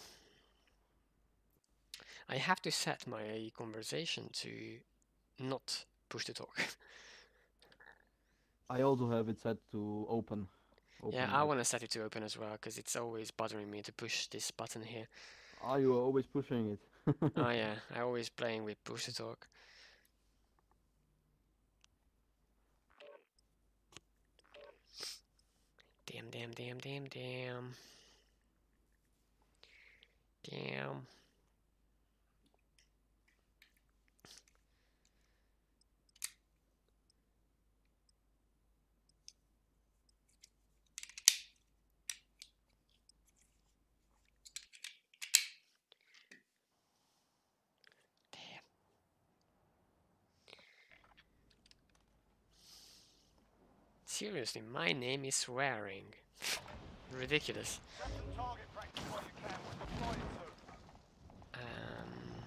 I have to set my conversation to not push to talk. I also have it set to open. open Yeah, I mic. want to set it to open as well, because it's always bothering me to push this button here. Ah, you are always pushing it. Oh yeah, I always playing with push to talk. Damn, damn, damn, damn, damn. Damn. Damn. Seriously, my name is swearing. Ridiculous. Grab some target practice while you can. We're deploying soon. Um,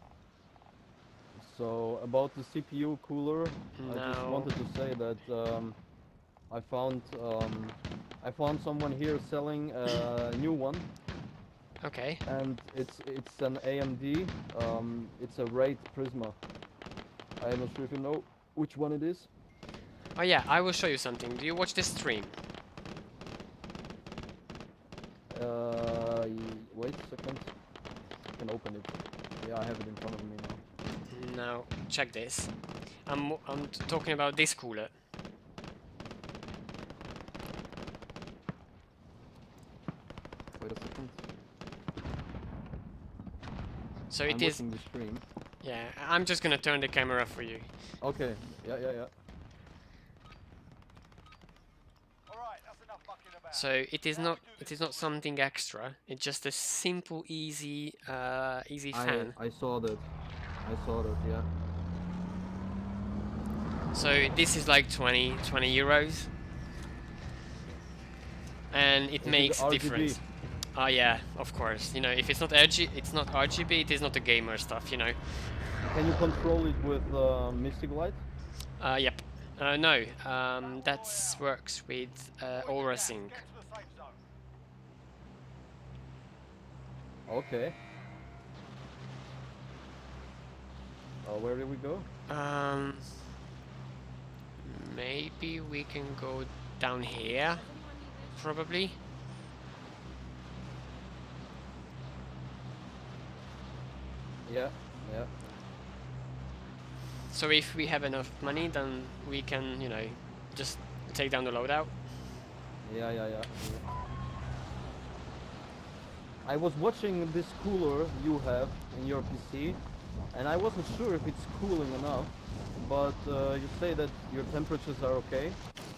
So about the C P U cooler, I just No. wanted to say that um, I found um, I found someone here selling a new one, Okay. and it's it's an A M D. Um, it's a Wraith Prisma. I'm not sure if you know which one it is. Oh yeah, I will show you something. Do you watch this stream? Uh, y- wait a second. I can open it. Yeah, I have it in front of me now. No, check this. I'm I'm t- talking about this cooler. Wait a second. So I'm it is. watching the stream. Yeah, I'm just gonna turn the camera for you. Okay. Yeah, yeah, yeah. Alright, that's enough mucking about. So it is not it is not something extra. It's just a simple, easy, uh, easy I fan. I saw that. I saw that. Yeah. So this is like twenty, twenty euros, and it Is it makes R G B? difference. Oh yeah, of course. You know, if it's not R G, it's not R G B. It is not the gamer stuff. You know. Can you control it with uh, Mystic Light? Uh, yep. Uh, no, um, that works with uh, Aura Sync. Get to the safe zone. Okay. Uh, where do we go? Um, maybe we can go down here, probably. Yeah. Yeah. So if we have enough money, then we can, you know, just take down the loadout. Yeah, yeah, yeah. I was watching this cooler you have in your P C, and I wasn't sure if it's cooling enough, but uh, you say that your temperatures are okay.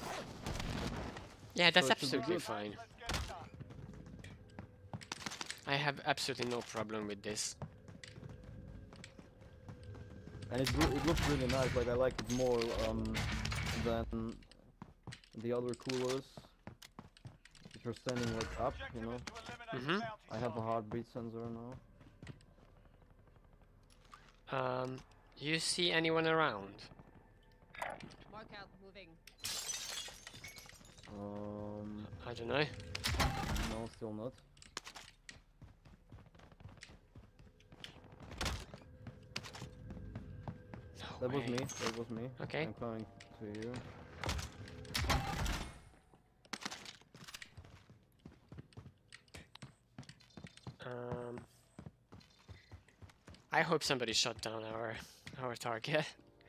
Yeah, that's So it should be absolutely good. fine. Let's get it done. I have absolutely no problem with this. And it, re- it looks really nice, like I like it more um, than the other coolers, which are standing like up, you know. Objective is to eliminate Mhm. the bounty I have a target. heartbeat sensor now. Um, you see anyone around? Mark out, moving. Um, I don't know. no, still not. No That was way. me, that was me. Okay. I'm coming to you. Um, I hope somebody shot down our our target.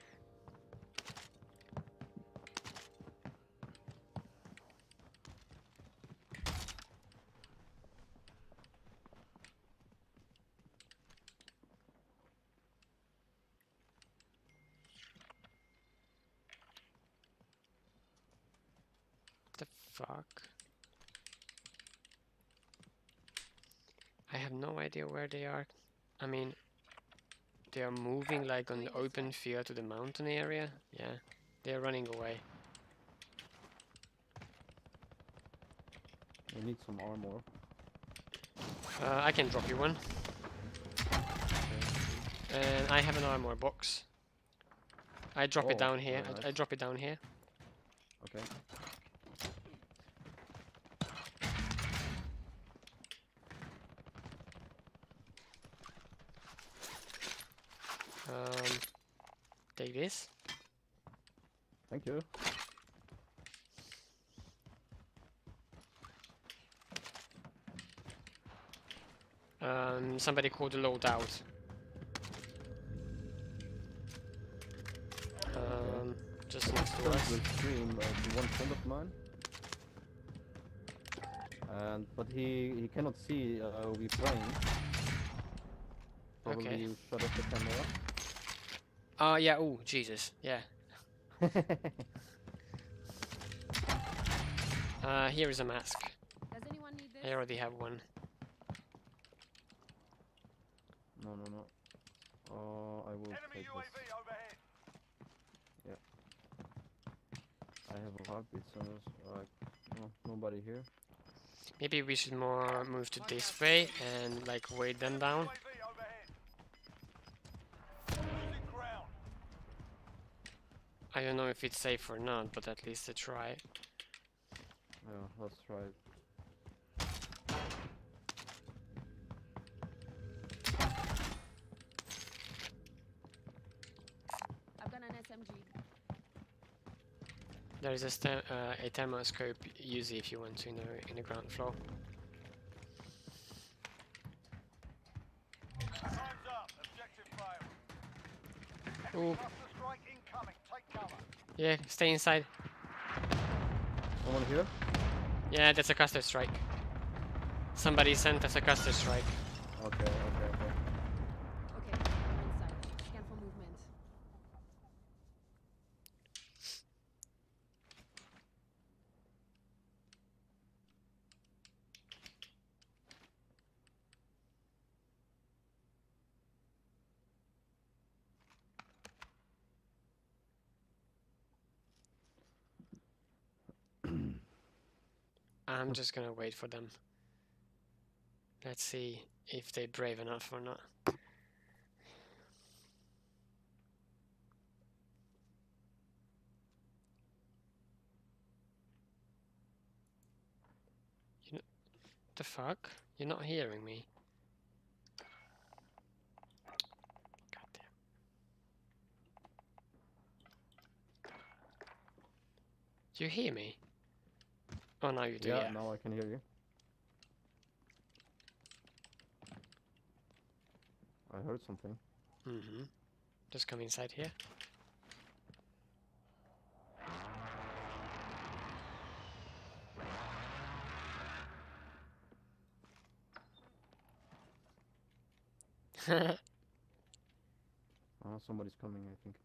The fuck? I have no idea where they are. I mean, they are moving like on the open field to the mountain area. Yeah, they're running away. We need some armor. Uh, I can drop you one. And I have an armor box. I drop Oh, it down here. very I, I nice. drop it down here. Okay. Um, take this. Thank you. Um, somebody called the loadout. Um, just next to Sent us. the stream uh, to one friend of mine. And but he he cannot see uh, we playing. Probably Okay. you shut off the camera. Oh yeah. Oh Jesus. Yeah. Uh, here is a mask. Does anyone need this? I already have one. No, no, no. Uh, I will Enemy take U A V this. overhead. I have a heartbeat sensor. Uh, no, nobody here. Maybe we should more move to this way and like weight them down. U A V overhead. Losing ground. I don't know if it's safe or not, but at least I try. Yeah, let's try it. I've got an S M G. There is a, sta- uh, a thermoscope Uzi if you want to in the, in the ground floor. Time's up. Objective failed. Ooh, Cluster strike incoming. Take cover. yeah, stay inside. Someone here? Yeah, that's a cluster strike. Somebody sent us a cluster strike. Okay, okay, okay. Okay, I'm inside. Scan for movement. I'm just gonna wait for them. Let's see if they're brave enough or not. You know, the fuck? You're not hearing me. Goddamn. Do you hear me? Oh, now you do. Yeah, Yeah. now I can hear you. I heard something. Mm-hmm. Just come inside here. Oh, somebody's coming, I think.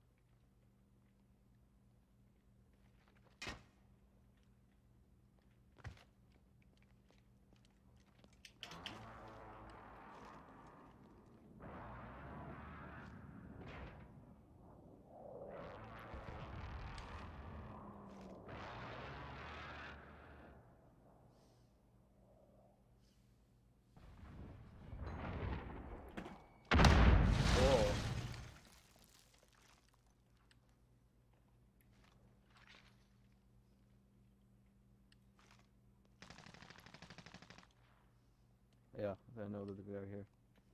Oh. Yeah, I know that we are here.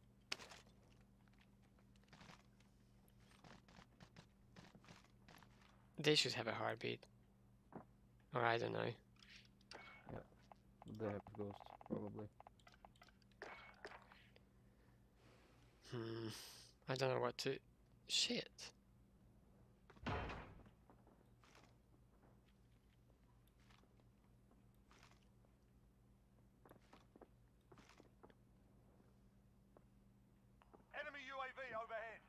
They should have a heartbeat. Or I don't know. They have ghost, probably. Hmm. I don't know what to... Shit. Enemy U A V overhead.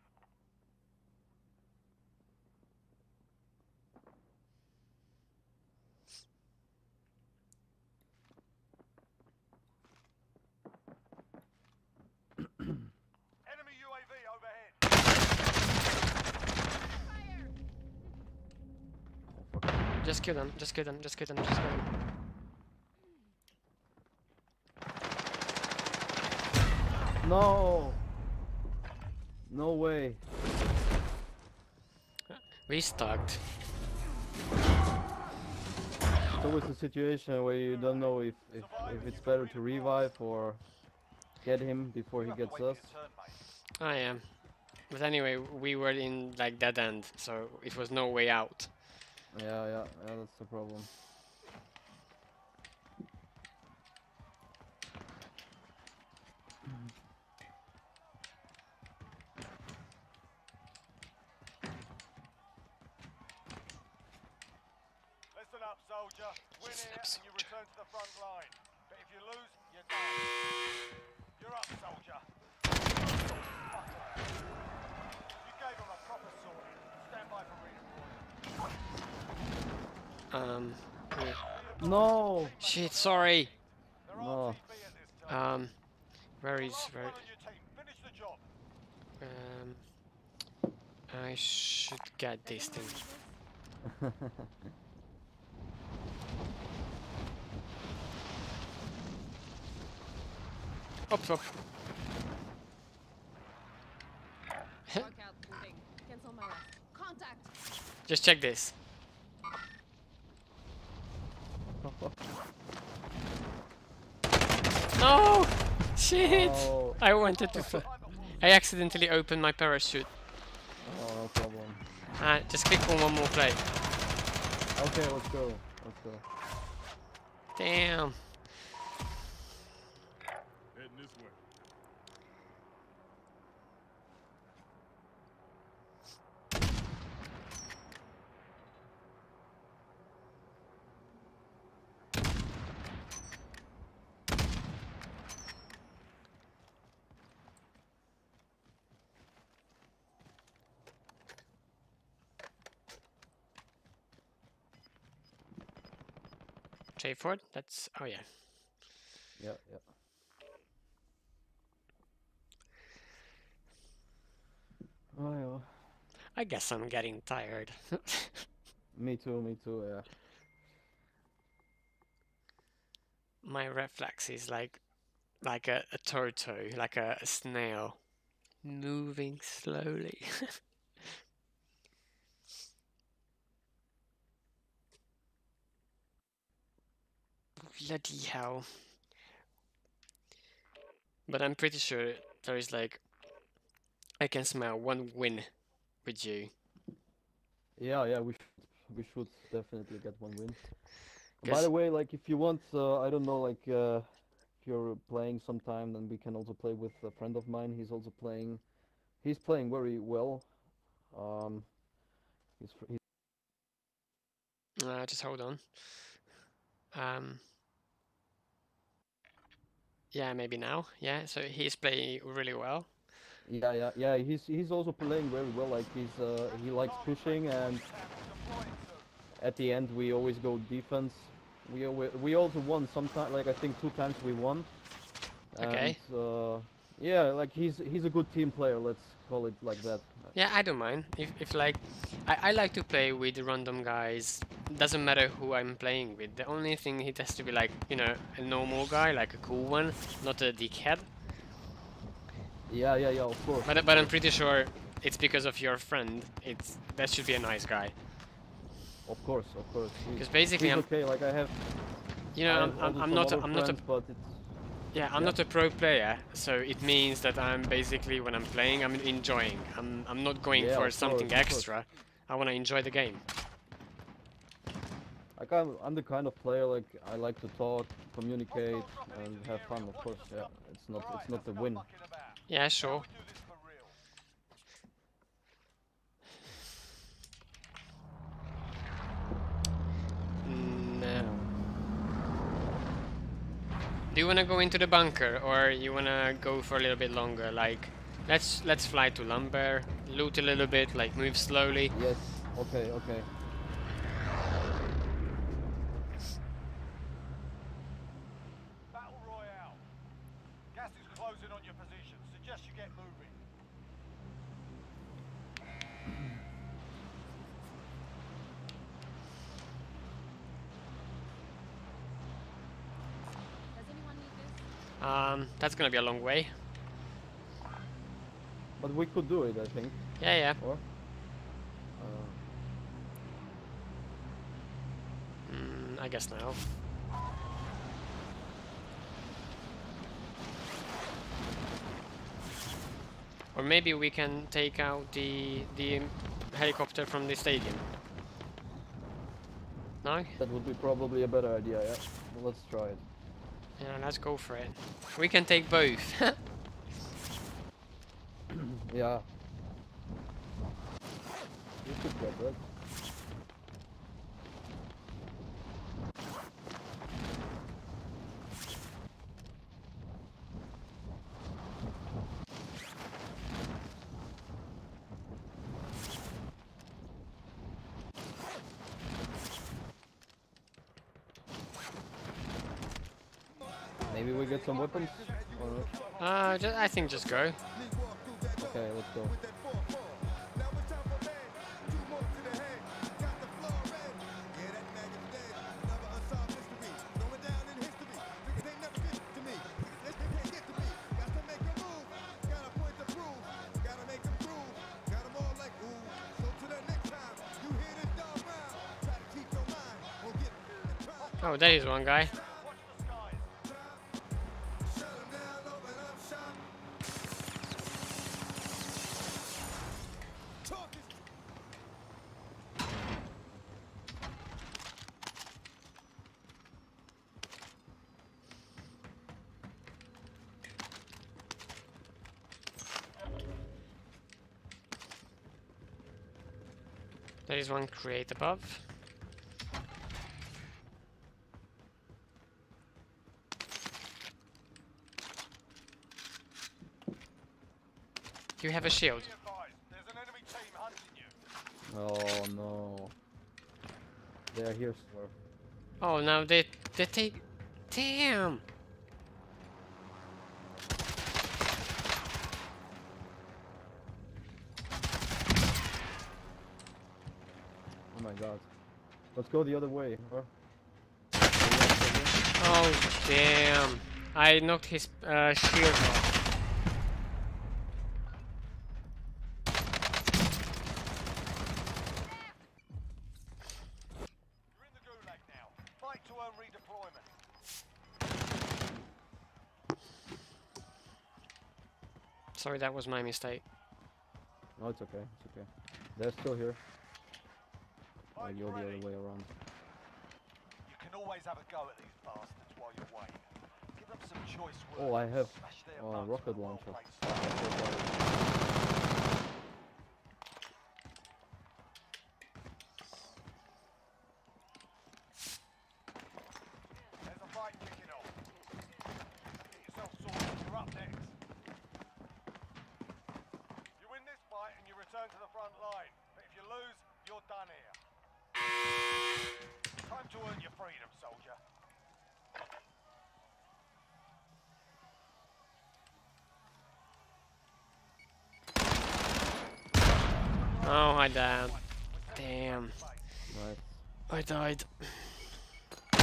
Enemy U A V overhead. Oh, fuck. Just kill them, just kill them, just kill them, just kill them. No! No way. We stuck. It's always a situation where you don't know if, if, if it's better to revive or get him before he You have to gets wait us. for your turn, mate. I am. But anyway, we were in like dead end, so it was no way out. Yeah, yeah, yeah, that's the problem. Listen up, soldier. Win Listen here up, and you soldier. return to the front line. But if you lose, you're done. You're up, soldier. You gave them a proper sorting. Stand by for redeployment. Um. yeah. No! Shit, sorry. They're No. R T B at this time. Um. Where is Last where? one on your team. Finish the job. Um. I should get this thing. Up, up. Mark out. Moving. Cancel my rest. Contact. Just check this. No! Shit! Oh, I wanted to. Fl I accidentally opened my parachute. oh, no problem. Uh, just click on one more play. Okay, let's go. Let's go. Damn. Heading this way. J Ford? That's. Oh, yeah. Yeah, yeah. Oh, yeah. I guess I'm getting tired. Me too, me too, yeah. My reflex is like like a, a turtle, like a, a snail, moving slowly. Bloody hell. But I'm pretty sure there is like I can smell one win with you. Yeah, yeah, we should, we should definitely get one win. By Guess- the way, like if you want, uh, I don't know, like uh, if you're playing sometime, then we can also play with a friend of mine. He's also playing. He's playing very well. Um, he's fr- he's Uh, just hold on. Um. Yeah, maybe now. Yeah, so he's playing really well. yeah, yeah, yeah. He's he's also playing very well. Like he's uh, he likes pushing, and at the end we always go defense. We alwa- we also won sometime. Like I think two times we won. Okay. And, uh, yeah, like he's he's a good team player. Let's call it like that. Yeah, I don't mind. If, if like, I, I like to play with random guys. Doesn't matter who I'm playing with. The only thing it has to be like, you know, a normal guy, like a cool one, not a dickhead. Yeah, yeah, yeah. Of course. But but I'm pretty sure it's because of your friend. It's that should be a nice guy. Of course, of course. He's- Because basically he's I'm, okay. Like I have. you I know, have I'm I'm, also I'm some not a, other I'm not a friends, but it's. yeah I'm yeah. not a pro player. So it means that I'm basically when I'm playing, I'm enjoying. I'm I'm not going Yeah, for of something course, of course. extra. I want to enjoy the game. Like I'm, I'm the kind of player like I like to talk, communicate, and have fun. Of course, yeah. It's not, it's not the win. Yeah, sure. We do this for real. No. Do you wanna go into the bunker, or you wanna go for a little bit longer? Like, let's let's fly to lumber, loot a little bit, like move slowly. Yes. Okay. Okay. Battle Royale. Gas is closing on your position. Suggest you get moving. Does anyone need this? Um, that's gonna be a long way. But we could do it, I think. Yeah, yeah. Or. Uh, Mm, I guess now. Or maybe we can take out the the helicopter from the stadium. No? that would be probably a better idea. Yeah. Let's try it. Yeah, let's go for it. We can take both. Yeah. You could get that. Maybe we get some weapons. Or not? uh, ju- I think just go. Okay, let's go. Oh, there is one guy. Watch the skies. There is one crate above. You have a shield. Be advised, there's an enemy team hunting you. Oh no. They are here somewhere. Oh, now they they take. Damn. Oh my god. Let's go the other way. Huh? Oh damn. I knocked his uh, shield off. You're in the gulag now. Fight to earn redeployment. Sorry, that was my mistake. No, it's okay. It's okay. They're still here. I Fight go the ready. other way around. You can always have a go at these bastards while you're waiting. Give them some choice words. Oh, I have Smash their uh, butts rocket with a launcher. well-placed There's a fight kicking off. Get yourself sorted. You're up next. You win this fight and you return to the front line. But if you lose, you're done here. Time to earn your freedom, soldier. Oh, I died. Damn. Nice. I died. If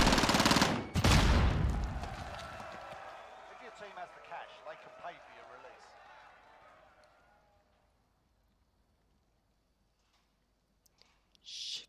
your team has the cash, they can pay for your release. Shit.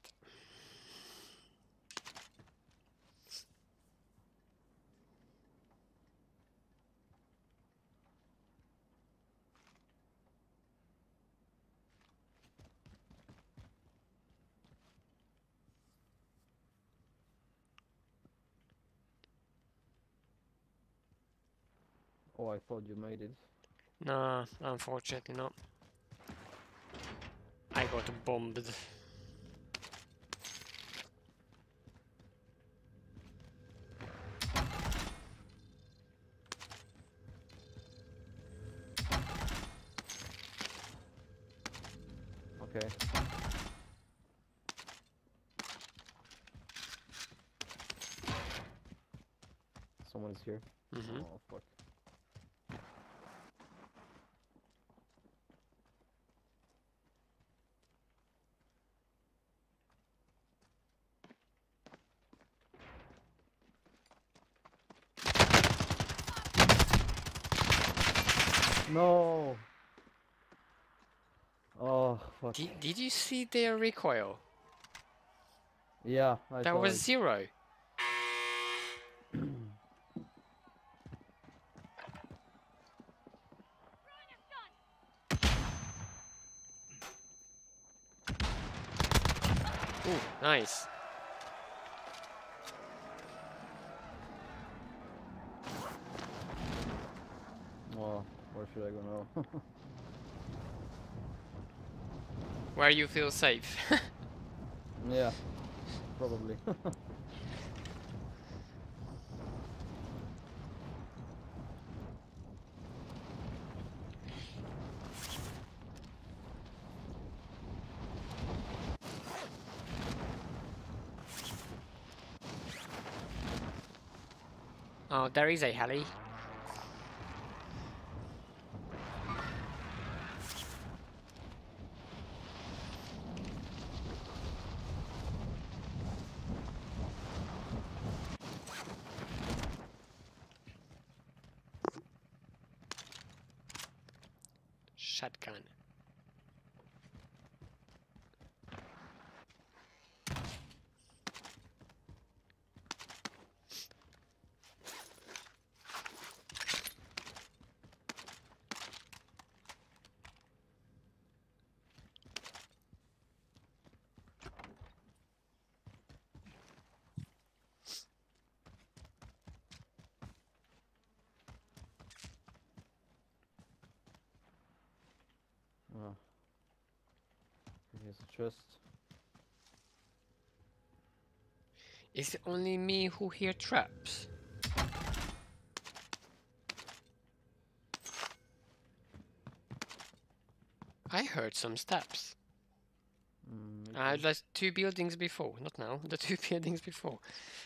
Oh, I thought you made it. Nah, unfortunately not. I got bombed. Okay. Someone is here. Mm-hmm. Oh fuck. No. Oh fuck. Did, did you see their recoil? Yeah, I That saw was it. zero. Ooh, nice. Oh, where should I go now? Where you feel safe. Yeah, probably. Oh, there is a heli. Shotgun. here's a chest. Is it only me who hear traps? I heard some steps. Mm, me Uh, too. like two buildings before, not now, the two buildings before.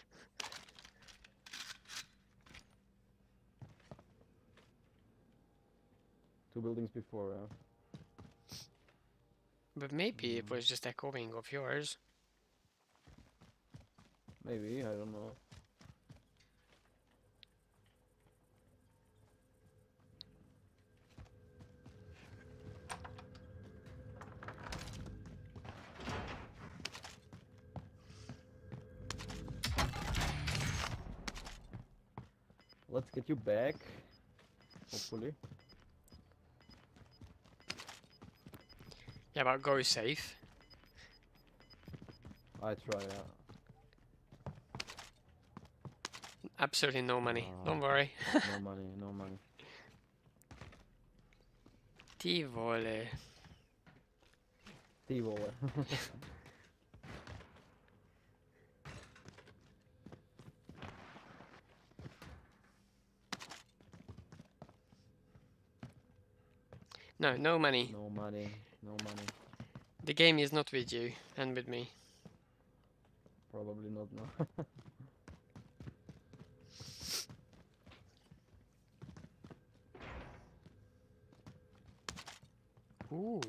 Two buildings before, yeah. But maybe it Mm. was just echoing of yours. Maybe, I don't know. Let's get you back. Hopefully. Yeah, but go safe. I try, yeah. Absolutely no money. Ah. Don't worry. No money, no money. Ti vole. Tivo. No, no money. No money, no money. The game is not with you and with me. Probably not, no. Ooh,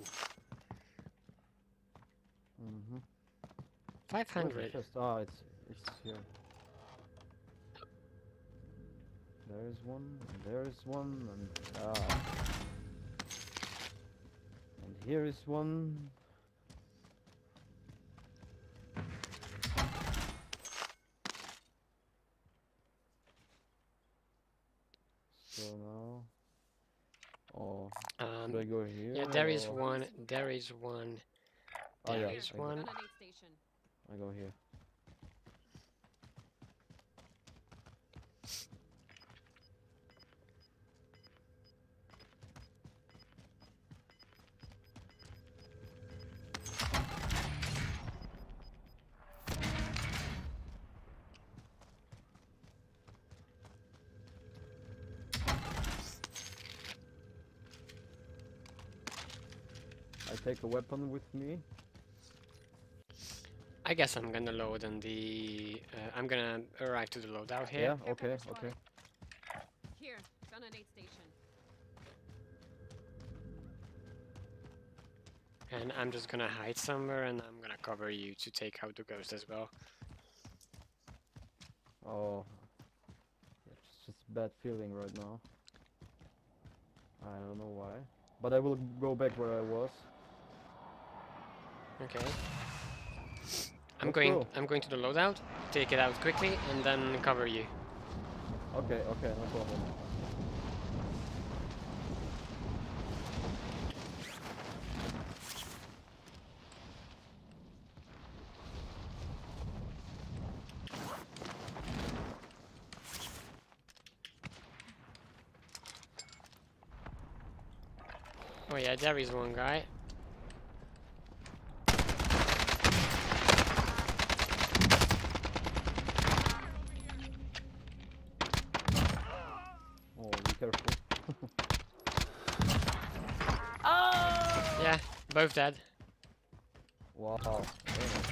Mm-hmm. five hundred. Just, ah, it's, it's here. There is one, and there is one, and ah. And here is one. So now, oh, should I Um, go here? yeah, there is or- one. There is one. Oh, There yeah, is I go- one. Gun on aid station. I go here. I take a weapon with me. I guess I'm gonna load on the. Uh, I'm gonna arrive to the loadout here. Yeah, okay, okay. Here, gun on aid station. And I'm just gonna hide somewhere and I'm gonna cover you to take out the ghost as well. Oh, it's just a bad feeling right now. I don't know why, but I will go back where I was. Okay. I'm Let's going. go. I'm going to the loadout. Take it out quickly and then cover you. Okay, okay, no problem. Oh yeah, there is one guy. Oh, be careful. Yeah, both dead. Wow. Very nice.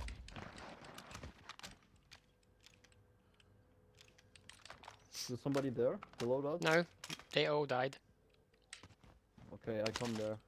Is somebody there? The loadout? No, they all died. Okay, I come there.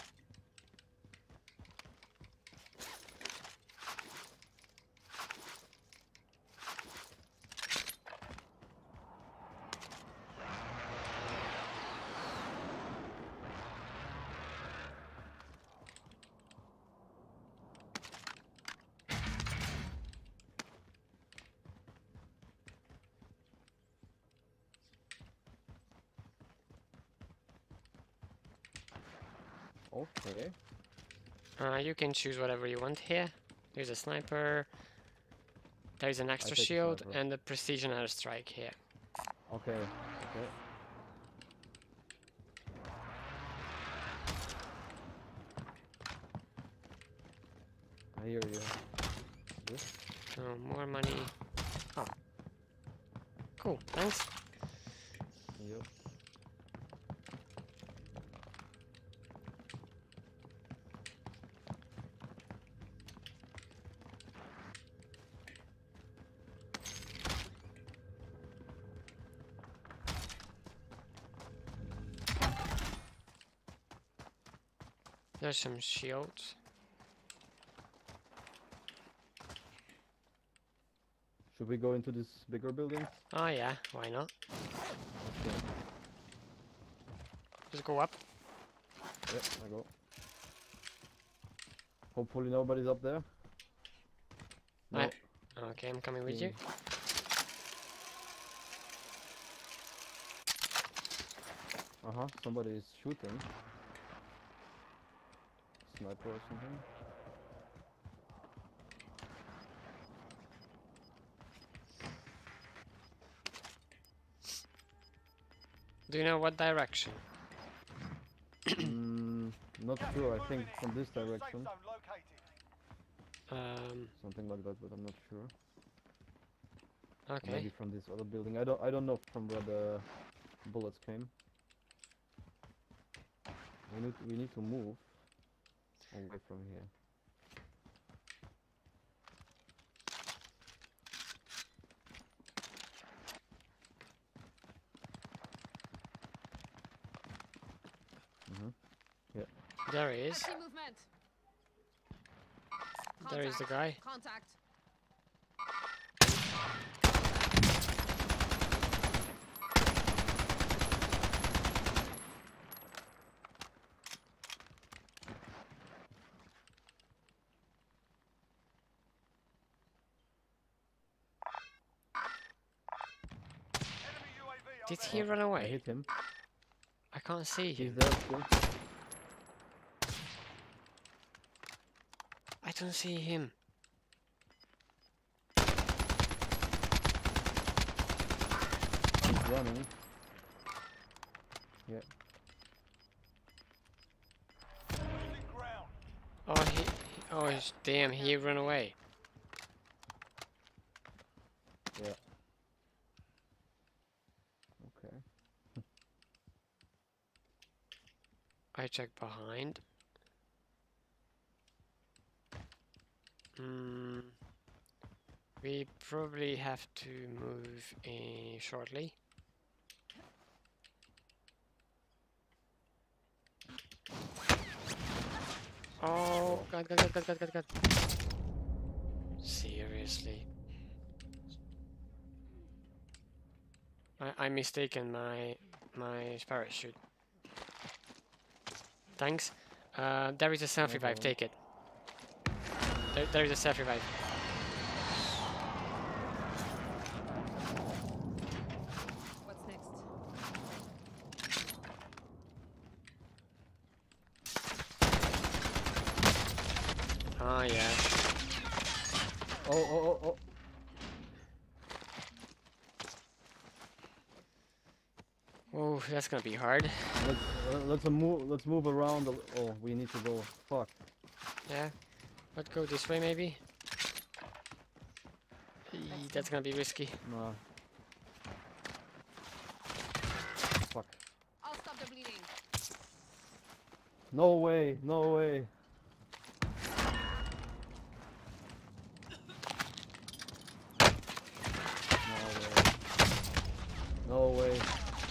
Okay. Uh, you can choose whatever you want here. There's a sniper. There's an extra take the shield sniper. and a precision airstrike here. Okay. Okay. I hear you. This? So more money. Oh. Cool, thanks. Yep. There's some shields. Should we go into this bigger building? Oh yeah, why not? Okay. Just go up. Yep, I go. Hopefully nobody's up there. No. I- Okay, I'm coming with you. Uh huh. Somebody is shooting. Sniper or something. Do you know what direction? mm, not sure. I think from this Safe direction. zone located. Um, Something like that, but I'm not sure. okay. Maybe from this other building. I don't. I don't know from where the bullets came. We need. We need to move away from here. Mhm. There he I is. see movement. There is the Contact. guy. Contact. Enemy U A V Did overhead. he run I away? hit him. I can't see He's him. there still. I don't see him. He's running. Yeah. Losing ground. Oh, he. Oh, he's- damn! He ran away. Yeah. Okay. I check behind. Hmm. We probably have to move uh, shortly. Oh, God, God, God, God, God, God, God. Seriously. I, I mistaken my my parachute. Thanks. Uh, there is a self revive, problem. take it. There, there is a self revive. What's next? Oh yeah. Oh, oh, oh, oh. Oh, that's gonna be hard. Let's uh, let's uh, move. Let's move around. A li- oh, we need to go. Fuck. Yeah. Let's go this way maybe. Eee, that's gonna be risky. Nah. Fuck. I'll stop the bleeding. No way. No way. No way. No way.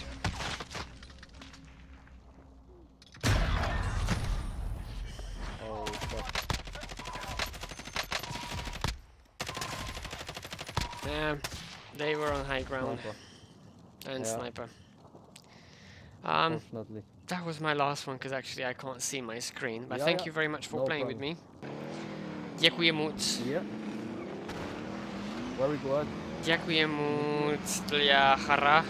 Oh fuck. Damn. They were on high ground. Sniper, And Yeah. sniper. Um, Unfortunately. that was my last one because actually I can't see my screen. But Yeah, thank yeah. you very much for No playing with problem. me. Děkujeme. Yeah. Very glad. Děkujeme dla hra.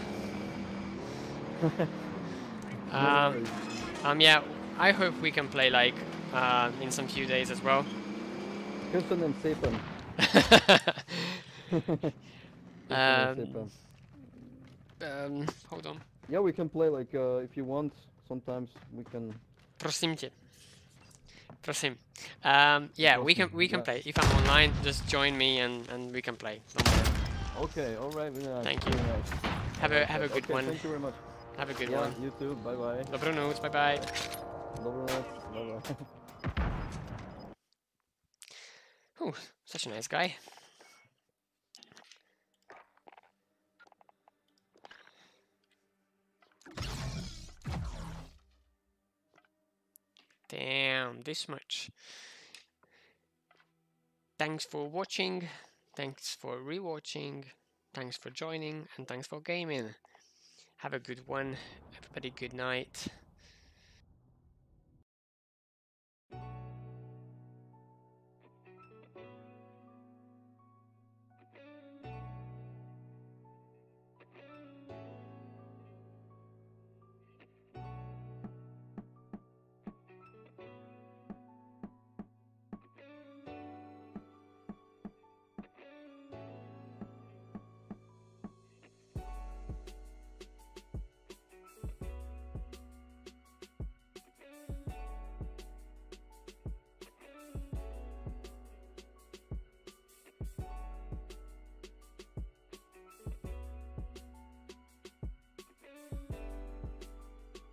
Um, worries. um, yeah, I hope we can play like uh, in some few days as well. Kirsten and Satan. Kirsten and Um, Satan. um, hold on. Yeah, we can play like uh, if you want. Sometimes we can. Prosím tě. Prosim. Um, yeah, we can Prosim, we can yeah. play. If I'm online, just join me and and we can play. Don't worry. Okay, alright, very nice. Thank you. Very nice. Have I a like have a that. good Okay, one. thank you very much. Have a good Yeah, one. you too. Bye bye. Dobrou noc. Bye bye. Dobranoc. Bye bye. Ooh, such a nice guy. Damn, this much. Thanks for watching. Thanks for rewatching. Thanks for joining, and thanks for gaming. Have a good one. Everybody, good night.